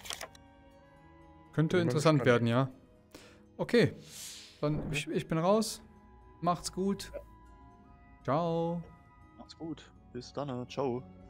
Könnte bin mal interessant gespannt. werden, ja. Okay. Dann ich, ich bin raus. Macht's gut. Ciao. Macht's gut. Bis dann. Ciao.